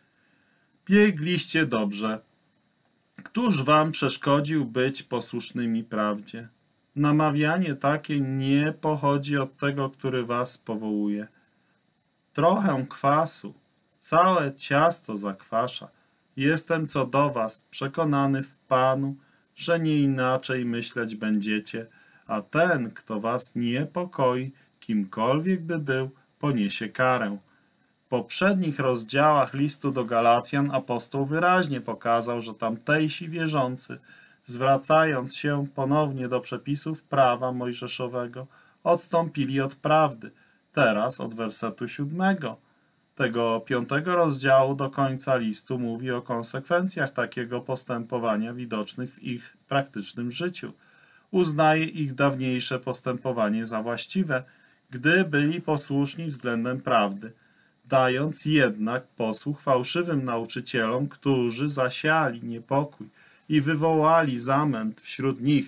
Biegliście dobrze. Któż wam przeszkodził być posłusznymi prawdzie? Namawianie takie nie pochodzi od tego, który was powołuje. Trochę kwasu, całe ciasto zakwasza. Jestem co do was przekonany w Panu, że nie inaczej myśleć będziecie, a ten, kto was niepokoi, kimkolwiek by był, poniesie karę. W poprzednich rozdziałach listu do Galacjan apostoł wyraźnie pokazał, że tamtejsi wierzący, zwracając się ponownie do przepisów prawa mojżeszowego, odstąpili od prawdy. Teraz od wersetu siódmego tego piątego rozdziału do końca listu mówi o konsekwencjach takiego postępowania widocznych w ich praktycznym życiu. Uznaje ich dawniejsze postępowanie za właściwe, gdy byli posłuszni względem prawdy, dając jednak posłuch fałszywym nauczycielom, którzy zasiali niepokój i wywołali zamęt wśród nich.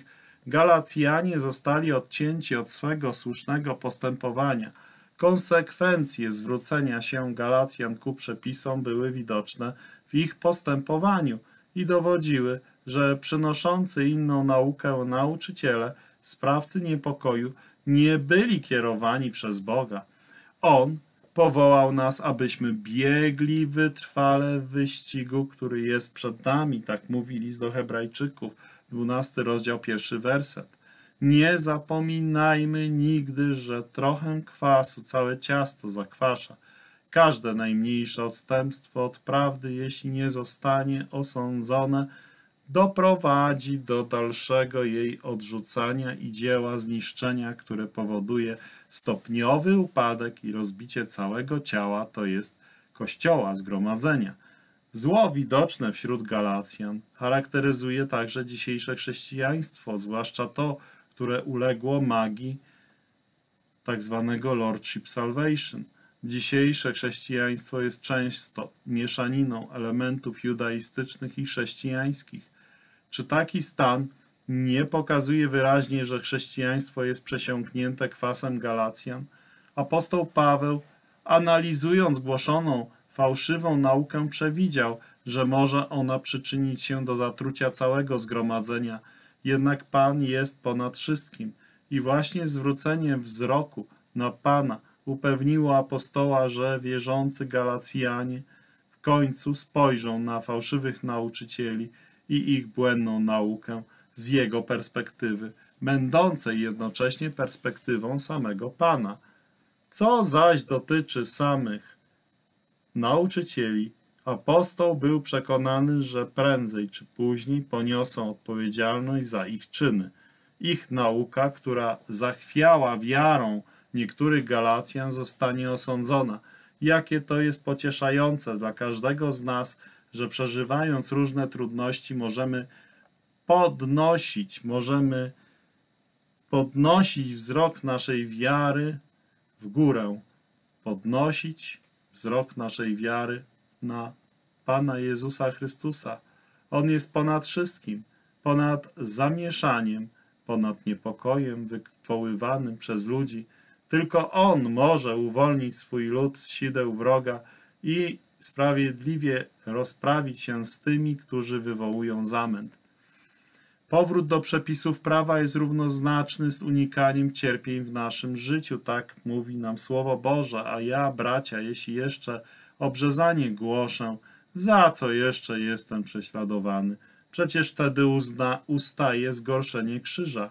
Galacjanie zostali odcięci od swego słusznego postępowania. Konsekwencje zwrócenia się Galacjan ku przepisom były widoczne w ich postępowaniu i dowodziły, że przynoszący inną naukę nauczyciele, sprawcy niepokoju, nie byli kierowani przez Boga. On powołał nas, abyśmy biegli wytrwale w wyścigu, który jest przed nami, tak mówi list do Hebrajczyków, dwunasty rozdział, pierwszy werset. Nie zapominajmy nigdy, że trochę kwasu całe ciasto zakwasza. Każde najmniejsze odstępstwo od prawdy, jeśli nie zostanie osądzone, doprowadzi do dalszego jej odrzucania i dzieła zniszczenia, które powoduje stopniowy upadek i rozbicie całego ciała, to jest Kościoła, zgromadzenia. Zło widoczne wśród Galacjan charakteryzuje także dzisiejsze chrześcijaństwo, zwłaszcza to, które uległo magii tak zwanego Lordship Salvation. Dzisiejsze chrześcijaństwo jest często mieszaniną elementów judaistycznych i chrześcijańskich. Czy taki stan nie pokazuje wyraźnie, że chrześcijaństwo jest przesiąknięte kwasem Galacjan? Apostoł Paweł, analizując głoszoną fałszywą naukę, przewidział, że może ona przyczynić się do zatrucia całego zgromadzenia. Jednak Pan jest ponad wszystkim i właśnie zwrócenie wzroku na Pana upewniło apostoła, że wierzący Galacjanie w końcu spojrzą na fałszywych nauczycieli i ich błędną naukę z jego perspektywy, będącej jednocześnie perspektywą samego Pana. Co zaś dotyczy samych nauczycieli, apostoł był przekonany, że prędzej czy później poniosą odpowiedzialność za ich czyny. Ich nauka, która zachwiała wiarą niektórych Galacjan, zostanie osądzona. Jakie to jest pocieszające dla każdego z nas, że przeżywając różne trudności możemy podnosić, możemy podnosić wzrok naszej wiary w górę, podnosić wzrok naszej wiary na Pana Jezusa Chrystusa. On jest ponad wszystkim, ponad zamieszaniem, ponad niepokojem wywoływanym przez ludzi. Tylko On może uwolnić swój lud z sideł wroga i sprawiedliwie rozprawić się z tymi, którzy wywołują zamęt. Powrót do przepisów prawa jest równoznaczny z unikaniem cierpień w naszym życiu, tak mówi nam Słowo Boże, a ja, bracia, jeśli jeszcze obrzezanie głoszę, za co jeszcze jestem prześladowany? Przecież wtedy uzna, ustaje zgorszenie krzyża.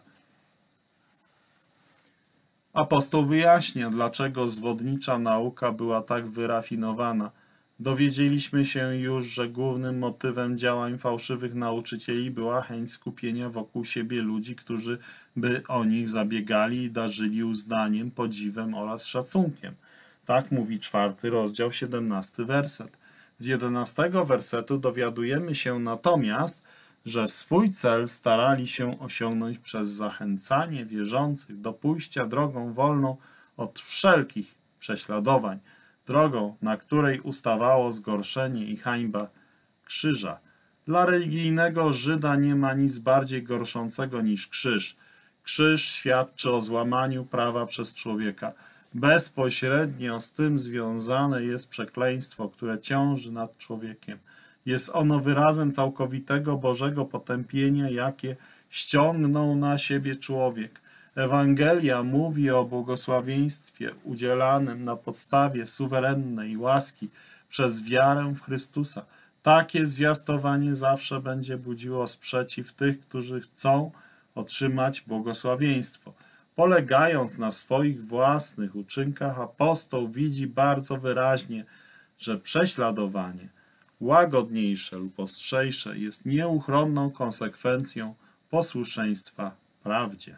Apostoł wyjaśnia, dlaczego zwodnicza nauka była tak wyrafinowana. Dowiedzieliśmy się już, że głównym motywem działań fałszywych nauczycieli była chęć skupienia wokół siebie ludzi, którzy by o nich zabiegali i darzyli uznaniem, podziwem oraz szacunkiem. Tak mówi czwarty rozdział, siedemnasty werset. Z jedenastego wersetu dowiadujemy się natomiast, że swój cel starali się osiągnąć przez zachęcanie wierzących do pójścia drogą wolną od wszelkich prześladowań, drogą, na której ustawało zgorszenie i hańba krzyża. Dla religijnego Żyda nie ma nic bardziej gorszącego niż krzyż. Krzyż świadczy o złamaniu prawa przez człowieka. Bezpośrednio z tym związane jest przekleństwo, które ciąży nad człowiekiem. Jest ono wyrazem całkowitego Bożego potępienia, jakie ściągnął na siebie człowiek. Ewangelia mówi o błogosławieństwie udzielanym na podstawie suwerennej łaski przez wiarę w Chrystusa. Takie zwiastowanie zawsze będzie budziło sprzeciw tych, którzy chcą otrzymać błogosławieństwo. Polegając na swoich własnych uczynkach, apostoł widzi bardzo wyraźnie, że prześladowanie, łagodniejsze lub ostrzejsze, jest nieuchronną konsekwencją posłuszeństwa prawdzie.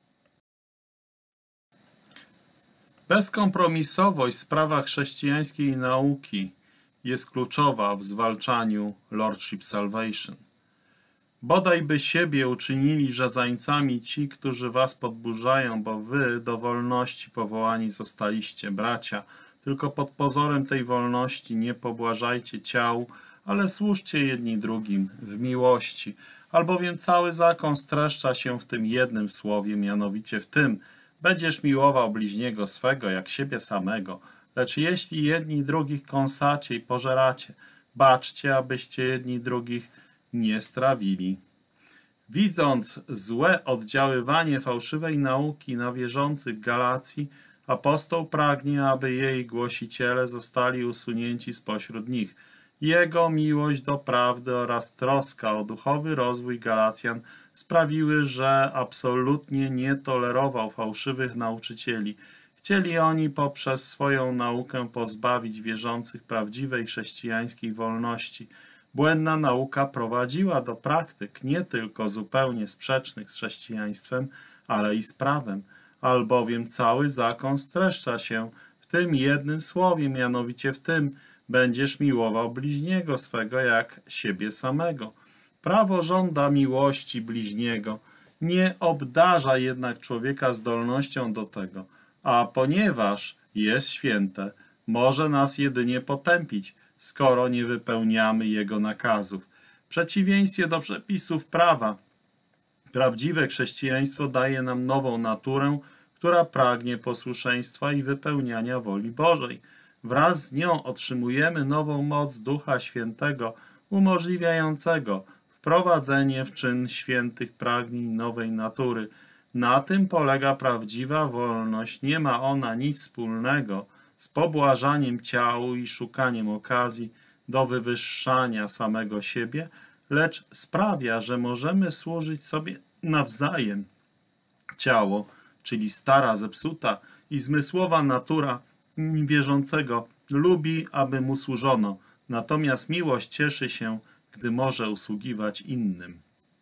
Bezkompromisowość w sprawach chrześcijańskiej nauki jest kluczowa w zwalczaniu Lordship Salvation. Bodaj by siebie uczynili rzezańcami ci, którzy was podburzają, bo wy do wolności powołani zostaliście, bracia. Tylko pod pozorem tej wolności nie pobłażajcie ciału, ale służcie jedni drugim w miłości. albowiem cały zakon streszcza się w tym jednym słowie, mianowicie w tym: będziesz miłował bliźniego swego jak siebie samego. Lecz jeśli jedni drugich kąsacie i pożeracie, baczcie, abyście jedni drugich nie strawili. Widząc złe oddziaływanie fałszywej nauki na wierzących Galacji, apostoł pragnie, aby jej głosiciele zostali usunięci spośród nich. Jego miłość do prawdy oraz troska o duchowy rozwój Galacjan sprawiły, że absolutnie nie tolerował fałszywych nauczycieli. Chcieli oni poprzez swoją naukę pozbawić wierzących prawdziwej chrześcijańskiej wolności. Błędna nauka prowadziła do praktyk nie tylko zupełnie sprzecznych z chrześcijaństwem, ale i z prawem, albowiem cały zakon streszcza się w tym jednym słowie, mianowicie w tym: będziesz miłował bliźniego swego jak siebie samego. Prawo żąda miłości bliźniego, nie obdarza jednak człowieka zdolnością do tego, a ponieważ jest święte, może nas jedynie potępić, skoro nie wypełniamy jego nakazów. W przeciwieństwie do przepisów prawa, prawdziwe chrześcijaństwo daje nam nową naturę, która pragnie posłuszeństwa i wypełniania woli Bożej. Wraz z nią otrzymujemy nową moc Ducha Świętego, umożliwiającego wprowadzenie w czyn świętych pragnień nowej natury. Na tym polega prawdziwa wolność. Nie ma ona nic wspólnego z pobłażaniem ciału i szukaniem okazji do wywyższania samego siebie, lecz sprawia, że możemy służyć sobie nawzajem. Ciało, czyli stara, zepsuta i zmysłowa natura wierzącego, lubi, aby mu służono, natomiast miłość cieszy się, gdy może usługiwać innym.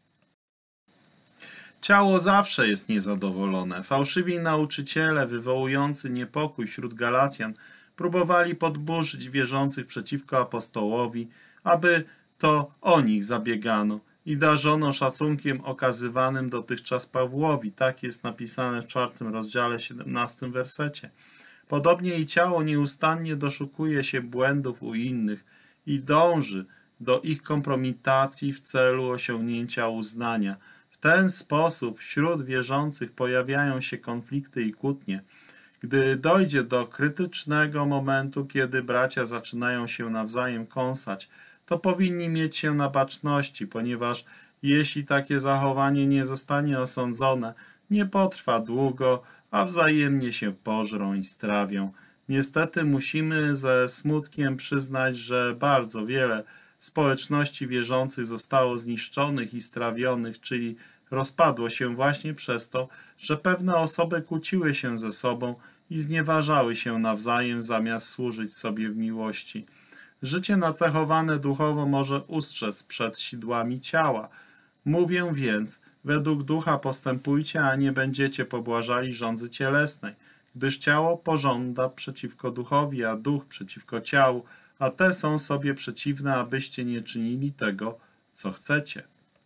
Ciało zawsze jest niezadowolone. Fałszywi nauczyciele wywołujący niepokój wśród Galacjan próbowali podburzyć wierzących przeciwko apostołowi, aby to o nich zabiegano i darzono szacunkiem okazywanym dotychczas Pawłowi. Tak jest napisane w czwartym rozdziale, siedemnastym wersecie. Podobnie i ciało nieustannie doszukuje się błędów u innych i dąży do ich kompromitacji w celu osiągnięcia uznania. W ten sposób wśród wierzących pojawiają się konflikty i kłótnie. Gdy dojdzie do krytycznego momentu, kiedy bracia zaczynają się nawzajem kąsać, to powinni mieć się na baczności, ponieważ jeśli takie zachowanie nie zostanie osądzone, nie potrwa długo, a wzajemnie się pożrą i strawią. Niestety musimy ze smutkiem przyznać, że bardzo wiele społeczności wierzących zostało zniszczonych i strawionych, czyli rozpadło się właśnie przez to, że pewne osoby kłóciły się ze sobą i znieważały się nawzajem, zamiast służyć sobie w miłości. Życie nacechowane duchowo może ustrzec przed sidłami ciała. Mówię więc, według ducha postępujcie, a nie będziecie pobłażali żądzy cielesnej, gdyż ciało pożąda przeciwko duchowi, a duch przeciwko ciału, a te są sobie przeciwne, abyście nie czynili tego, co chcecie.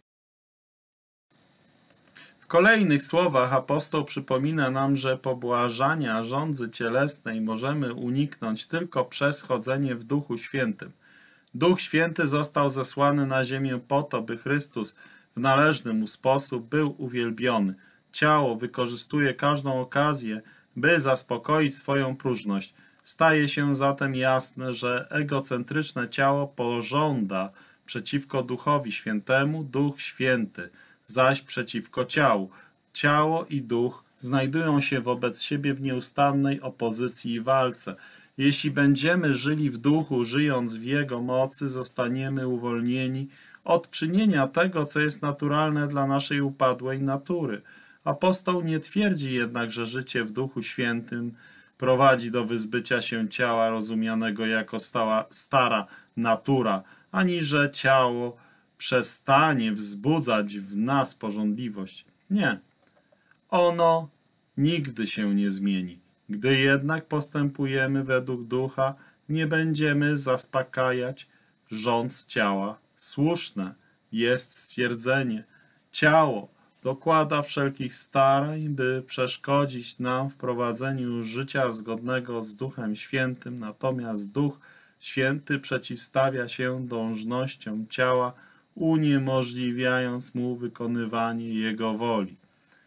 W kolejnych słowach apostoł przypomina nam, że pobłażania żądzy cielesnej możemy uniknąć tylko przez chodzenie w Duchu Świętym. Duch Święty został zesłany na ziemię po to, by Chrystus w należny mu sposób był uwielbiony. Ciało wykorzystuje każdą okazję, by zaspokoić swoją próżność. Staje się zatem jasne, że egocentryczne ciało pożąda przeciwko Duchowi Świętemu, Duch Święty zaś przeciwko ciału. Ciało i duch znajdują się wobec siebie w nieustannej opozycji i walce. Jeśli będziemy żyli w duchu, żyjąc w jego mocy, zostaniemy uwolnieni od czynienia tego, co jest naturalne dla naszej upadłej natury. Apostoł nie twierdzi jednak, że życie w Duchu Świętym prowadzi do wyzbycia się ciała rozumianego jako stała, stara natura, ani że ciało przestanie wzbudzać w nas pożądliwość. Nie. Ono nigdy się nie zmieni. Gdy jednak postępujemy według ducha, nie będziemy zaspokajać żądz ciała. Słuszne jest stwierdzenie: ciało dokłada wszelkich starań, by przeszkodzić nam w prowadzeniu życia zgodnego z Duchem Świętym, natomiast Duch Święty przeciwstawia się dążnościom ciała, uniemożliwiając mu wykonywanie Jego woli.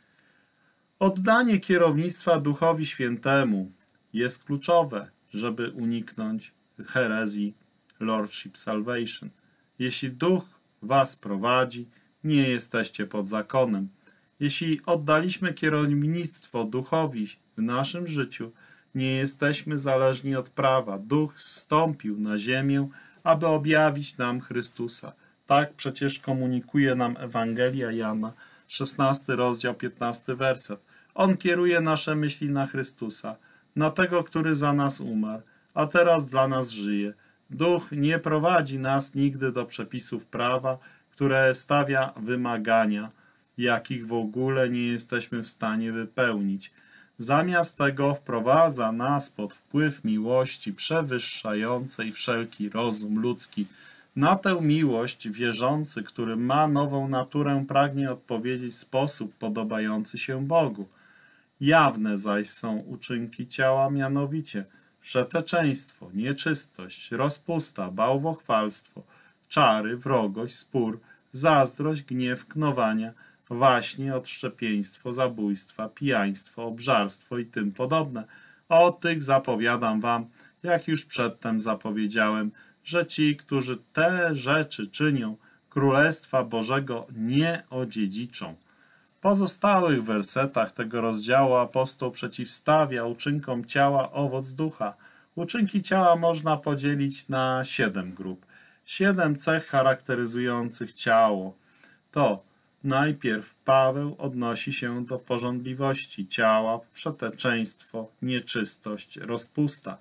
Oddanie kierownictwa Duchowi Świętemu jest kluczowe, żeby uniknąć herezji Lordship Salvation. Jeśli Duch was prowadzi, nie jesteście pod zakonem. Jeśli oddaliśmy kierownictwo Duchowi w naszym życiu, nie jesteśmy zależni od prawa. Duch zstąpił na ziemię, aby objawić nam Chrystusa. Tak przecież komunikuje nam Ewangelia Jana, szesnasty rozdział, piętnasty werset. On kieruje nasze myśli na Chrystusa, na tego, który za nas umarł, a teraz dla nas żyje. Duch nie prowadzi nas nigdy do przepisów prawa, które stawia wymagania, jakich w ogóle nie jesteśmy w stanie wypełnić. Zamiast tego wprowadza nas pod wpływ miłości przewyższającej wszelki rozum ludzki. Na tę miłość wierzący, który ma nową naturę, pragnie odpowiedzieć w sposób podobający się Bogu. Jawne zaś są uczynki ciała, mianowicie wszeteczeństwo, nieczystość, rozpusta, bałwochwalstwo, czary, wrogość, spór, zazdrość, gniew, knowania, waśnie, odszczepieństwo, zabójstwa, pijaństwo, obżarstwo i tym podobne. O tych zapowiadam wam, jak już przedtem zapowiedziałem, że ci, którzy te rzeczy czynią, Królestwa Bożego nie odziedziczą. W pozostałych wersetach tego rozdziału apostoł przeciwstawia uczynkom ciała owoc ducha. Uczynki ciała można podzielić na siedem grup. Siedem cech charakteryzujących ciało. To najpierw Paweł odnosi się do pożądliwości ciała, wszeteczeństwo, nieczystość, rozpusta.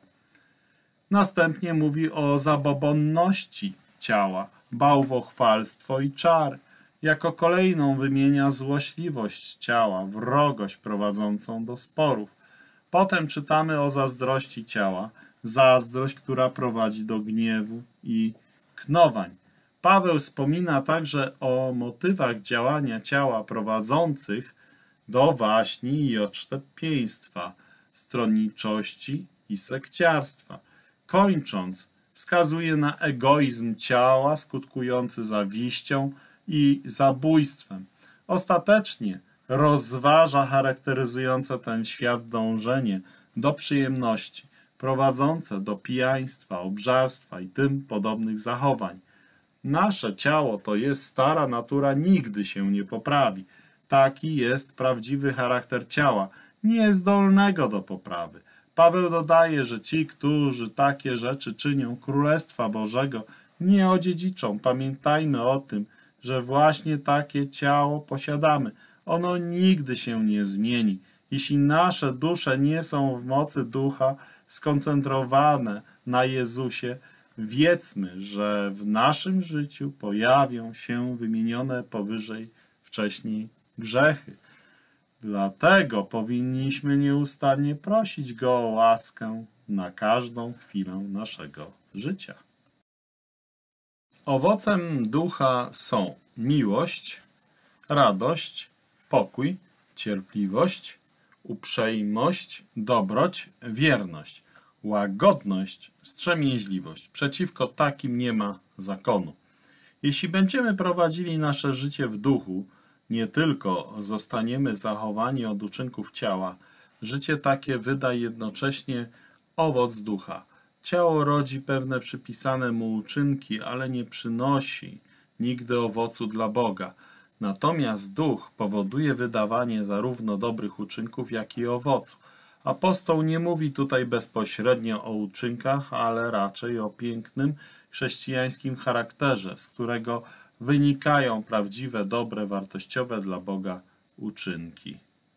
Następnie mówi o zabobonności ciała, bałwochwalstwo i czar. Jako kolejną wymienia złośliwość ciała, wrogość prowadzącą do sporów. Potem czytamy o zazdrości ciała, zazdrość, która prowadzi do gniewu i knowań. Paweł wspomina także o motywach działania ciała prowadzących do waśni i odszczepieństwa, stronniczości i sekciarstwa. Kończąc, wskazuje na egoizm ciała skutkujący zawiścią i zabójstwem. Ostatecznie rozważa charakteryzujące ten świat dążenie do przyjemności, prowadzące do pijaństwa, obżarstwa i tym podobnych zachowań. Nasze ciało, to jest stara natura, nigdy się nie poprawi. Taki jest prawdziwy charakter ciała, niezdolnego do poprawy. Paweł dodaje, że ci, którzy takie rzeczy czynią, Królestwa Bożego nie odziedziczą. Pamiętajmy o tym, że właśnie takie ciało posiadamy. Ono nigdy się nie zmieni. Jeśli nasze dusze nie są w mocy ducha skoncentrowane na Jezusie, wiedzmy, że w naszym życiu pojawią się wymienione powyżej wcześniej grzechy. Dlatego powinniśmy nieustannie prosić Go o łaskę na każdą chwilę naszego życia. Owocem ducha są miłość, radość, pokój, cierpliwość, uprzejmość, dobroć, wierność, łagodność, wstrzemięźliwość. Przeciwko takim nie ma zakonu. Jeśli będziemy prowadzili nasze życie w duchu, nie tylko zostaniemy zachowani od uczynków ciała, życie takie wyda jednocześnie owoc ducha. Ciało rodzi pewne przypisane mu uczynki, ale nie przynosi nigdy owocu dla Boga. Natomiast duch powoduje wydawanie zarówno dobrych uczynków, jak i owocu. Apostoł nie mówi tutaj bezpośrednio o uczynkach, ale raczej o pięknym chrześcijańskim charakterze, z którego wynikają prawdziwe, dobre, wartościowe dla Boga uczynki.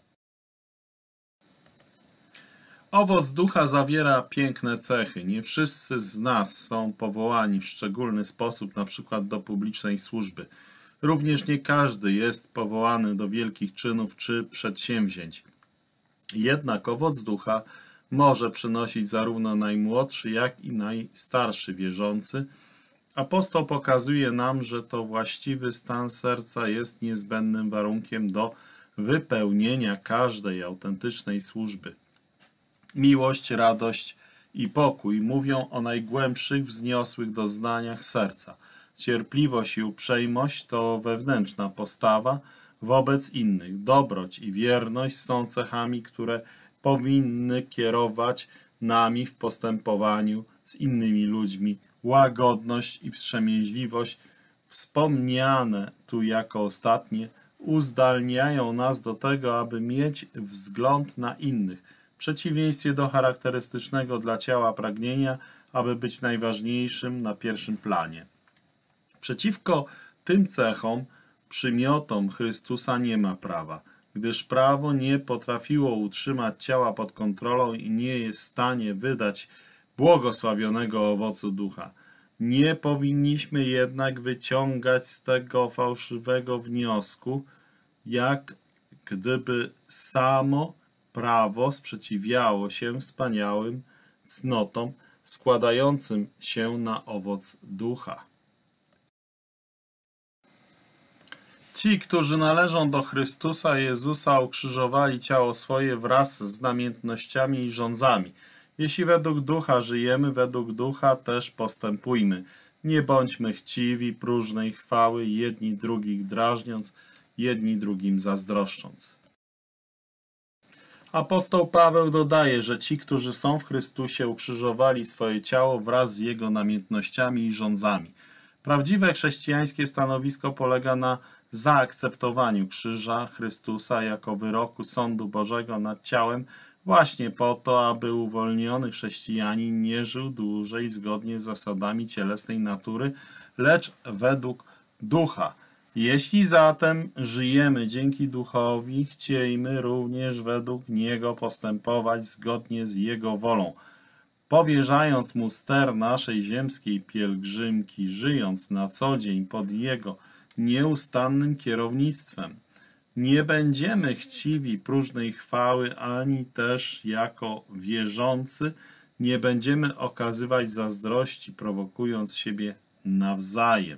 Owoc ducha zawiera piękne cechy. Nie wszyscy z nas są powołani w szczególny sposób, na przykład do publicznej służby. Również nie każdy jest powołany do wielkich czynów czy przedsięwzięć. Jednak owoc ducha może przynosić zarówno najmłodszy, jak i najstarszy wierzący. Apostoł pokazuje nam, że to właściwy stan serca jest niezbędnym warunkiem do wypełnienia każdej autentycznej służby. Miłość, radość i pokój mówią o najgłębszych, wzniosłych doznaniach serca. Cierpliwość i uprzejmość to wewnętrzna postawa wobec innych. Dobroć i wierność są cechami, które powinny kierować nami w postępowaniu z innymi ludźmi. Łagodność i wstrzemięźliwość, wspomniane tu jako ostatnie, uzdalniają nas do tego, aby mieć wzgląd na innych, w przeciwieństwie do charakterystycznego dla ciała pragnienia, aby być najważniejszym na pierwszym planie. Przeciwko tym cechom, przymiotom Chrystusa nie ma prawa, gdyż prawo nie potrafiło utrzymać ciała pod kontrolą i nie jest w stanie wydać błogosławionego owocu ducha. Nie powinniśmy jednak wyciągać z tego fałszywego wniosku, jak gdyby samo prawo sprzeciwiało się wspaniałym cnotom składającym się na owoc ducha. Ci, którzy należą do Chrystusa Jezusa, ukrzyżowali ciało swoje wraz z namiętnościami i żądzami. Jeśli według ducha żyjemy, według ducha też postępujmy. Nie bądźmy chciwi próżnej chwały, jedni drugich drażniąc, jedni drugim zazdroszcząc. Apostoł Paweł dodaje, że ci, którzy są w Chrystusie, ukrzyżowali swoje ciało wraz z jego namiętnościami i żądzami. Prawdziwe chrześcijańskie stanowisko polega na zaakceptowaniu krzyża Chrystusa jako wyroku sądu Bożego nad ciałem, właśnie po to, aby uwolniony chrześcijanin nie żył dłużej zgodnie z zasadami cielesnej natury, lecz według ducha. Jeśli zatem żyjemy dzięki duchowi, chciejmy również według niego postępować zgodnie z jego wolą. Powierzając mu ster naszej ziemskiej pielgrzymki, żyjąc na co dzień pod jego nieustannym kierownictwem. Nie będziemy chciwi próżnej chwały, ani też jako wierzący nie będziemy okazywać zazdrości, prowokując siebie nawzajem.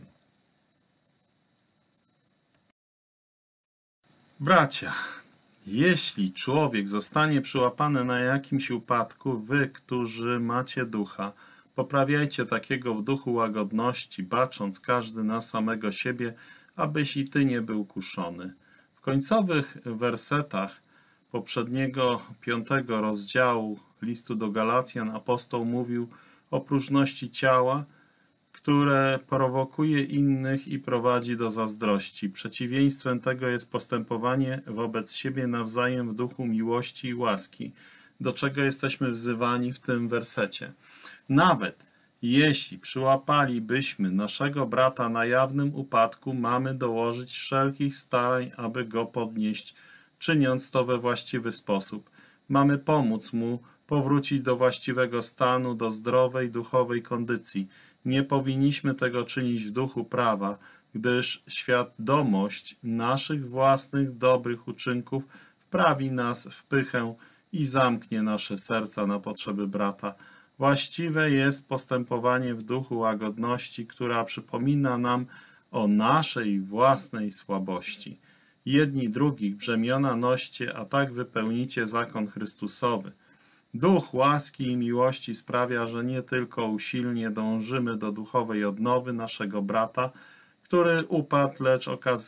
Bracia, jeśli człowiek zostanie przyłapany na jakimś upadku, wy, którzy macie ducha, poprawiajcie takiego w duchu łagodności, bacząc każdy na samego siebie, abyś i ty nie był kuszony. W końcowych wersetach poprzedniego piątego rozdziału listu do Galacjan apostoł mówił o próżności ciała, które prowokuje innych i prowadzi do zazdrości. Przeciwieństwem tego jest postępowanie wobec siebie nawzajem w duchu miłości i łaski, do czego jesteśmy wzywani w tym wersecie. Nawet jeśli przyłapalibyśmy naszego brata na jawnym upadku, mamy dołożyć wszelkich starań, aby go podnieść, czyniąc to we właściwy sposób. Mamy pomóc mu powrócić do właściwego stanu, do zdrowej duchowej kondycji. Nie powinniśmy tego czynić w duchu prawa, gdyż świadomość naszych własnych dobrych uczynków wprawi nas w pychę i zamknie nasze serca na potrzeby brata. Właściwe jest postępowanie w duchu łagodności, która przypomina nam o naszej własnej słabości. Jedni drugich brzemiona noście, a tak wypełnicie zakon Chrystusowy. Duch łaski i miłości sprawia, że nie tylko usilnie dążymy do duchowej odnowy naszego brata, który upadł, lecz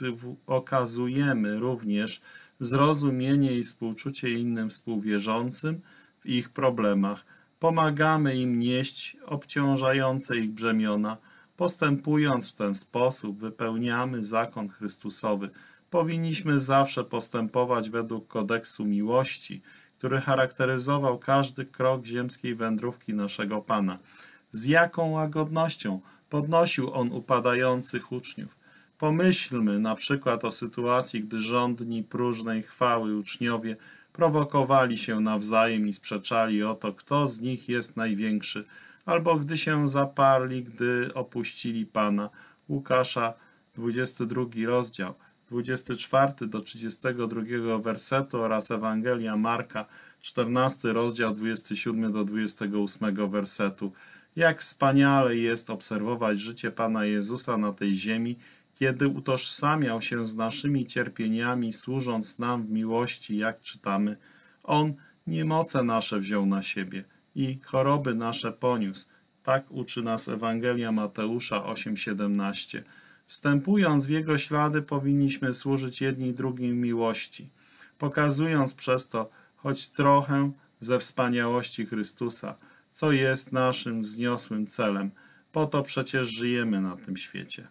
okazujemy również zrozumienie i współczucie innym współwierzącym w ich problemach. Pomagamy im nieść obciążające ich brzemiona. Postępując w ten sposób, wypełniamy zakon Chrystusowy. Powinniśmy zawsze postępować według kodeksu miłości, który charakteryzował każdy krok ziemskiej wędrówki naszego Pana. Z jaką łagodnością podnosił On upadających uczniów. Pomyślmy na przykład o sytuacji, gdy żądni próżnej chwały uczniowie prowokowali się nawzajem i sprzeczali o to, kto z nich jest największy, albo gdy się zaparli, gdy opuścili Pana. Łukasza, dwudziesty drugi rozdział, dwudziesty czwarty do trzydziestego drugiego wersetu oraz Ewangelia Marka, czternasty rozdział, dwudziesty siódmy do dwudziestego ósmego wersetu. Jak wspaniale jest obserwować życie Pana Jezusa na tej ziemi, kiedy utożsamiał się z naszymi cierpieniami, służąc nam w miłości, jak czytamy. On niemoce nasze wziął na siebie i choroby nasze poniósł. Tak uczy nas Ewangelia Mateusza osiem siedemnaście. Wstępując w Jego ślady, powinniśmy służyć jedni drugim miłości, pokazując przez to choć trochę ze wspaniałości Chrystusa, co jest naszym wzniosłym celem. Po to przecież żyjemy na tym świecie.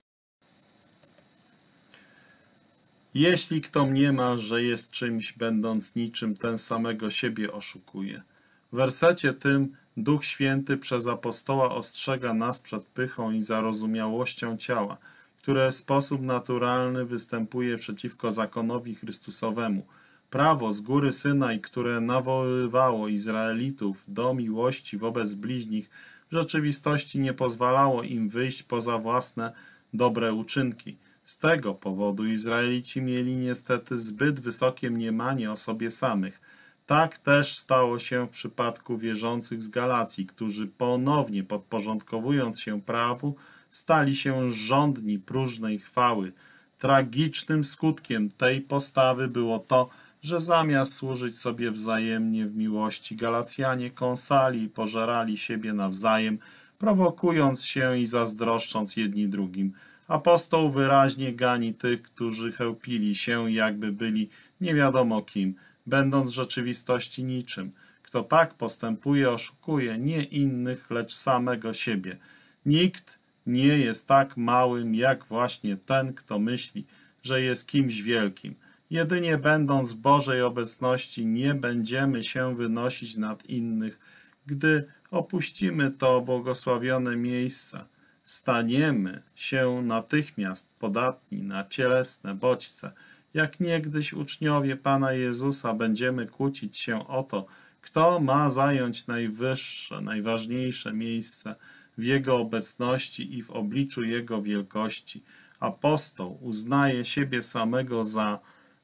Jeśli kto mniema, że jest czymś, będąc niczym, ten samego siebie oszukuje. W wersecie tym Duch Święty przez apostoła ostrzega nas przed pychą i zarozumiałością ciała, które w sposób naturalny występuje przeciwko zakonowi Chrystusowemu. Prawo z góry Synaj, które nawoływało Izraelitów do miłości wobec bliźnich, w rzeczywistości nie pozwalało im wyjść poza własne dobre uczynki. Z tego powodu Izraelici mieli niestety zbyt wysokie mniemanie o sobie samych. Tak też stało się w przypadku wierzących z Galacji, którzy ponownie podporządkowując się prawu, stali się żądni próżnej chwały. Tragicznym skutkiem tej postawy było to, że zamiast służyć sobie wzajemnie w miłości, Galacjanie kąsali i pożerali siebie nawzajem, prowokując się i zazdroszcząc jedni drugim. Apostoł wyraźnie gani tych, którzy chełpili się, jakby byli nie wiadomo kim, będąc w rzeczywistości niczym. Kto tak postępuje, oszukuje nie innych, lecz samego siebie. Nikt nie jest tak małym, jak właśnie ten, kto myśli, że jest kimś wielkim. Jedynie będąc w Bożej obecności nie będziemy się wynosić nad innych, gdy opuścimy to błogosławione miejsce. Staniemy się natychmiast podatni na cielesne bodźce. Jak niegdyś uczniowie Pana Jezusa będziemy kłócić się o to, kto ma zająć najwyższe, najważniejsze miejsce w Jego obecności i w obliczu Jego wielkości. Apostoł uznaje siebie samego za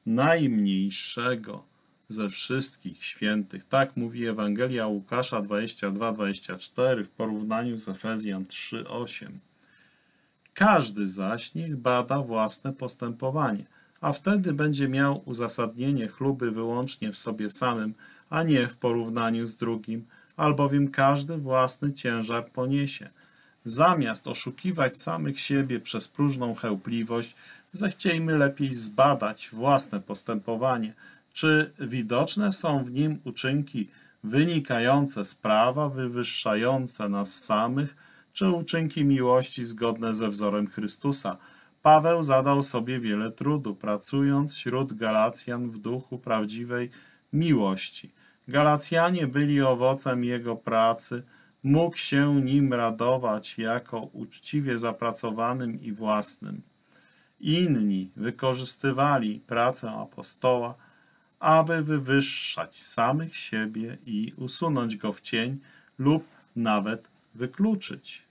najmniejszego ze wszystkich świętych. Tak mówi Ewangelia Łukasza dwadzieścia dwa dwadzieścia cztery w porównaniu z Efezjan trzy osiem. Każdy zaś niech bada własne postępowanie, a wtedy będzie miał uzasadnienie chluby wyłącznie w sobie samym, a nie w porównaniu z drugim, albowiem każdy własny ciężar poniesie. Zamiast oszukiwać samych siebie przez próżną chełpliwość, zechciejmy lepiej zbadać własne postępowanie, czy widoczne są w nim uczynki wynikające z prawa, wywyższające nas samych, czy uczynki miłości zgodne ze wzorem Chrystusa. Paweł zadał sobie wiele trudu, pracując wśród Galacjan w duchu prawdziwej miłości. Galacjanie byli owocem jego pracy, mógł się nim radować jako uczciwie zapracowanym i własnym. Inni wykorzystywali pracę apostoła, aby wywyższać samych siebie i usunąć go w cień lub nawet wykluczyć.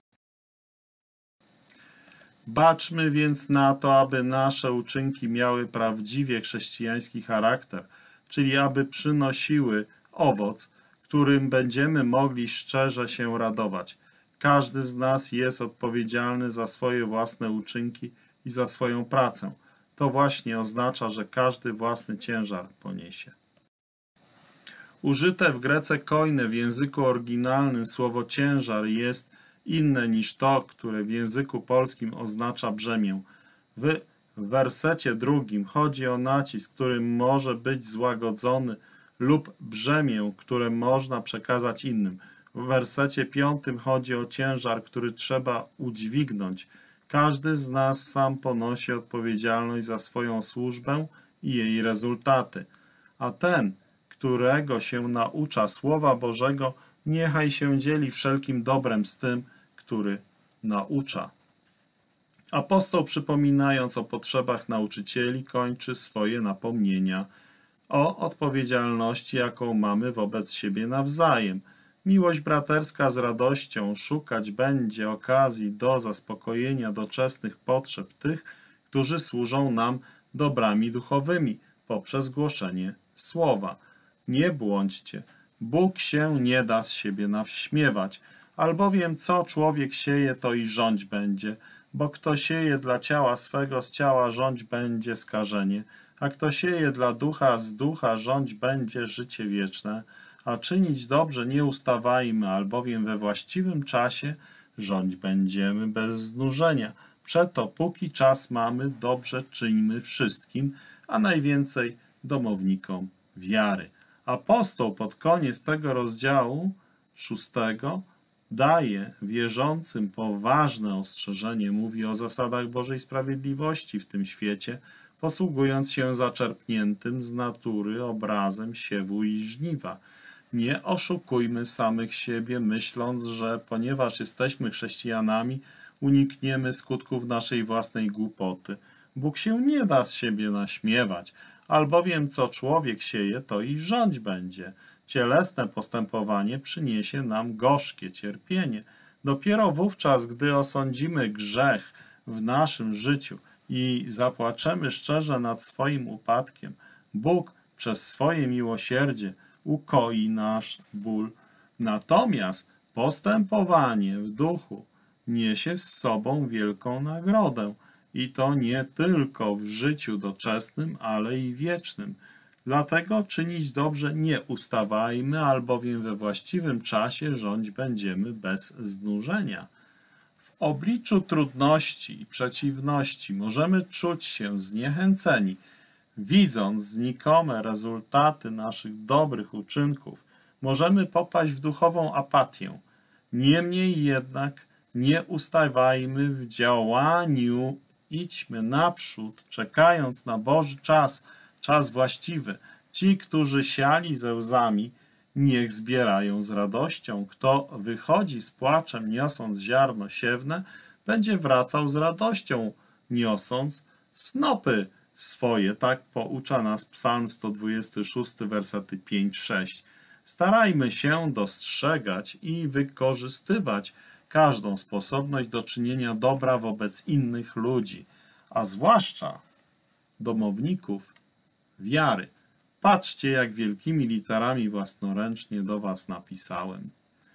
Baczmy więc na to, aby nasze uczynki miały prawdziwie chrześcijański charakter, czyli aby przynosiły owoc, którym będziemy mogli szczerze się radować. Każdy z nas jest odpowiedzialny za swoje własne uczynki i za swoją pracę. To właśnie oznacza, że każdy własny ciężar poniesie. Użyte w grece koine w języku oryginalnym słowo ciężar jest inne niż to, które w języku polskim oznacza brzemię. W wersecie drugim chodzi o nacisk, który może być złagodzony, lub brzemię, które można przekazać innym. W wersecie piątym chodzi o ciężar, który trzeba udźwignąć. Każdy z nas sam ponosi odpowiedzialność za swoją służbę i jej rezultaty. A ten, którego się naucza Słowa Bożego, niechaj się dzieli wszelkim dobrem z tym, który naucza. Apostoł, przypominając o potrzebach nauczycieli, kończy swoje napomnienia o odpowiedzialności, jaką mamy wobec siebie nawzajem. Miłość braterska z radością szukać będzie okazji do zaspokojenia doczesnych potrzeb tych, którzy służą nam dobrami duchowymi poprzez głoszenie słowa. Nie błądźcie, Bóg się nie da z siebie nawśmiewać, albowiem co człowiek sieje, to i rządź będzie, bo kto sieje dla ciała swego, z ciała rządź będzie skażenie, a kto sieje dla ducha, z ducha rządź będzie życie wieczne. a czynić dobrze nie ustawajmy, albowiem we właściwym czasie rządź będziemy bez znużenia. Przeto, póki czas mamy, dobrze czyńmy wszystkim, a najwięcej domownikom wiary. Apostoł pod koniec tego rozdziału szóstego daje wierzącym poważne ostrzeżenie, mówi o zasadach Bożej sprawiedliwości w tym świecie, posługując się zaczerpniętym z natury obrazem siewu i żniwa. Nie oszukujmy samych siebie, myśląc, że ponieważ jesteśmy chrześcijanami, unikniemy skutków naszej własnej głupoty. Bóg się nie da z siebie naśmiewać, albowiem co człowiek sieje, to i rządź będzie. Cielesne postępowanie przyniesie nam gorzkie cierpienie. Dopiero wówczas, gdy osądzimy grzech w naszym życiu i zapłaczemy szczerze nad swoim upadkiem, Bóg przez swoje miłosierdzie ukoi nasz ból. Natomiast postępowanie w duchu niesie z sobą wielką nagrodę i to nie tylko w życiu doczesnym, ale i wiecznym. Dlatego czynić dobrze nie ustawajmy, albowiem we właściwym czasie rządź będziemy bez znużenia. W obliczu trudności i przeciwności możemy czuć się zniechęceni, widząc znikome rezultaty naszych dobrych uczynków. Możemy popaść w duchową apatię. Niemniej jednak nie ustawajmy w działaniu, idźmy naprzód, czekając na Boży czas, czas właściwy. Ci, którzy siali ze łzami, niech zbierają z radością. Kto wychodzi z płaczem, niosąc ziarno siewne, będzie wracał z radością, niosąc snopy swoje. Tak poucza nas Psalm sto dwudziesty szósty, wersety pięć sześć. Starajmy się dostrzegać i wykorzystywać każdą sposobność do czynienia dobra wobec innych ludzi, a zwłaszcza domowników wiary. Patrzcie, jak wielkimi literami własnoręcznie do was napisałem.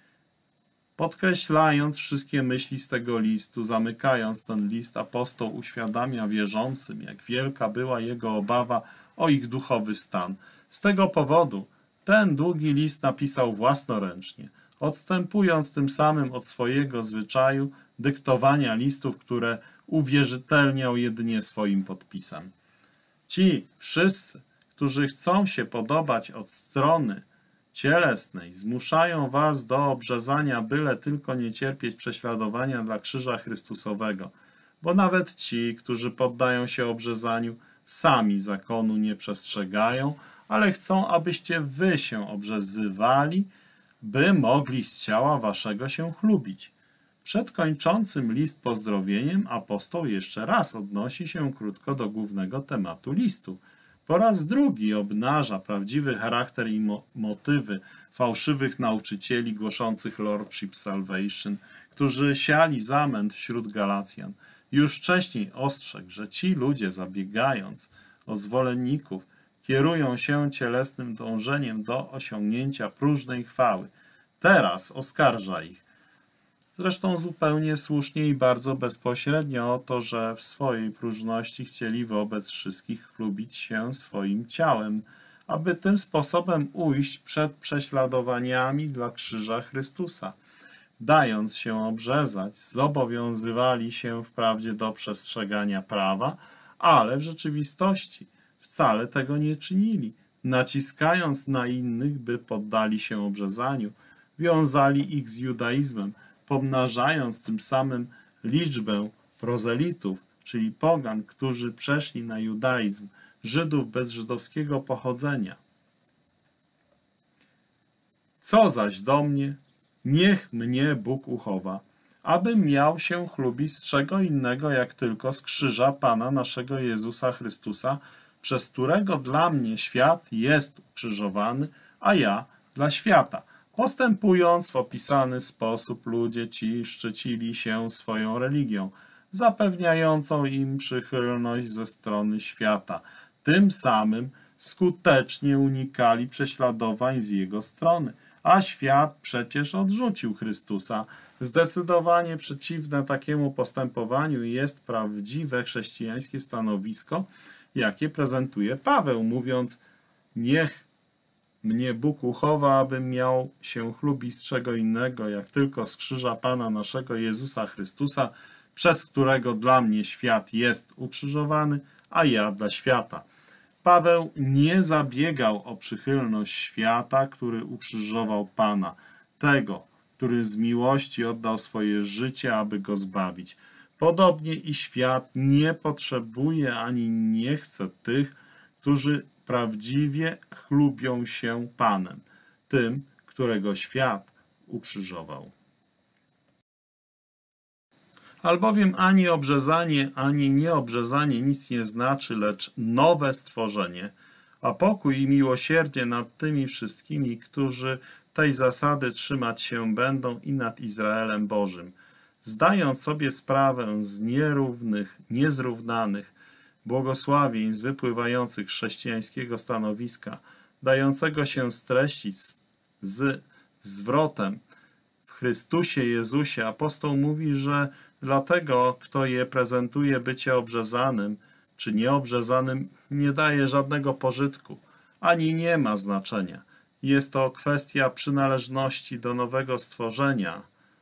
Podkreślając wszystkie myśli z tego listu, zamykając ten list, apostoł uświadamia wierzącym, jak wielka była jego obawa o ich duchowy stan. Z tego powodu ten długi list napisał własnoręcznie, odstępując tym samym od swojego zwyczaju dyktowania listów, które uwierzytelniał jedynie swoim podpisem. Ci wszyscy, którzy chcą się podobać od strony cielesnej, zmuszają was do obrzezania, byle tylko nie cierpieć prześladowania dla krzyża Chrystusowego, bo nawet ci, którzy poddają się obrzezaniu, sami zakonu nie przestrzegają, ale chcą, abyście wy się obrzezywali, by mogli z ciała waszego się chlubić. Przed kończącym list pozdrowieniem apostoł jeszcze raz odnosi się krótko do głównego tematu listu. Po raz drugi obnaża prawdziwy charakter i mo motywy fałszywych nauczycieli głoszących Lordship Salvation, którzy siali zamęt wśród Galacjan. Już wcześniej ostrzegł, że ci ludzie, zabiegając o zwolenników, kierują się cielesnym dążeniem do osiągnięcia próżnej chwały. Teraz oskarża ich, zresztą zupełnie słusznie i bardzo bezpośrednio, o to, że w swojej próżności chcieli wobec wszystkich chlubić się swoim ciałem, aby tym sposobem ujść przed prześladowaniami dla krzyża Chrystusa. Dając się obrzezać, zobowiązywali się wprawdzie do przestrzegania prawa, ale w rzeczywistości wcale tego nie czynili. Naciskając na innych, by poddali się obrzezaniu, wiązali ich z judaizmem, pomnażając tym samym liczbę prozelitów, czyli pogan, którzy przeszli na judaizm, Żydów bez żydowskiego pochodzenia. Co zaś do mnie, niech mnie Bóg uchowa, abym miał się chlubić z czego innego, jak tylko z krzyża Pana naszego Jezusa Chrystusa, przez którego dla mnie świat jest ukrzyżowany, a ja dla świata. Postępując w opisany sposób, ludzie ci szczycili się swoją religią, zapewniającą im przychylność ze strony świata. Tym samym skutecznie unikali prześladowań z jego strony, a świat przecież odrzucił Chrystusa. Zdecydowanie przeciwne takiemu postępowaniu jest prawdziwe chrześcijańskie stanowisko, jakie prezentuje Paweł, mówiąc: niech mnie Bóg uchowa, abym miał się chlubić z czego innego, jak tylko z krzyża Pana naszego Jezusa Chrystusa, przez którego dla mnie świat jest ukrzyżowany, a ja dla świata. Paweł nie zabiegał o przychylność świata, który ukrzyżował Pana, tego, który z miłości oddał swoje życie, aby go zbawić. Podobnie i świat nie potrzebuje ani nie chce tych, którzy prawdziwie chlubią się Panem, tym, którego świat ukrzyżował. Albowiem ani obrzezanie, ani nieobrzezanie nic nie znaczy, lecz nowe stworzenie, a pokój i miłosierdzie nad tymi wszystkimi, którzy tej zasady trzymać się będą i nad Izraelem Bożym, zdając sobie sprawę z nierównych, niezrównanych błogosławieństw wypływających z chrześcijańskiego stanowiska, dającego się streścić z, z zwrotem w Chrystusie Jezusie. Apostoł mówi, że dlatego, kto je prezentuje bycie obrzezanym czy nieobrzezanym, nie daje żadnego pożytku, ani nie ma znaczenia. Jest to kwestia przynależności do nowego stworzenia,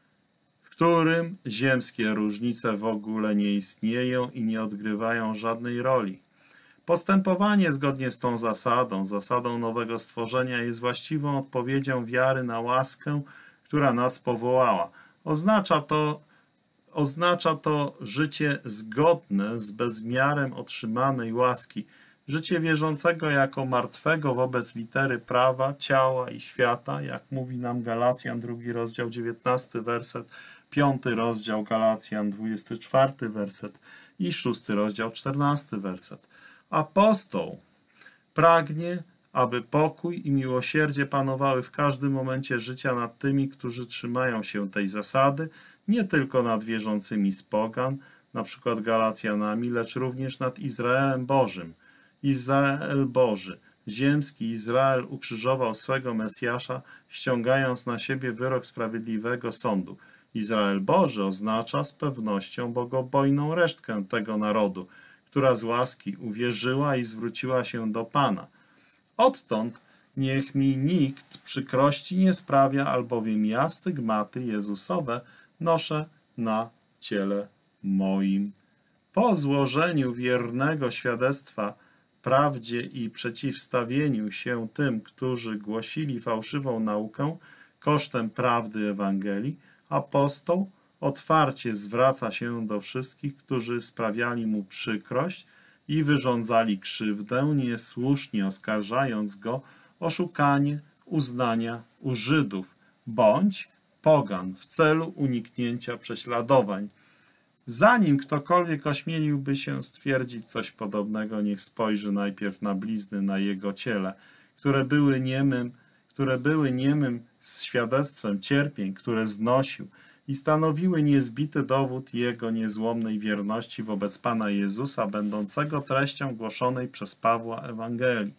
w którym ziemskie różnice w ogóle nie istnieją i nie odgrywają żadnej roli. Postępowanie zgodnie z tą zasadą, zasadą nowego stworzenia, jest właściwą odpowiedzią wiary na łaskę, która nas powołała. Oznacza to, oznacza to życie zgodne z bezmiarem otrzymanej łaski, życie wierzącego jako martwego wobec litery prawa, ciała i świata, jak mówi nam Galacjan, drugi rozdział, dziewiętnasty werset, piąty rozdział Galacjan, dwudziesty czwarty werset i szósty rozdział, czternasty werset. Apostoł pragnie, aby pokój i miłosierdzie panowały w każdym momencie życia nad tymi, którzy trzymają się tej zasady, nie tylko nad wierzącymi z pogan, na przykład Galacjanami, lecz również nad Izraelem Bożym. Izrael Boży, ziemski Izrael ukrzyżował swego Mesjasza, ściągając na siebie wyrok sprawiedliwego sądu. Izrael Boży oznacza z pewnością bogobojną resztkę tego narodu, która z łaski uwierzyła i zwróciła się do Pana. Odtąd niech mi nikt przykrości nie sprawia, albowiem ja stygmaty Jezusowe noszę na ciele moim. Po złożeniu wiernego świadectwa prawdzie i przeciwstawieniu się tym, którzy głosili fałszywą naukę kosztem prawdy Ewangelii, apostoł otwarcie zwraca się do wszystkich, którzy sprawiali mu przykrość i wyrządzali krzywdę, niesłusznie oskarżając go o szukanie uznania u Żydów bądź pogan w celu uniknięcia prześladowań. Zanim ktokolwiek ośmieliłby się stwierdzić coś podobnego, niech spojrzy najpierw na blizny na jego ciele, które były niemym, które były niemym świadectwem cierpień, które znosił i stanowiły niezbity dowód jego niezłomnej wierności wobec Pana Jezusa, będącego treścią głoszonej przez Pawła Ewangelii.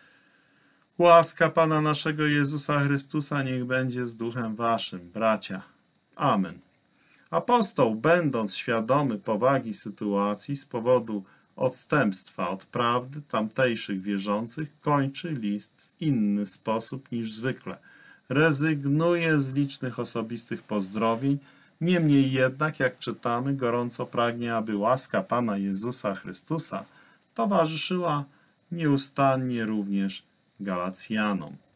Łaska Pana naszego Jezusa Chrystusa niech będzie z duchem waszym, bracia. Amen. Apostoł, będąc świadomy powagi sytuacji z powodu odstępstwa od prawdy tamtejszych wierzących, kończy list w inny sposób niż zwykle. Rezygnuje z licznych osobistych pozdrowień, niemniej jednak, jak czytamy, gorąco pragnie, aby łaska Pana Jezusa Chrystusa towarzyszyła nieustannie również Galacjanom.